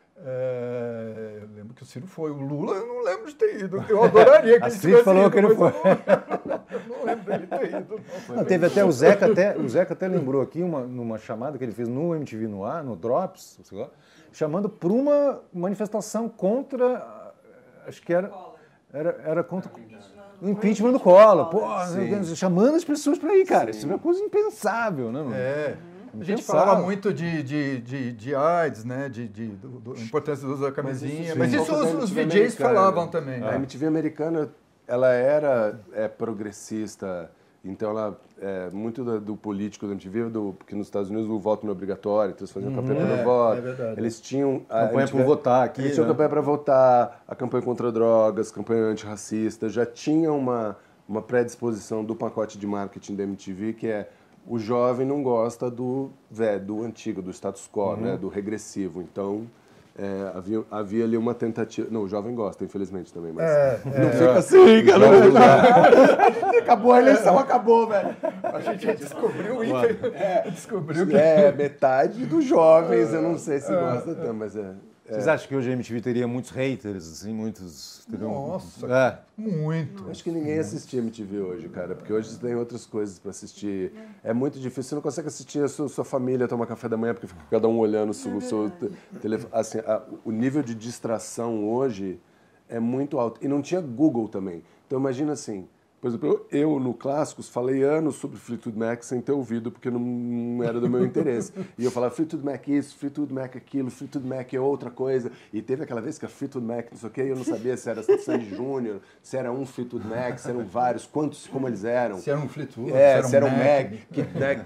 Speaker 4: É, eu lembro que o Ciro foi. O Lula, eu não lembro de ter ido. Eu adoraria que
Speaker 1: A
Speaker 4: ele
Speaker 1: Astrid
Speaker 4: tivesse
Speaker 1: falou
Speaker 4: ido,
Speaker 1: que ele
Speaker 4: mas
Speaker 1: foi.
Speaker 4: Eu não, eu não lembro dele ter ido. Não.
Speaker 1: Não, teve até o Zeca, até, o Zeca até lembrou aqui uma, numa chamada que ele fez no M T V no ar, no Drops, sei lá, chamando para uma manifestação contra, acho que era, era, era contra o impeachment do Collor. Pô, chamando as pessoas para ir, cara. Isso é uma coisa impensável, né? mano?
Speaker 4: É. A gente
Speaker 1: Impensável.
Speaker 4: falava muito de, de, de, de AIDS, né? De, de, do, do, importância do uso da camisinha. Mas isso,
Speaker 3: Sim.
Speaker 4: os, os
Speaker 3: M T V
Speaker 4: V Js
Speaker 3: americana.
Speaker 4: falavam também.
Speaker 3: A
Speaker 4: Né?
Speaker 3: M T V americana, ela era é, progressista, então ela é, muito do, do político da M T V, do, porque nos Estados Unidos o voto não é obrigatório, então eles faziam campanha
Speaker 4: É,
Speaker 3: pelo voto.
Speaker 4: é verdade.
Speaker 3: Eles tinham a
Speaker 1: Campanha
Speaker 3: M T V
Speaker 1: por votar aqui,
Speaker 3: Eles tinham
Speaker 1: né?
Speaker 3: campanha para votar, a campanha contra drogas, campanha antirracista, já tinha uma uma predisposição do pacote de marketing da M T V que é o jovem não gosta do velho, do antigo, do status quo, né, do regressivo. Então, é, havia, havia ali uma tentativa... Não, o jovem gosta, infelizmente, também, mas...
Speaker 4: É,
Speaker 3: não fica assim, cara. Acabou a eleição, acabou, velho.
Speaker 4: A gente descobriu o é, descobriu que
Speaker 3: É, metade dos jovens, eu não sei se gosta tanto, mas é...
Speaker 1: Vocês acham que hoje a M T V teria muitos haters, assim, muitos... teriam-
Speaker 4: Nossa.
Speaker 1: É.
Speaker 4: muito.
Speaker 3: Eu acho que ninguém assiste M T V hoje, cara, porque hoje você tem outras coisas pra assistir. É muito difícil, você não consegue assistir a sua, sua família tomar café da manhã, porque fica cada um olhando o seu, seu telefone. Assim, a- o nível de distração hoje é muito alto. E não tinha Google também. Então imagina assim, por exemplo, eu, eu no Clássicos falei anos sobre Fleetwood Mac sem ter ouvido, porque não, não era do meu interesse. E eu falava Fleetwood Mac isso, Fleetwood Mac aquilo, Fleetwood Mac é outra coisa. E teve aquela vez que a Fleetwood Mac não sei o quê, e eu não sabia se era Sandy Júnior, se era um Fleetwood Mac, se eram vários, quantos, como eles eram.
Speaker 4: Se era um Fleetwood,
Speaker 3: É,
Speaker 4: se
Speaker 3: se era
Speaker 4: era
Speaker 3: um
Speaker 4: um
Speaker 3: Mac.
Speaker 4: Mac.
Speaker 3: Que, né,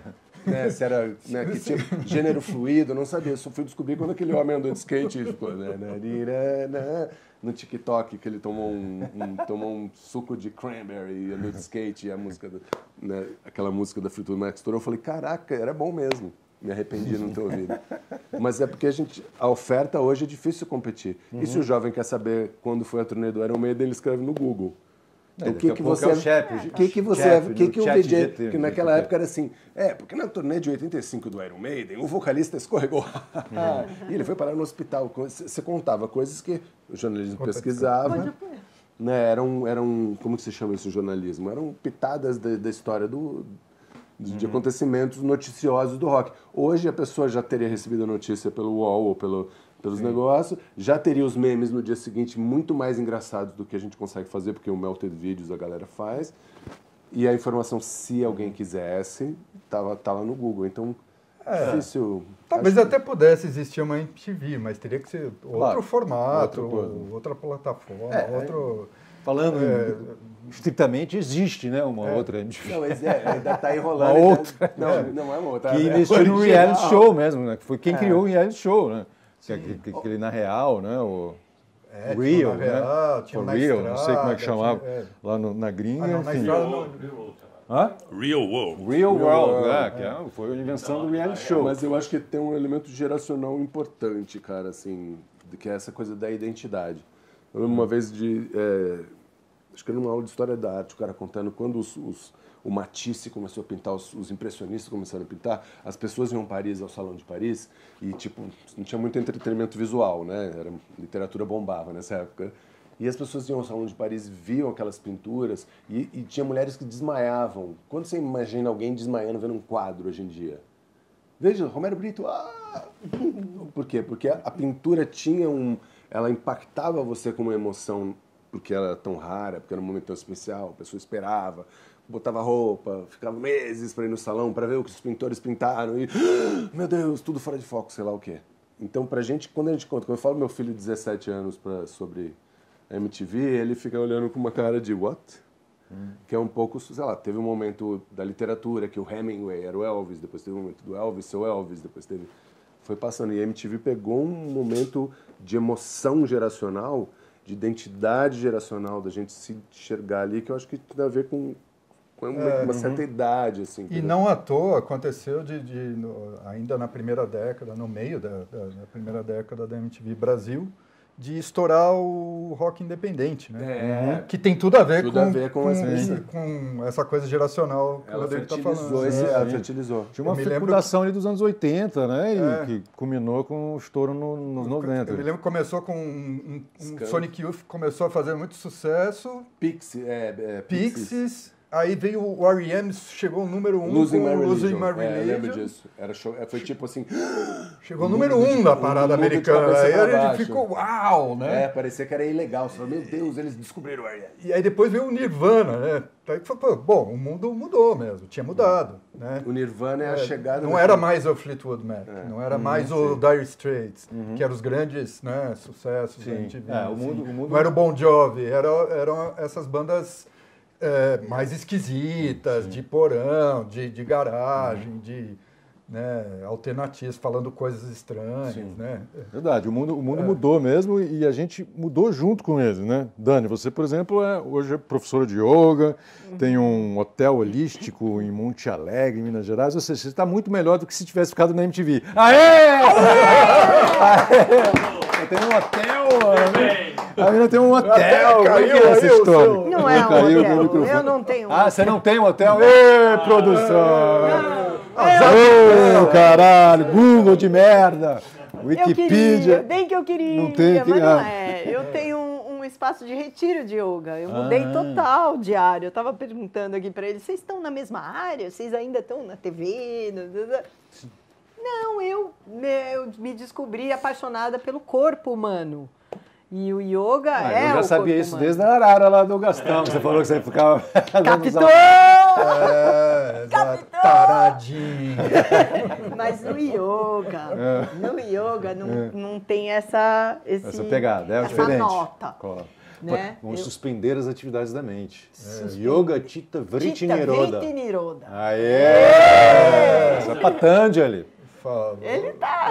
Speaker 3: né, se era, né, que tinha gênero fluido, eu não sabia. Eu só fui descobrir quando aquele homem andou de skate e ficou, né, no TikTok, que ele tomou um, um, tomou um suco de cranberry e andou de skate, e a música, do, né, aquela música da Fleetwood Mac estourou. Eu falei, caraca, era bom mesmo. Me arrependi de não ter ouvido. Mas é porque a, gente, a oferta hoje é difícil competir. Uhum. E se o jovem quer saber quando foi a turnê do Iron Maiden, ele escreve no Google.
Speaker 1: Então, o que que você...
Speaker 3: O que que você... O que que o V J... Que naquela época era assim... É, porque na turnê de oitenta e cinco do Iron Maiden, o vocalista escorregou. E ele foi parar no hospital. Você contava coisas que o jornalismo pesquisava. Né, eram, eram... Como que se chama isso, jornalismo? Eram pitadas da, da história do... de uhum. acontecimentos noticiosos do rock. Hoje a pessoa já teria recebido a notícia pelo U O L ou pelo, pelos Sim. negócios, já teria os memes no dia seguinte muito mais engraçados do que a gente consegue fazer, porque o Melted Videos a galera faz, e a informação, se alguém quisesse, estava tá lá no Google. Então, é difícil...
Speaker 4: Talvez que... até pudesse existir uma M T V, mas teria que ser outro claro. formato, outro outra plataforma, é, outro...
Speaker 1: Falando é, estritamente, existe, né, uma é. outra M T V.
Speaker 3: Não, mas é, ainda está enrolando.
Speaker 1: Uma outra.
Speaker 3: Não, é. não é uma outra.
Speaker 1: Que investiu no reality show mesmo, né? Que foi quem é. criou o reality show, né? Aquele na real, né? O
Speaker 4: é,
Speaker 1: Real,
Speaker 4: na real,
Speaker 1: né?
Speaker 4: tinha
Speaker 1: For Real, não sei como é que chamava. Tinha, é. Lá no, na gringa, ah, não, enfim. Na
Speaker 5: Real, Hã? Real World.
Speaker 1: Real World, é, que é, foi a invenção do reality show.
Speaker 3: Mas eu acho que tem um elemento geracional importante, cara, assim, que é essa coisa da identidade. Eu lembro uma vez de... É, acho que era numa aula de História da Arte, o cara contando quando os, os, o Matisse começou a pintar, os, os impressionistas começaram a pintar, as pessoas iam a Paris, ao Salão de Paris, e tipo, não tinha muito entretenimento visual, né? Era, literatura bombava nessa época. E as pessoas iam ao Salão de Paris, viam aquelas pinturas, e, e tinha mulheres que desmaiavam. Quando você imagina alguém desmaiando vendo um quadro hoje em dia? Veja, Romero Brito, ah! Por quê? Porque a, a pintura tinha um... ela impactava você com uma emoção, porque ela era tão rara, porque era um momento tão especial, a pessoa esperava, botava roupa, ficava meses para ir no salão para ver o que os pintores pintaram e, meu Deus, tudo fora de foco, sei lá o quê. Então, pra gente, quando a gente conta, quando eu falo meu filho de dezessete anos pra, sobre a M T V, ele fica olhando com uma cara de what? Hum. Que é um pouco, sei lá, teve um momento da literatura que o Hemingway era o Elvis, depois teve um momento do Elvis ser o Elvis, depois teve... Foi passando, e a M T V pegou um momento de emoção geracional, de identidade geracional, da gente se enxergar ali, que eu acho que tem a ver com, com uma, é, uma certa uhum. idade. Assim,
Speaker 4: e não à toa aconteceu de, de no, ainda na primeira década, no meio da, da, da primeira década da M T V Brasil, de estourar o rock independente, né?
Speaker 3: É.
Speaker 4: Que tem tudo a ver,
Speaker 3: tudo
Speaker 4: com,
Speaker 3: a ver com,
Speaker 4: com,
Speaker 3: essa...
Speaker 4: com essa coisa geracional que
Speaker 3: ela
Speaker 4: o David está falando.
Speaker 3: Esse, é, ela fertilizou.
Speaker 1: Tinha uma fecundação ali dos anos oitenta, né? E é. que culminou com o estouro no, nos noventa.
Speaker 4: Eu me lembro que começou com um, um, um Sonic Youth, começou a fazer muito sucesso.
Speaker 3: Pixies, é, é,
Speaker 4: Pixies. Pixies. Aí veio o R E M, chegou o número um
Speaker 3: Losing
Speaker 4: com
Speaker 3: My Religion.
Speaker 4: Losing My Religion.
Speaker 3: É, eu lembro disso. Era show, foi tipo assim...
Speaker 4: Chegou o número um da parada americana. Aí a gente ficou, uau, né?
Speaker 3: É, parecia que era ilegal. Você falou, meu Deus, eles descobriram o R E M.
Speaker 4: E aí depois veio o Nirvana, né? Aí falou, bom, o mundo mudou mesmo, tinha mudado, né?
Speaker 3: O Nirvana é a
Speaker 4: é,
Speaker 3: chegada...
Speaker 4: Não era mais o Fleetwood Mac, é. não era uhum, mais sim. o Dire Straits, uhum. que eram os grandes, né, sucessos da M T V.
Speaker 1: É,
Speaker 4: assim.
Speaker 1: o mundo, o mundo...
Speaker 4: Não era o Bon Jovi, era, eram essas bandas... É, mais esquisitas, sim. de porão, de, de garagem, uhum. de né, alternativas, falando coisas estranhas. Sim. Né?
Speaker 1: Verdade, o mundo, o mundo é. mudou mesmo e a gente mudou junto com ele, né? Dani, você, por exemplo, é, hoje é professora de yoga, uhum. tem um hotel holístico em Monte Alegre, em Minas Gerais, ou seja, você está muito melhor do que se tivesse ficado na M T V. Aê! Aê! Tem um hotel, né? A menina tem um hotel.
Speaker 4: Caiu,
Speaker 1: que é essa
Speaker 4: caiu,
Speaker 1: história?
Speaker 2: Seu... Não é um
Speaker 1: caiu
Speaker 2: hotel. Eu não tenho um
Speaker 1: Ah,
Speaker 2: hotel.
Speaker 1: você não tem um hotel? Ê, produção!
Speaker 2: Ô,
Speaker 1: oh, caralho! Google de merda! Wikipedia.
Speaker 2: Eu queria, bem que eu queria,
Speaker 1: não tem,
Speaker 2: mas não é. Eu tenho um, um espaço de retiro de yoga. Eu mudei ah. total de área. Eu estava perguntando aqui para eles, vocês estão na mesma área? Vocês ainda estão na T V? Não, eu, eu me descobri apaixonada pelo corpo humano. E o yoga ah, é o
Speaker 1: Eu já
Speaker 2: o
Speaker 1: sabia
Speaker 2: corpo
Speaker 1: isso
Speaker 2: humano.
Speaker 1: desde a arara lá do Gastão. Você falou que você ficava...
Speaker 2: Capitão!
Speaker 4: É, taradinha.
Speaker 2: Mas no yoga, é. no yoga não, é. não tem essa... Esse,
Speaker 1: essa pegada, é
Speaker 2: essa
Speaker 1: diferente.
Speaker 2: nota.
Speaker 1: Claro.
Speaker 2: Né?
Speaker 1: Vamos
Speaker 2: Eu...
Speaker 1: suspender as atividades da mente. É. Yoga Chitta Vritti Niroda.
Speaker 2: Vritti Niroda.
Speaker 1: Aê! É. Isso é Patanjali.
Speaker 2: Ele tá...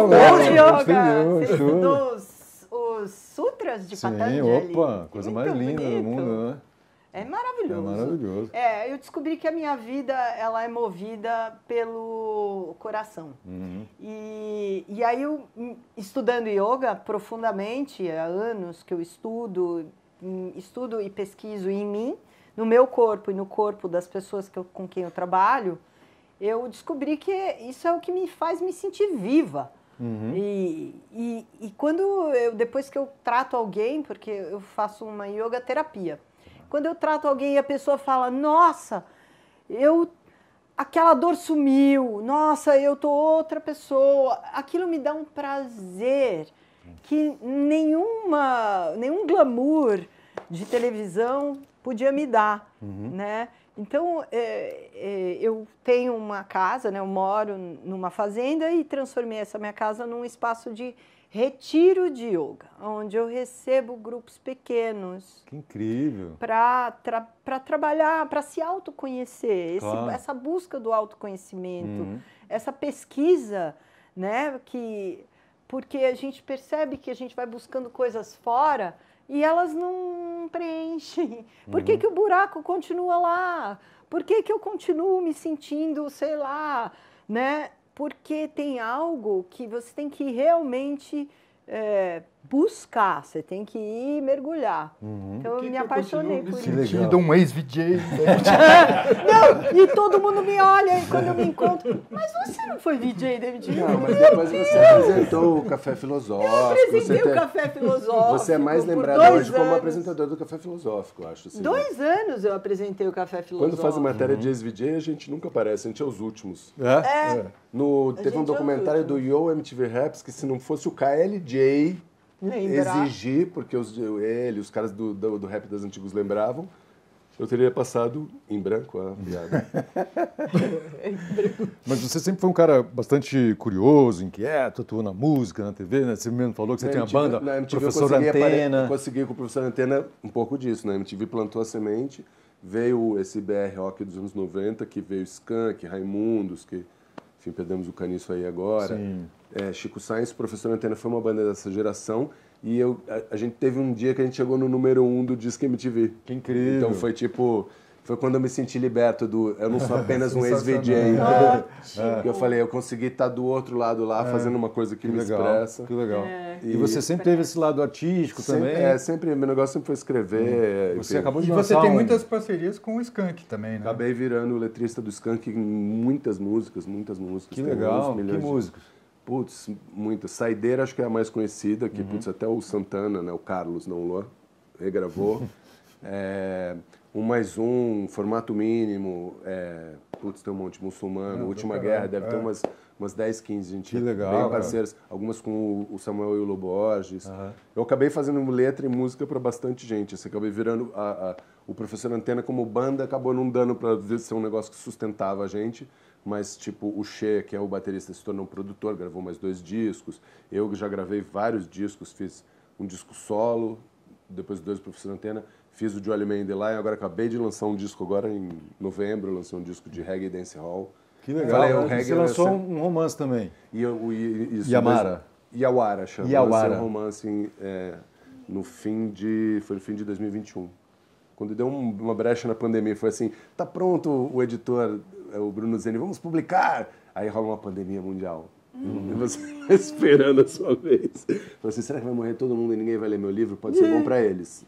Speaker 1: Ele
Speaker 2: estudou yoga. Os, os sutras de
Speaker 1: Sim,
Speaker 2: Patanjali.
Speaker 1: Opa, coisa
Speaker 2: Muito
Speaker 1: mais linda
Speaker 2: bonito.
Speaker 1: do mundo, né?
Speaker 2: É maravilhoso.
Speaker 1: É maravilhoso.
Speaker 2: É, eu descobri que a minha vida ela é movida pelo coração.
Speaker 1: Uhum.
Speaker 2: E, e aí, eu, estudando yoga profundamente, há anos que eu estudo, estudo e pesquiso em mim, no meu corpo e no corpo das pessoas que eu, com quem eu trabalho, eu descobri que isso é o que me faz me sentir viva. Uhum. E, e, e quando eu, depois que eu trato alguém, porque eu faço uma yoga terapia, quando eu trato alguém e a pessoa fala, nossa, eu, aquela dor sumiu, nossa, eu tô outra pessoa, aquilo me dá um prazer que nenhuma, nenhum glamour de televisão podia me dar, uhum. né? Então, é, é, eu tenho uma casa, né? Eu moro numa fazenda e transformei essa minha casa num espaço de retiro de yoga, onde eu recebo grupos pequenos.
Speaker 1: Que incrível!
Speaker 2: Para tra para trabalhar, para se autoconhecer,
Speaker 1: Claro.
Speaker 2: esse, essa busca do autoconhecimento, uhum. essa pesquisa, né? Que, porque a gente percebe que a gente vai buscando coisas fora e elas não preenchem. Por que, uhum. que o buraco continua lá? Por que, que eu continuo me sentindo, sei lá, né? Porque tem algo que você tem que realmente é, buscar, você tem que ir mergulhar. Uhum. Então eu me apaixonei por isso.
Speaker 4: Me sentindo um ex-V J.
Speaker 2: Não, e todo mundo me olha e quando eu me encontro, mas você não foi V J da M T V?
Speaker 3: Não, mas depois você apresentou o Café Filosófico.
Speaker 2: Eu apresentei
Speaker 3: você
Speaker 2: o Café Filosófico.
Speaker 3: Você é mais lembrado hoje como apresentador do Café Filosófico, eu acho. Assim,
Speaker 2: dois né? anos eu apresentei o Café Filosófico.
Speaker 3: Quando faz matéria uhum. de ex-V J, a gente nunca aparece, a gente é os últimos.
Speaker 2: É? é.
Speaker 3: No, teve um documentário é do Yo M T V Raps que se não fosse o K L J
Speaker 2: Lembrar.
Speaker 3: exigir, porque os, ele, os caras do, do, do rap das antigos lembravam, eu teria passado em branco a piada.
Speaker 1: Mas você sempre foi um cara bastante curioso, inquieto, atuou na música, na T V, né? Você mesmo falou que você
Speaker 3: na
Speaker 1: tem
Speaker 3: M T V,
Speaker 1: a banda,
Speaker 3: na M T V
Speaker 1: Professor
Speaker 3: eu consegui
Speaker 1: Antena.
Speaker 3: Eu consegui com o Professor Antena um pouco disso, né? A M T V plantou a semente, veio esse B R Rock dos anos noventa, que veio Skank, Raimundos, que, enfim, perdemos o caniço aí agora.
Speaker 1: Sim.
Speaker 3: É, Chico Sainz, Professor Antena foi uma banda dessa geração. E eu, a, a gente teve um dia que a gente chegou no número um do Disque M T V.
Speaker 1: Que incrível.
Speaker 3: Então foi tipo... Foi quando eu me senti liberto do... Eu não sou apenas um ex-V J.
Speaker 2: Ah,
Speaker 3: é. Eu falei, eu consegui estar do outro lado lá, é. fazendo uma coisa que, que me
Speaker 1: legal,
Speaker 3: expressa.
Speaker 1: Que legal.
Speaker 2: É.
Speaker 1: E, e você sempre teve esse lado artístico
Speaker 3: sempre,
Speaker 1: também?
Speaker 3: É, sempre. Meu negócio sempre foi escrever.
Speaker 1: Hum. Você
Speaker 3: enfim.
Speaker 1: acabou de
Speaker 4: E
Speaker 1: lançar
Speaker 4: você tem
Speaker 1: um...
Speaker 4: muitas parcerias com o Skank também, né?
Speaker 3: Acabei virando o letrista do Skank em muitas músicas, muitas músicas.
Speaker 1: Que legal. Que
Speaker 3: de...
Speaker 1: músicas?
Speaker 3: Putz, muitas. Saideira acho que é a mais conhecida, que
Speaker 1: uhum.
Speaker 3: putz, até o Santana, né, o Carlos, não o Luan, regravou. é, um mais um, Formato Mínimo, é, putz, tem um monte, Muçulmano,
Speaker 4: Não,
Speaker 3: Última
Speaker 4: caralho,
Speaker 3: Guerra, deve
Speaker 4: é.
Speaker 3: ter umas, umas dez, quinze, gente.
Speaker 1: Que legal,
Speaker 3: bem
Speaker 1: cara.
Speaker 3: parceiras, algumas com o Samuel e o Lobo Borges.
Speaker 1: Uhum.
Speaker 3: Eu acabei fazendo letra e música para bastante gente, assim, acabei virando a, a, o Professor Antena como banda, acabou não dando para ser um negócio que sustentava a gente. Mas, tipo, o Che, que é o baterista, se tornou um produtor, gravou mais dois discos. Eu já gravei vários discos, fiz um disco solo, depois dois do Professor Antena, fiz o Jolly Man in the Lion, agora acabei de lançar um disco agora em novembro, lancei um disco de reggae dance hall.
Speaker 1: Que legal.
Speaker 3: Falei, o
Speaker 1: Você
Speaker 3: reggae
Speaker 1: lançou
Speaker 3: sempre...
Speaker 1: um romance também.
Speaker 3: E, eu, e, isso,
Speaker 1: Yamara.
Speaker 3: Mas, Yawara, chama.
Speaker 1: Yawara.
Speaker 3: Lancei um romance em, é, no fim de... Foi no fim de dois mil e vinte e um. Quando deu um, uma brecha na pandemia, foi assim, tá pronto o editor... o Bruno Zeni, vamos publicar! Aí rola uma pandemia mundial. Hum. E você esperando a sua vez. Falei assim, será que vai morrer todo mundo e ninguém vai ler meu livro? Pode ser bom para eles.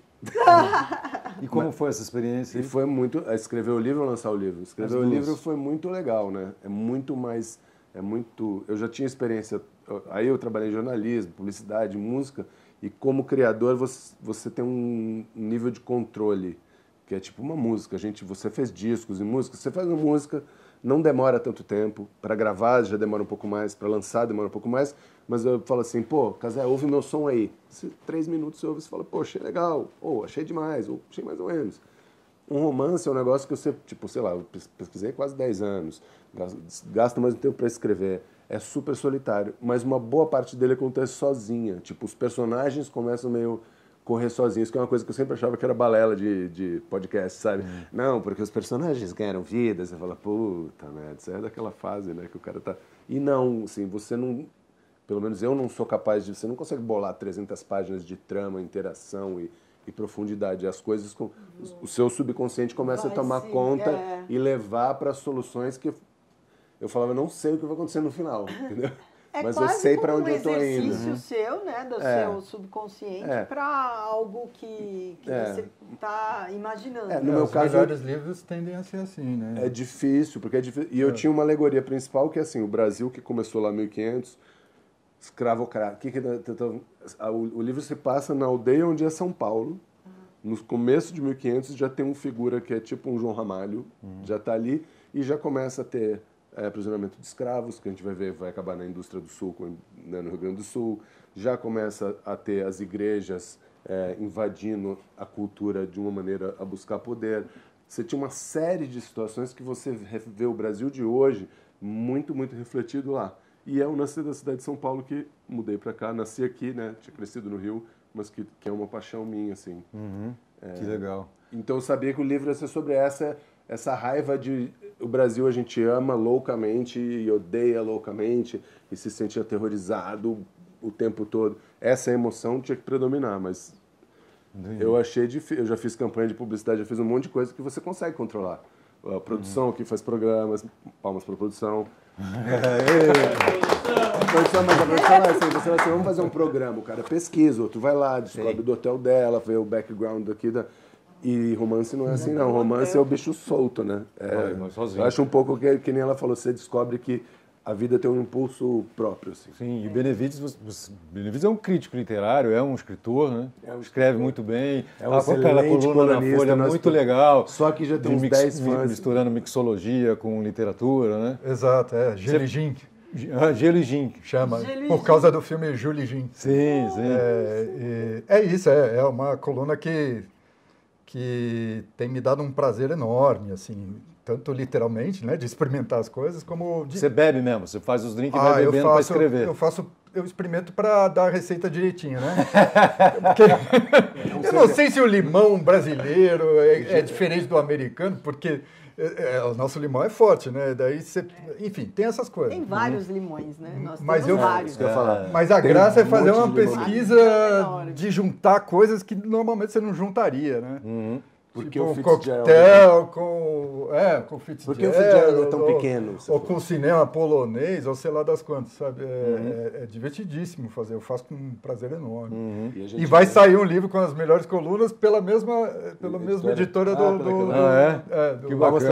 Speaker 1: E como Mas, foi essa experiência?
Speaker 3: E foi muito... Escrever o livro ou lançar o livro? Escrever o livro foi muito legal, né? É muito mais... É muito... Eu já tinha experiência... Aí eu trabalhei em jornalismo, publicidade, música, e como criador você, você tem um nível de controle que é tipo uma música. A gente, você fez discos e músicas, você faz uma música, não demora tanto tempo, para gravar já demora um pouco mais, para lançar demora um pouco mais, mas eu falo assim, pô, Casé, ouve meu som aí. Se, três minutos você ouve, você fala, pô, achei legal, ou achei demais, ou achei mais ou menos. Um romance é um negócio que você, tipo, sei lá, eu pesquisei quase dez anos, gasta mais um tempo para escrever, é super solitário, mas uma boa parte dele acontece sozinha, tipo, os personagens começam meio... correr sozinhos, que é uma coisa que eu sempre achava que era balela de, de podcast, sabe? Hum. Não, porque os personagens ganharam vida, você fala, puta, né? Isso é daquela fase, né, que o cara tá... E não, assim, você não... Pelo menos eu não sou capaz de... Você não consegue bolar trezentas páginas de trama, interação e, e profundidade. As coisas... Com, o, o seu subconsciente começa vai a tomar sim, conta é. e levar para soluções que... Eu falava, não sei o que vai acontecer no final, entendeu?
Speaker 2: É
Speaker 3: Mas eu sei para onde
Speaker 2: um
Speaker 3: eu tô indo.
Speaker 2: É um exercício seu, né, do é. seu subconsciente é. para algo que, que é. você está imaginando.
Speaker 3: É, no meu
Speaker 4: Os
Speaker 3: caso,
Speaker 4: melhores livros tendem a ser assim, né?
Speaker 3: É difícil, porque é difícil. E eu é. tinha uma alegoria principal que é assim, o Brasil que começou lá em mil e quinhentos, escravocrata. Que que, o livro se passa na aldeia onde é São Paulo. Uhum. No começo de mil e quinhentos já tem uma figura que é tipo um João Ramalho, uhum. já está ali e já começa a ter É, aprisionamento de escravos, que a gente vai ver, vai acabar na indústria do sul, né, no Rio Grande do Sul. Já começa a ter as igrejas é, invadindo a cultura de uma maneira a buscar poder. Você tinha uma série de situações que você vê o Brasil de hoje muito, muito refletido lá. E é o nascer da cidade de São Paulo que mudei para cá, nasci aqui, né, tinha crescido no Rio, mas que, que é uma paixão minha, assim.
Speaker 1: Uhum,
Speaker 3: é,
Speaker 1: que legal.
Speaker 3: Então eu sabia que o livro ia ser sobre essa... Essa raiva de... O Brasil a gente ama loucamente e odeia loucamente e se sente aterrorizado o tempo todo. Essa emoção tinha que predominar, mas Entendi. eu achei difícil. Eu já fiz campanha de publicidade, já fiz um monte de coisa que você consegue controlar. A produção uhum. que faz programas, palmas para a produção. a produção, mas a produção é assim, você vai assim, vamos fazer um programa, o cara pesquisa, outro vai lá, descobre Sim. do hotel dela, vê o background aqui da... E romance não é assim, não. Romance é o bicho solto, né? É, eu acho um pouco que, que nem ela falou, você descobre que a vida tem um impulso próprio, assim.
Speaker 1: Sim, e Benevides, Benevides é um crítico literário, é um escritor, né? É um Escreve escritor. muito bem.
Speaker 3: É um aquela coluna na Folha
Speaker 1: muito legal.
Speaker 3: Só que já tem uns dez fãs.
Speaker 1: Misturando mixologia com literatura, né?
Speaker 4: Exato, é. Gelo e Gin.
Speaker 1: Ah, Gelo e Gin.
Speaker 4: Chama, Gelo por causa do filme Julie Gin.
Speaker 1: Sim, sim.
Speaker 4: É, é isso, é, é uma coluna que... que tem me dado um prazer enorme, assim, tanto literalmente, né, de experimentar as coisas, como... De...
Speaker 1: Você bebe mesmo? Você faz os drinks e ah, vai bebendo para escrever?
Speaker 4: Eu faço, eu experimento para dar a receita direitinho, né? Porque, eu não sei se o limão brasileiro é, é diferente do americano, porque é, é, o nosso limão é forte, né? Daí você, enfim, tem essas coisas.
Speaker 2: Tem vários uhum. limões, né? Nós
Speaker 4: mas
Speaker 2: temos
Speaker 4: eu,
Speaker 2: vários.
Speaker 4: É, é, mas a tem graça um é fazer uma pesquisa de juntar coisas que normalmente você não juntaria, né?
Speaker 3: Uhum. Porque
Speaker 4: tipo,
Speaker 3: o
Speaker 4: um coquetel com, é, com Fitzgerald.
Speaker 3: Porque o Fitzgerald é tão
Speaker 4: ou,
Speaker 3: pequeno.
Speaker 4: Ou com cinema polonês, ou sei lá das quantas, sabe? É, uhum. é, é divertidíssimo fazer, eu faço com um prazer enorme. Uhum. E, e vai vai... sair um livro com as melhores colunas pela mesma, pela editora. mesma editora do... Ah, do, do,
Speaker 1: ah, é?
Speaker 4: é do
Speaker 1: que bacana.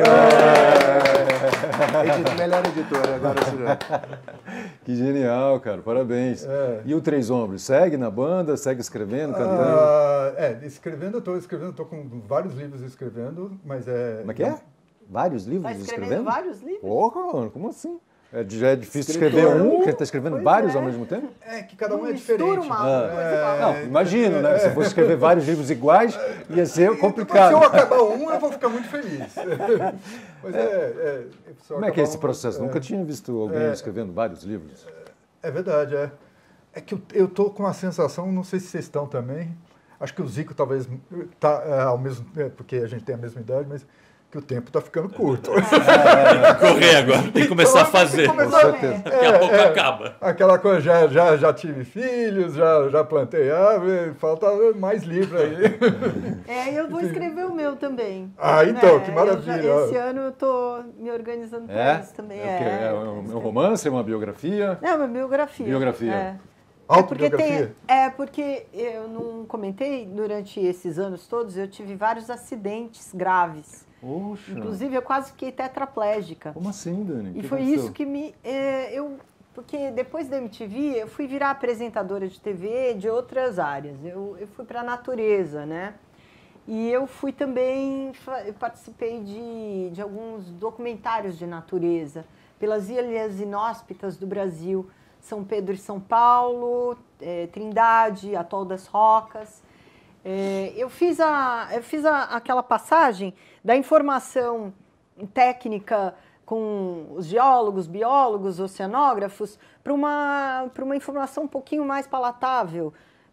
Speaker 3: É. Melhor editora, agora sim.
Speaker 1: Que genial, cara, parabéns. É. E o Três Ombros, segue na banda, segue escrevendo, cantando?
Speaker 4: Ah, é, escrevendo, eu estou escrevendo, estou com vários livros escrevendo, mas é...
Speaker 1: Como é que é? Vários livros
Speaker 2: tá escrevendo?
Speaker 1: escrevendo?
Speaker 2: vários livros?
Speaker 1: Porra, como assim? É, já é difícil Escritor. escrever um, porque está escrevendo pois vários é. ao mesmo tempo?
Speaker 4: É que cada um é diferente.
Speaker 2: Uma
Speaker 1: ah. é, não, imagino, né? Se fosse escrever vários livros iguais, ia ser complicado.
Speaker 4: Se eu acabar um, eu vou ficar muito feliz. Mas é, é,
Speaker 1: Como é que é esse processo? Um, Nunca é, tinha visto alguém é, escrevendo vários livros.
Speaker 4: É verdade, é. É que eu estou com a sensação, não sei se vocês estão também, acho que o Zico talvez tá é, ao mesmo tempo, porque a gente tem a mesma idade, mas que o tempo está ficando curto.
Speaker 5: Tem que correr agora, tem que começar então, a fazer.
Speaker 4: Começar,
Speaker 5: com certeza. Daqui a pouco é, acaba.
Speaker 4: Aquela coisa, já, já, já tive filhos, já, já plantei árvore, falta mais livro aí.
Speaker 2: É, eu vou escrever o meu também.
Speaker 4: Ah, então,
Speaker 2: é,
Speaker 4: que maravilha.
Speaker 2: Já, esse ano eu estou me organizando para
Speaker 1: é?
Speaker 2: isso também.
Speaker 1: É, é, é um, um romance, é uma biografia?
Speaker 2: É uma biografia.
Speaker 1: Biografia.
Speaker 2: É.
Speaker 4: Autobiografia?
Speaker 2: É porque, tem, é porque eu não comentei, durante esses anos todos, eu tive vários acidentes graves.
Speaker 1: Oxa.
Speaker 2: Inclusive, eu quase fiquei tetraplégica.
Speaker 1: Como assim, Dani?
Speaker 2: E
Speaker 1: que
Speaker 2: foi
Speaker 1: aconteceu?
Speaker 2: isso que me... É, eu, porque depois da M T V, eu fui virar apresentadora de T V de outras áreas. Eu, eu fui para a natureza, né? E eu fui também... Eu participei de, de alguns documentários de natureza pelas ilhas inóspitas do Brasil. São Pedro e São Paulo, é, Trindade, Atol das Rocas. É, eu fiz, a, eu fiz a, aquela passagem da informação técnica com os geólogos, biólogos, oceanógrafos, para uma, para uma informação um pouquinho mais palatável,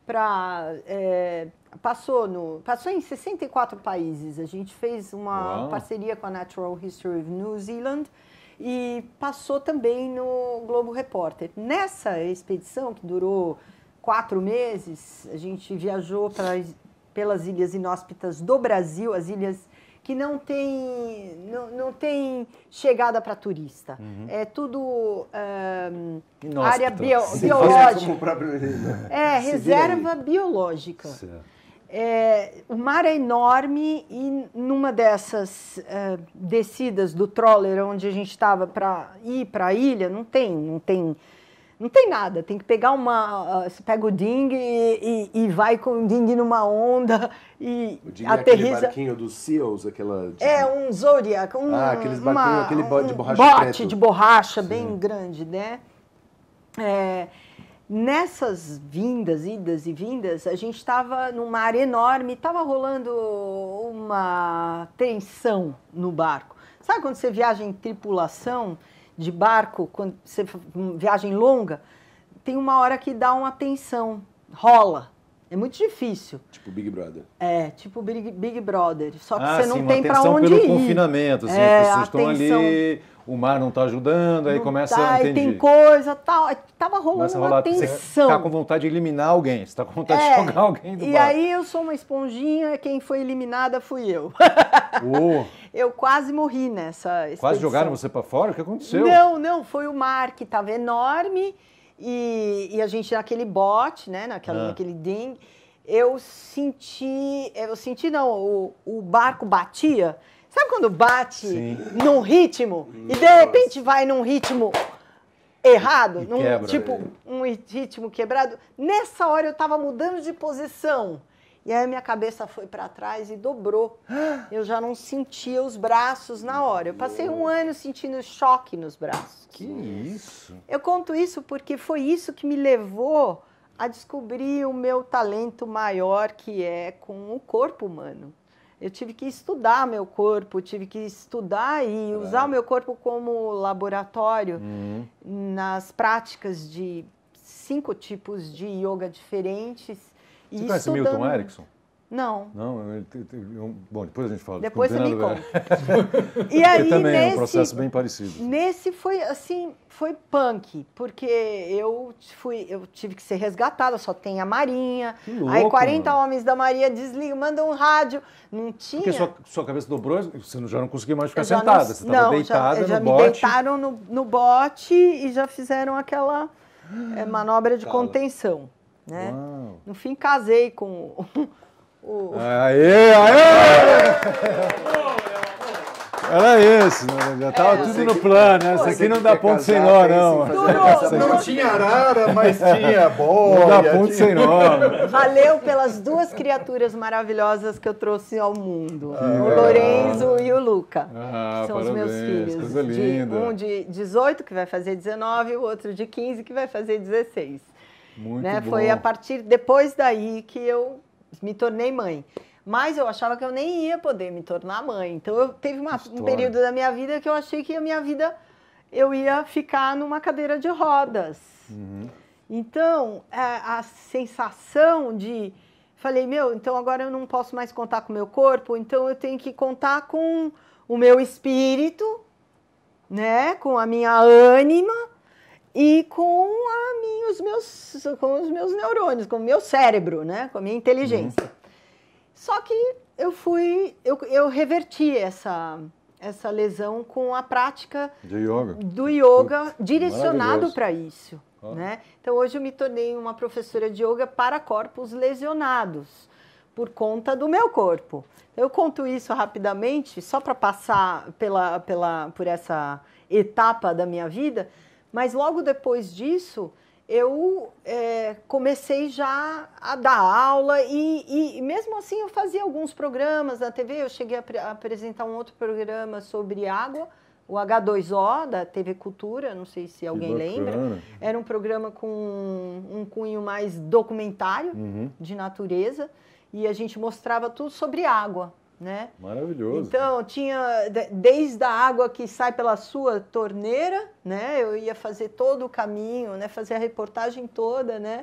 Speaker 2: para... É, passou, no, passou em sessenta e quatro países. A gente fez uma
Speaker 1: Uau.
Speaker 2: parceria com a Natural History of New Zealand e passou também no Globo Repórter. Nessa expedição, que durou quatro meses, a gente viajou pra, pelas ilhas inóspitas do Brasil, as ilhas que não tem, não, não tem chegada para turista. Uhum. É tudo um, área bio, biológica.
Speaker 3: Como o próprio, né?
Speaker 2: É, reserva biológica. É, o mar é enorme e numa dessas uh, descidas do trawler onde a gente estava para ir para a ilha, não tem, não tem, não tem nada. Tem que pegar uma, uh, você pega o ding e, e, e vai com o ding numa onda e
Speaker 3: o ding
Speaker 2: aterriza.
Speaker 3: É aquele barquinho dos Seals, aquela. De...
Speaker 2: É um Zodiac, um,
Speaker 3: ah, aqueles barquinhos,
Speaker 2: uma,
Speaker 3: aquele bote de borracha
Speaker 2: bote
Speaker 3: preto.
Speaker 2: de borracha
Speaker 3: Sim.
Speaker 2: bem grande, né? É, nessas vindas, idas e vindas, a gente estava num mar enorme, estava rolando uma tensão no barco. Sabe quando você viaja em tripulação de barco, quando você viagem longa, tem uma hora que dá uma tensão, rola. É muito difícil.
Speaker 3: Tipo Big Brother.
Speaker 2: É, tipo Big, Big Brother. Só que
Speaker 1: ah,
Speaker 2: você
Speaker 1: sim,
Speaker 2: não tem para
Speaker 1: uma
Speaker 2: onde
Speaker 1: tensão
Speaker 2: ir.
Speaker 1: pelo confinamento, assim,
Speaker 2: é,
Speaker 1: as pessoas estão ali, o mar não está ajudando, aí
Speaker 2: não
Speaker 1: começa
Speaker 2: tá,
Speaker 1: a entender.
Speaker 2: Tem coisa, tal. Tava rolando
Speaker 1: Começa a
Speaker 2: uma
Speaker 1: rolar,
Speaker 2: tensão.
Speaker 1: Você está com vontade de eliminar alguém, você está com vontade
Speaker 2: é,
Speaker 1: de jogar alguém do
Speaker 2: e
Speaker 1: barco.
Speaker 2: E aí eu sou uma esponjinha, quem foi eliminada fui eu.
Speaker 1: Oh.
Speaker 2: Eu quase morri nessa expedição.
Speaker 1: Quase jogaram você para fora? O que aconteceu?
Speaker 2: Não, não, foi o mar que estava enorme e, e a gente naquele bote, né, naquela, ah. naquele ding, eu senti, eu senti não, o, o barco batia. Sabe quando bate Sim. num ritmo e de repente vai num ritmo errado, num,
Speaker 1: quebra,
Speaker 2: tipo
Speaker 1: é.
Speaker 2: um ritmo quebrado? Nessa hora eu estava mudando de posição. E aí minha cabeça foi para trás e dobrou. Eu já não sentia os braços na hora. Eu passei um ano sentindo choque nos braços.
Speaker 1: Que isso?
Speaker 2: Eu conto isso porque foi isso que me levou a descobrir o meu talento maior, que é com o corpo humano. Eu tive que estudar meu corpo, tive que estudar e usar o meu corpo como laboratório uhum. nas práticas de cinco tipos de yoga diferentes.
Speaker 1: Você e conhece estudando... Milton Erickson?
Speaker 2: Não.
Speaker 1: Não, ele, ele, bom, depois a gente fala.
Speaker 2: Depois você me conta.
Speaker 1: E aí, ele também nesse, é um processo bem parecido.
Speaker 2: Nesse foi assim, foi punk, porque eu fui, eu tive que ser resgatada, só tem a Marinha.
Speaker 1: Que louco,
Speaker 2: aí quarenta
Speaker 1: mano.
Speaker 2: homens da Marinha desligam, mandam um rádio, não tinha.
Speaker 1: Porque sua, sua cabeça dobrou, você já não conseguia mais ficar sentada, não, você estava deitada
Speaker 2: já, já
Speaker 1: no
Speaker 2: me
Speaker 1: bote.
Speaker 2: deitaram no, no bote e já fizeram aquela é, manobra de Cala. contenção, né?
Speaker 1: Uau.
Speaker 2: No fim casei com o...
Speaker 1: Aê, aê! Era esse, né? Já estava é, tudo no plano, né? Isso aqui não dá ponto sem nó, não.
Speaker 4: Não, não tinha arara, mas tinha boia.
Speaker 1: Não dá ponto sem nó.
Speaker 2: Valeu pelas duas criaturas maravilhosas que eu trouxe ao mundo. Ah, o Lorenzo e o Luca.
Speaker 1: Ah,
Speaker 2: são
Speaker 1: parabéns,
Speaker 2: os meus filhos.
Speaker 1: Coisa linda.
Speaker 2: De, um de dezoito, que vai fazer dezenove, e o outro de quinze, que vai fazer dezesseis.
Speaker 1: Muito
Speaker 2: né?
Speaker 1: bom.
Speaker 2: Foi a partir, depois daí, que eu me tornei mãe. Mas eu achava que eu nem ia poder me tornar mãe. Então, eu teve uma, um período da minha vida que eu achei que a minha vida, eu ia ficar numa cadeira de rodas. Uhum. Então, a, a sensação de... Falei, meu, então agora eu não posso mais contar com o meu corpo, então eu tenho que contar com o meu espírito, né? Com a minha ânima e com, a minha, os, meus, com os meus neurônios, com o meu cérebro, né? Com a minha inteligência. Uhum. Só que eu fui, eu, eu reverti essa, essa lesão com a prática
Speaker 1: de yoga.
Speaker 2: do yoga direcionado para isso. Ah. Né? Então hoje eu me tornei uma professora de yoga para corpos lesionados, por conta do meu corpo. Eu conto isso rapidamente, só para passar pela, pela, por essa etapa da minha vida, mas logo depois disso... eu é, comecei já a dar aula e, e mesmo assim eu fazia alguns programas na T V, eu cheguei a, a apresentar um outro programa sobre água, o agá dois ó da T V Cultura, não sei se alguém lembra. Era um programa com um cunho mais documentário, uhum. de natureza, e a gente mostrava tudo sobre água. Né?
Speaker 1: Maravilhoso.
Speaker 2: Então, tinha desde a água que sai pela sua torneira, né? Eu ia fazer todo o caminho, né? Fazer a reportagem toda, né?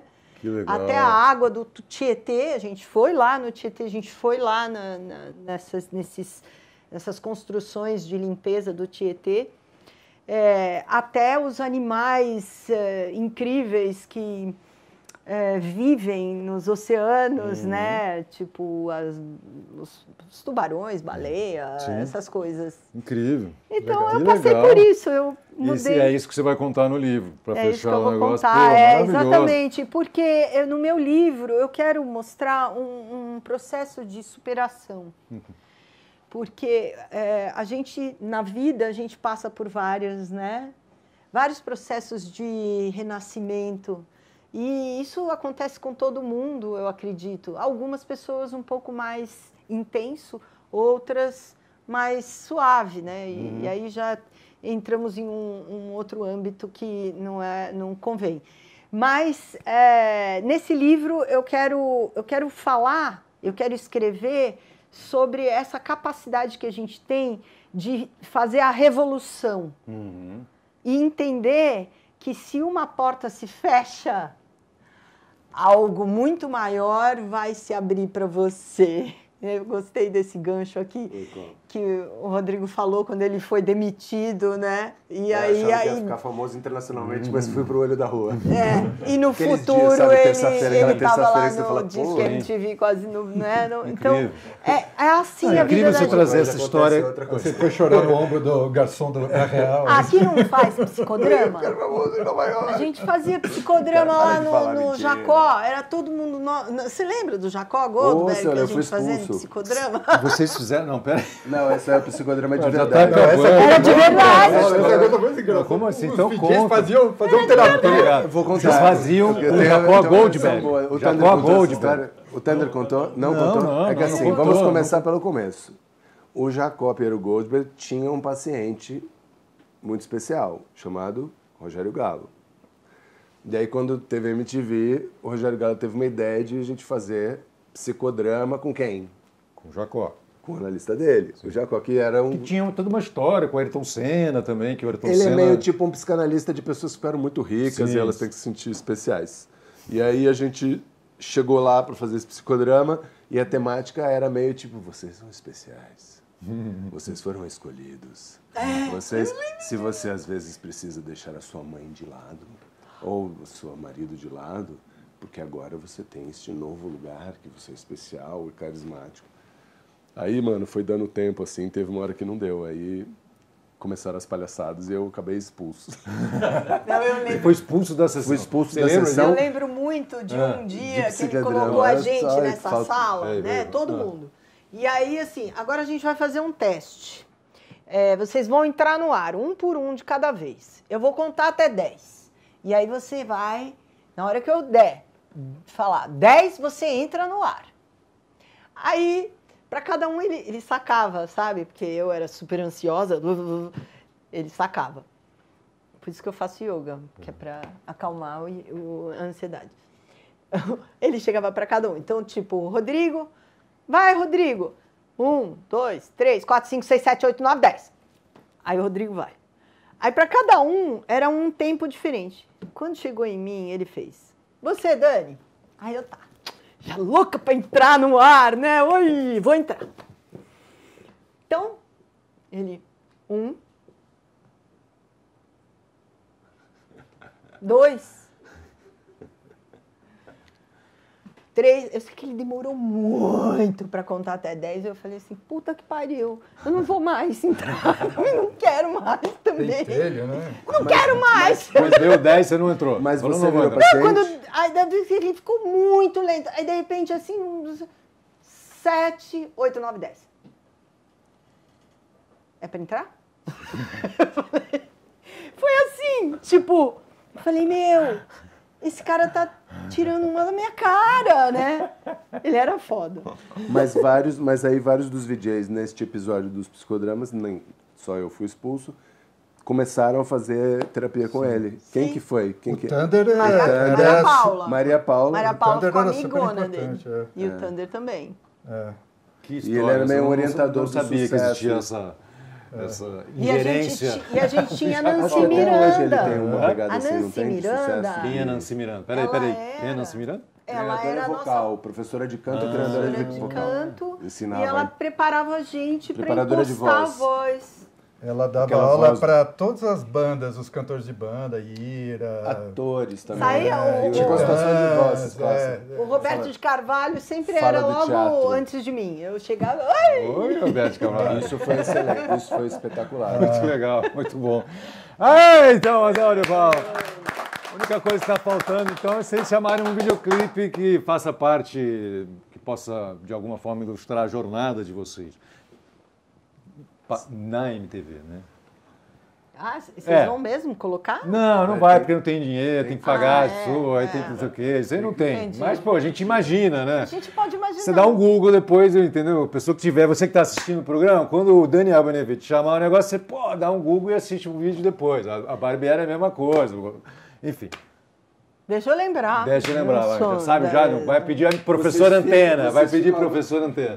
Speaker 3: Que legal.
Speaker 2: até a água do Tietê, a gente foi lá no Tietê, a gente foi lá na, na, nessas, nesses, nessas construções de limpeza do Tietê, é, até os animais é, incríveis que é, vivem nos oceanos, uhum. né? Tipo as, os, os tubarões, baleia, Sim. essas coisas.
Speaker 1: Incrível.
Speaker 2: Então
Speaker 1: legal.
Speaker 2: eu passei por isso, eu
Speaker 1: mudei. Isso, é isso que você vai contar no livro, para
Speaker 2: é
Speaker 1: fechar o negócio.
Speaker 2: Contar. Pô, é, exatamente, porque eu, no meu livro eu quero mostrar um, um processo de superação. Uhum. Porque é, a gente, na vida, a gente passa por vários, né? Vários processos de renascimento. E isso acontece com todo mundo, eu acredito. Algumas pessoas um pouco mais intenso, outras mais suave, né? E, uhum. e aí já entramos em um, um outro âmbito que não, é, não convém. Mas é, nesse livro eu quero, eu quero falar, eu quero escrever sobre essa capacidade que a gente tem de fazer a revolução. Uhum. E entender que se uma porta se fecha, algo muito maior vai se abrir para você. Eu gostei desse gancho aqui, que o Rodrigo falou quando ele foi demitido, né? E
Speaker 3: é,
Speaker 2: aí, aí...
Speaker 3: ia ficar famoso internacionalmente, mas fui pro olho da rua.
Speaker 2: É, e no Aqueles futuro dias, sabe, ele estava lá no Disque M T V, quase no... Né, no então, é, é assim
Speaker 1: não,
Speaker 2: a
Speaker 1: é
Speaker 2: vida
Speaker 1: você trazer essa história...
Speaker 4: Você foi chorar no ombro do garçom do É Real.
Speaker 2: Aqui não faz psicodrama? A gente fazia psicodrama lá no, no Jacó, era todo mundo... No... Você lembra do Jacó Goldberg, que a gente fazia psicodrama?
Speaker 1: Vocês fizeram? Não, peraí.
Speaker 3: Não, essa é o psicodrama de
Speaker 1: já
Speaker 3: verdade.
Speaker 1: Tá
Speaker 2: não, essa era de verdade.
Speaker 4: Essa é a
Speaker 1: Como assim? Então
Speaker 4: Os
Speaker 1: conta.
Speaker 4: faziam, faziam terapia.
Speaker 3: Eu vou contar.
Speaker 1: Vocês faziam o Jacó Goldberg.
Speaker 3: O
Speaker 1: Jacó Goldberg.
Speaker 3: O Thunder contou? Não,
Speaker 1: não
Speaker 3: contou?
Speaker 1: Não,
Speaker 3: é que
Speaker 1: não,
Speaker 3: assim,
Speaker 1: não
Speaker 3: vamos
Speaker 1: contou,
Speaker 3: começar
Speaker 1: não.
Speaker 3: pelo começo. O Jacó Piero Goldberg tinha um paciente muito especial, chamado Rogério Galo. E aí, quando teve a M T V, o Rogério Galo teve uma ideia de a gente fazer psicodrama com quem?
Speaker 1: Com o Jacó.
Speaker 3: Com o analista dele. Sim. O Jacó, que era um...
Speaker 1: Que tinha toda uma história com o Ayrton Senna também, que o Ayrton
Speaker 3: Ele
Speaker 1: Senna...
Speaker 3: é meio tipo um psicanalista de pessoas que ficaram muito ricas Sim. e elas têm que se sentir especiais. E aí a gente chegou lá para fazer esse psicodrama e a temática era meio tipo, vocês são especiais. Vocês foram escolhidos. Vocês, se você às vezes precisa deixar a sua mãe de lado ou o seu marido de lado, porque agora você tem este novo lugar, que você é especial e carismático. Aí, mano, foi dando tempo, assim, teve uma hora que não deu. Aí começaram as palhaçadas e eu acabei expulso.
Speaker 2: Não, eu lembro.
Speaker 1: Foi expulso da sessão.
Speaker 3: Fui expulso
Speaker 1: Você
Speaker 3: da
Speaker 1: lembra?
Speaker 3: sessão.
Speaker 2: Eu lembro muito de um
Speaker 3: ah,
Speaker 2: dia
Speaker 3: de
Speaker 2: que ele colocou a gente
Speaker 3: Ai,
Speaker 2: nessa
Speaker 3: falta...
Speaker 2: sala,
Speaker 3: é,
Speaker 2: né?
Speaker 3: é,
Speaker 2: Todo
Speaker 3: ah.
Speaker 2: mundo. E aí, assim, agora a gente vai fazer um teste. É, vocês vão entrar no ar, um por um de cada vez. Eu vou contar até dez. E aí você vai, na hora que eu der, falar dez, você entra no ar. Aí, para cada um, ele, ele sacava, sabe? Porque eu era super ansiosa, ele sacava. Por isso que eu faço yoga, que é para acalmar o, o, a ansiedade. Ele chegava para cada um. Então, tipo, Rodrigo, vai, Rodrigo. Um, dois, três, quatro, cinco, seis, sete, oito, nove, dez. Aí o Rodrigo vai. Aí para cada um era um tempo diferente. Quando chegou em mim, ele fez. Você, Dani? Aí eu tá. Já louca para entrar no ar, né? Oi, vou entrar. Então, ele, um, dois, três. Eu sei que ele demorou muito para contar até dez. Eu falei assim, puta que pariu, eu não vou mais entrar, eu não quero mais também.
Speaker 4: Pentelho, né?
Speaker 2: Não
Speaker 3: mas,
Speaker 2: quero mais.
Speaker 1: Mas deu dez, você não entrou.
Speaker 3: Mas
Speaker 1: Falou,
Speaker 3: você
Speaker 1: não
Speaker 3: virou
Speaker 1: vai
Speaker 3: paciente?
Speaker 2: Não, quando, aí ele ficou muito lento. Aí, de repente, assim, sete, oito, nove, dez. É pra entrar? Foi assim, tipo, eu falei, meu, esse cara tá tirando uma da minha cara, né? Ele era foda.
Speaker 3: Mas, vários, mas aí vários dos V Js neste episódio dos psicodramas, nem só eu fui expulso, começaram a fazer terapia com Sim. ele. Quem
Speaker 2: Sim.
Speaker 3: que foi? Quem
Speaker 4: o
Speaker 3: que...
Speaker 4: Thunder é...
Speaker 2: Maria,
Speaker 4: Thunder
Speaker 2: Maria
Speaker 4: é...
Speaker 2: Paula.
Speaker 3: Maria Paula.
Speaker 2: Maria Paula ficou
Speaker 4: era super
Speaker 2: amigona dele.
Speaker 4: é.
Speaker 2: E
Speaker 3: É.
Speaker 2: o Thunder também.
Speaker 4: É.
Speaker 1: Que
Speaker 3: E ele era meio
Speaker 1: eu não-
Speaker 3: orientador
Speaker 1: não sabia
Speaker 3: do
Speaker 1: que
Speaker 3: sucesso.
Speaker 1: existia essa... essa
Speaker 2: E a,
Speaker 1: ingerência.
Speaker 2: gente, ti- e a gente tinha a
Speaker 3: Acho
Speaker 2: Nancy
Speaker 3: que até hoje ele
Speaker 2: Miranda.
Speaker 3: tem uma pegada
Speaker 2: A
Speaker 3: assim, não
Speaker 2: Nancy
Speaker 3: tem? De
Speaker 2: Miranda.
Speaker 3: sucesso.
Speaker 1: Quem é Nancy Miranda? Peraí,
Speaker 2: Ela
Speaker 1: peraí.
Speaker 2: era-
Speaker 1: Quem é Nancy Miranda?
Speaker 2: Ela
Speaker 3: Treinadora
Speaker 2: era a
Speaker 3: vocal,
Speaker 2: nossa
Speaker 3: professora de canto e
Speaker 1: Ah.
Speaker 3: treinadora
Speaker 2: professora
Speaker 3: de
Speaker 2: de
Speaker 3: vocal.
Speaker 2: canto.
Speaker 3: Ensinava.
Speaker 2: E ela preparava a gente para
Speaker 3: Preparadora de
Speaker 2: impostar a
Speaker 3: voz.
Speaker 2: voz.
Speaker 4: Ela dava
Speaker 3: Aquela
Speaker 4: aula
Speaker 3: voz-
Speaker 4: para todas as bandas, os cantores de banda, Ira.
Speaker 3: Atores também.
Speaker 2: Saía o-
Speaker 3: E tinha consultação de voz,
Speaker 4: É,
Speaker 3: Costa.
Speaker 4: é.
Speaker 2: O Roberto de Carvalho sempre
Speaker 3: Fala
Speaker 2: era
Speaker 3: do
Speaker 2: logo
Speaker 3: teatro.
Speaker 2: antes de mim. Eu chegava, oi!
Speaker 1: Oi, Roberto Camargo.
Speaker 3: Isso foi excelente, isso foi espetacular.
Speaker 1: Muito legal, muito bom. Ah, então, Adão de Paula. A única coisa que está faltando, então, é vocês chamarem um videoclipe que faça parte, que possa, de alguma forma, ilustrar a jornada de vocês. Pa- Na M T V, né?
Speaker 2: Ah, vocês
Speaker 1: É.
Speaker 2: vão mesmo colocar?
Speaker 1: Não, não vai, porque não tem dinheiro, tem que pagar
Speaker 2: Ah,
Speaker 1: as
Speaker 2: é,
Speaker 1: pessoas, aí
Speaker 2: é.
Speaker 1: tem que não sei o quê, isso aí não tem.
Speaker 2: Entendi.
Speaker 1: Mas, pô, a gente imagina, né?
Speaker 2: A gente pode imaginar.
Speaker 1: Você dá um Google depois, entendeu? A pessoa que tiver, você que está assistindo o programa, quando o Daniel Benevitti chamar o negócio, você pô, dá um Google e assiste o vídeo depois. A, a Barbieri é a mesma coisa. Enfim,
Speaker 2: Deixa eu lembrar.
Speaker 1: deixa eu lembrar.
Speaker 2: Eu
Speaker 1: Vai,
Speaker 2: sou
Speaker 1: já sabe
Speaker 2: da-
Speaker 1: já? Não vai pedir a professora
Speaker 3: Vocês
Speaker 1: Antena,
Speaker 3: ficam-
Speaker 1: vai
Speaker 3: vocês
Speaker 1: pedir
Speaker 3: ficam-
Speaker 1: professor Antena.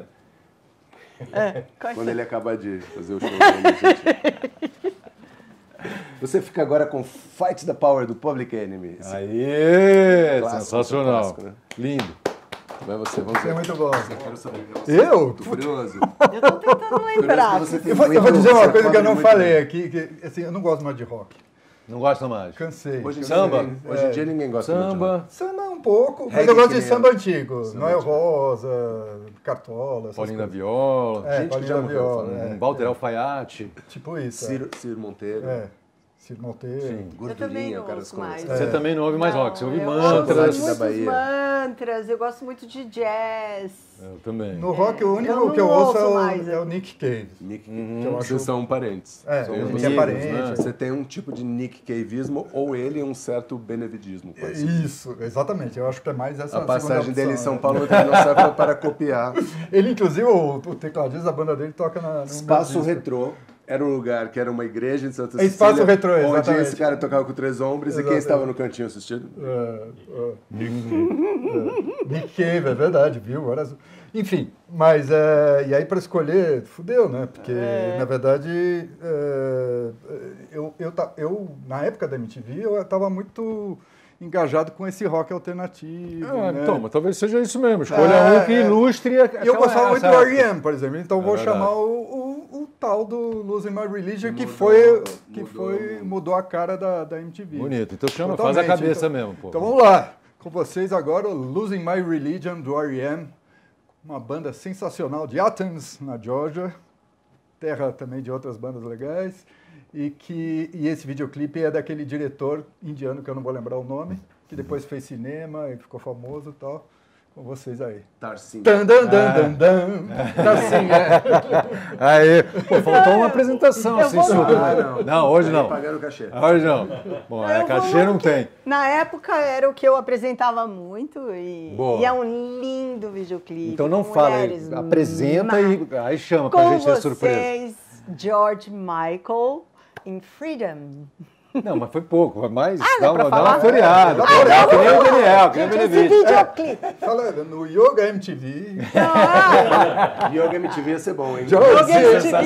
Speaker 2: É, qual é
Speaker 3: Quando
Speaker 2: que-
Speaker 3: ele acabar de fazer o show dele, gente. Você fica agora com Fight the Power do Public Enemy. Esse
Speaker 1: Aê,
Speaker 3: clássico,
Speaker 1: sensacional.
Speaker 3: clássico, né?
Speaker 1: Lindo.
Speaker 3: Vai você, vamos
Speaker 4: Isso é
Speaker 3: ver.
Speaker 4: muito bom.
Speaker 3: Quero saber.
Speaker 4: Eu?
Speaker 3: Tô curioso.
Speaker 2: Eu tô tentando lembrar.
Speaker 3: Curioso que você tem
Speaker 4: Eu vou, eu vou
Speaker 3: muito-
Speaker 4: dizer uma
Speaker 3: você
Speaker 4: coisa que eu
Speaker 3: cobre
Speaker 4: não
Speaker 3: muito
Speaker 4: falei
Speaker 3: bem.
Speaker 4: aqui, que assim, eu não gosto mais de rock.
Speaker 1: Não gosta mais?
Speaker 4: Cansei.
Speaker 3: Hoje em dia
Speaker 1: Samba?
Speaker 3: ninguém- Hoje em dia ninguém gosta muito de rock.
Speaker 1: Samba,
Speaker 4: Samba um pouco, mas
Speaker 3: Reggae
Speaker 4: eu gosto
Speaker 3: que
Speaker 4: de
Speaker 3: nem
Speaker 4: samba
Speaker 3: eu.
Speaker 4: antigo.
Speaker 3: Samba
Speaker 4: Noel
Speaker 3: antigo.
Speaker 4: Rosa, Cartola, essas
Speaker 1: Paulinho da
Speaker 4: coisas.
Speaker 1: Viola,
Speaker 4: É,
Speaker 3: Gente que
Speaker 4: Paulinho
Speaker 3: já
Speaker 4: da
Speaker 3: morreu,
Speaker 4: Viola.
Speaker 3: falando.
Speaker 4: é.
Speaker 1: um Walter Alfaiate.
Speaker 4: Tipo isso. é.
Speaker 3: Ciro, Ciro Monteiro.
Speaker 4: É. Ciro Monteiro.
Speaker 2: Eu também
Speaker 3: Gordurinha,
Speaker 2: não
Speaker 3: o cara das
Speaker 2: ouço mais.
Speaker 3: conversas.
Speaker 1: Você também não ouve mais rock, você ouve
Speaker 2: eu
Speaker 1: mantras.
Speaker 2: ouço
Speaker 3: da
Speaker 2: muitos
Speaker 3: Bahia.
Speaker 2: mantras, eu gosto muito de jazz.
Speaker 1: Eu também.
Speaker 4: No rock, o único
Speaker 2: Eu não
Speaker 4: que eu ouço é
Speaker 2: ouço
Speaker 4: o,
Speaker 2: mais,
Speaker 4: é o
Speaker 2: né?
Speaker 4: Nick Cave.
Speaker 3: Nick,
Speaker 4: Que eu acho-
Speaker 3: Vocês são parentes.
Speaker 4: É,
Speaker 3: São
Speaker 4: ele
Speaker 3: amigos,
Speaker 4: que é parente.
Speaker 3: né? Você tem um tipo de Nick Caveismo ou ele um certo benevidismo. Pode ser.
Speaker 4: Isso, exatamente. Eu acho que é mais essa
Speaker 3: A passagem
Speaker 4: segunda
Speaker 3: dele em
Speaker 4: opção,
Speaker 3: São
Speaker 4: né?
Speaker 3: Paulo também não serve para copiar.
Speaker 4: Ele, inclusive, o, o tecladista da banda dele toca na, no
Speaker 3: Espaço
Speaker 4: meu disco.
Speaker 3: Retrô era um lugar que era uma igreja em Santa
Speaker 4: É Espaço
Speaker 3: Cecília,
Speaker 4: Retrô,
Speaker 3: onde
Speaker 4: exatamente.
Speaker 3: esse cara tocava com três ombros e quem
Speaker 4: Exatamente.
Speaker 3: estava no cantinho assistindo?
Speaker 4: É, é. É. Nick Cave, é verdade, viu? Agora- Enfim, mas é, e aí para escolher, fudeu, né? Porque, na verdade, é, eu, eu, ta- eu, na época da M T V, eu estava muito engajado com esse rock alternativo.
Speaker 1: Ah,
Speaker 4: né?
Speaker 1: então, mas talvez seja isso mesmo. Escolha
Speaker 4: É,
Speaker 1: um que
Speaker 4: é.
Speaker 1: ilustre a
Speaker 4: E eu gostava muito do
Speaker 1: essa-
Speaker 4: R E M, por exemplo, então
Speaker 1: É
Speaker 4: vou
Speaker 1: verdade.
Speaker 4: chamar o, o, o tal do Losing My Religion, que,
Speaker 3: Mudou,
Speaker 4: foi, que
Speaker 3: mudou.
Speaker 4: foi, mudou a cara da, da M T V.
Speaker 1: Bonito. Então chama, faz
Speaker 4: Totalmente,
Speaker 1: a cabeça
Speaker 4: então-
Speaker 1: mesmo, pô.
Speaker 4: Então vamos lá, com vocês agora o Losing My Religion do R E M, uma banda sensacional de Athens, na Georgia, terra também de outras bandas legais, e que e esse videoclipe é daquele diretor indiano que eu não vou lembrar o nome, que depois fez cinema e ficou famoso e tal. Com vocês aí.
Speaker 3: Tarcinho.
Speaker 4: Dan, dan, dan, dan, dan. Tá assim, é.
Speaker 1: Aí, pô, faltou uma apresentação,
Speaker 2: Eu
Speaker 1: assim,
Speaker 2: vou-
Speaker 1: sobre-
Speaker 3: Ah, não.
Speaker 1: Não, hoje não.
Speaker 3: Pagando o cachê.
Speaker 1: Hoje não. Bom, a
Speaker 2: Eu vou
Speaker 1: cachê não
Speaker 2: no que-
Speaker 1: tem.
Speaker 2: Na época era o que eu apresentava muito e,
Speaker 1: Boa.
Speaker 2: e é um lindo videoclipe.
Speaker 1: Então não
Speaker 2: com
Speaker 1: fala, aí,
Speaker 2: mulheres
Speaker 1: apresenta e aí chama pra
Speaker 2: Com
Speaker 1: gente ter
Speaker 2: vocês,
Speaker 1: surpresa.
Speaker 2: George Michael em Freedom.
Speaker 1: Não, mas foi pouco, mas
Speaker 2: dá
Speaker 1: dá,
Speaker 2: pra
Speaker 1: uma, dá uma
Speaker 2: falar?
Speaker 1: floreada.
Speaker 4: Dá
Speaker 1: pô,
Speaker 4: pra
Speaker 1: dá que nem o Daniel, que nem o
Speaker 2: Gente, esse
Speaker 1: Benevitti.
Speaker 2: videoclipe.
Speaker 4: Fala, no Yoga M T V.
Speaker 2: Ah,
Speaker 3: Yoga M T V ia ser bom, hein?
Speaker 4: George
Speaker 2: Yoga M T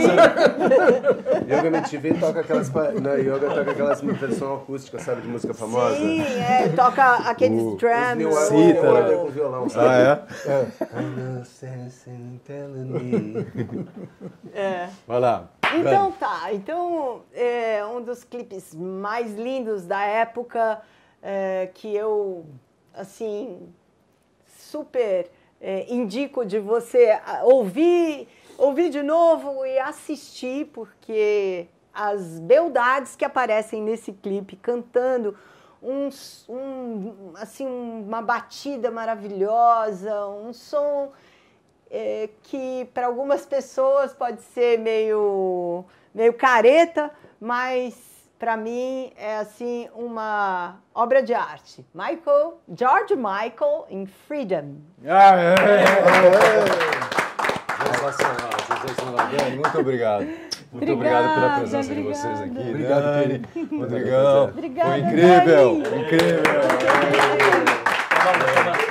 Speaker 2: V.
Speaker 3: Yoga M T V toca aquelas. pa- Na Yoga toca aquelas versão acústica, sabe, de música famosa.
Speaker 2: Sim, é, toca aqueles
Speaker 3: Os
Speaker 2: drums.
Speaker 3: New
Speaker 2: o-
Speaker 3: New
Speaker 1: Cítara.
Speaker 3: Order com violão, sabe?
Speaker 1: Ah, é?
Speaker 3: I'm not sensing telling me.
Speaker 2: É.
Speaker 1: Vai lá.
Speaker 2: Então tá, então é um dos clipes mais lindos da época é, que eu, assim, super é, indico de você ah, ouvir, ouvir de novo e assistir, porque as beldades que aparecem nesse clipe cantando um, um, assim, uma batida maravilhosa, um som é, que para algumas pessoas pode ser meio, meio careta, mas para mim é assim uma obra de arte. Michael, George Michael em Freedom.
Speaker 1: Ah, é, é, é. Sensacional, sensacional. Dani, muito obrigado. Muito obrigado pela
Speaker 2: Obrigada,
Speaker 1: presença de vocês
Speaker 2: obrigada.
Speaker 1: aqui.
Speaker 3: Obrigado,
Speaker 1: Dani, Rodrigão.
Speaker 2: Obrigada,
Speaker 1: Foi incrível,
Speaker 2: Dani.
Speaker 1: incrível.
Speaker 5: Toma, toma.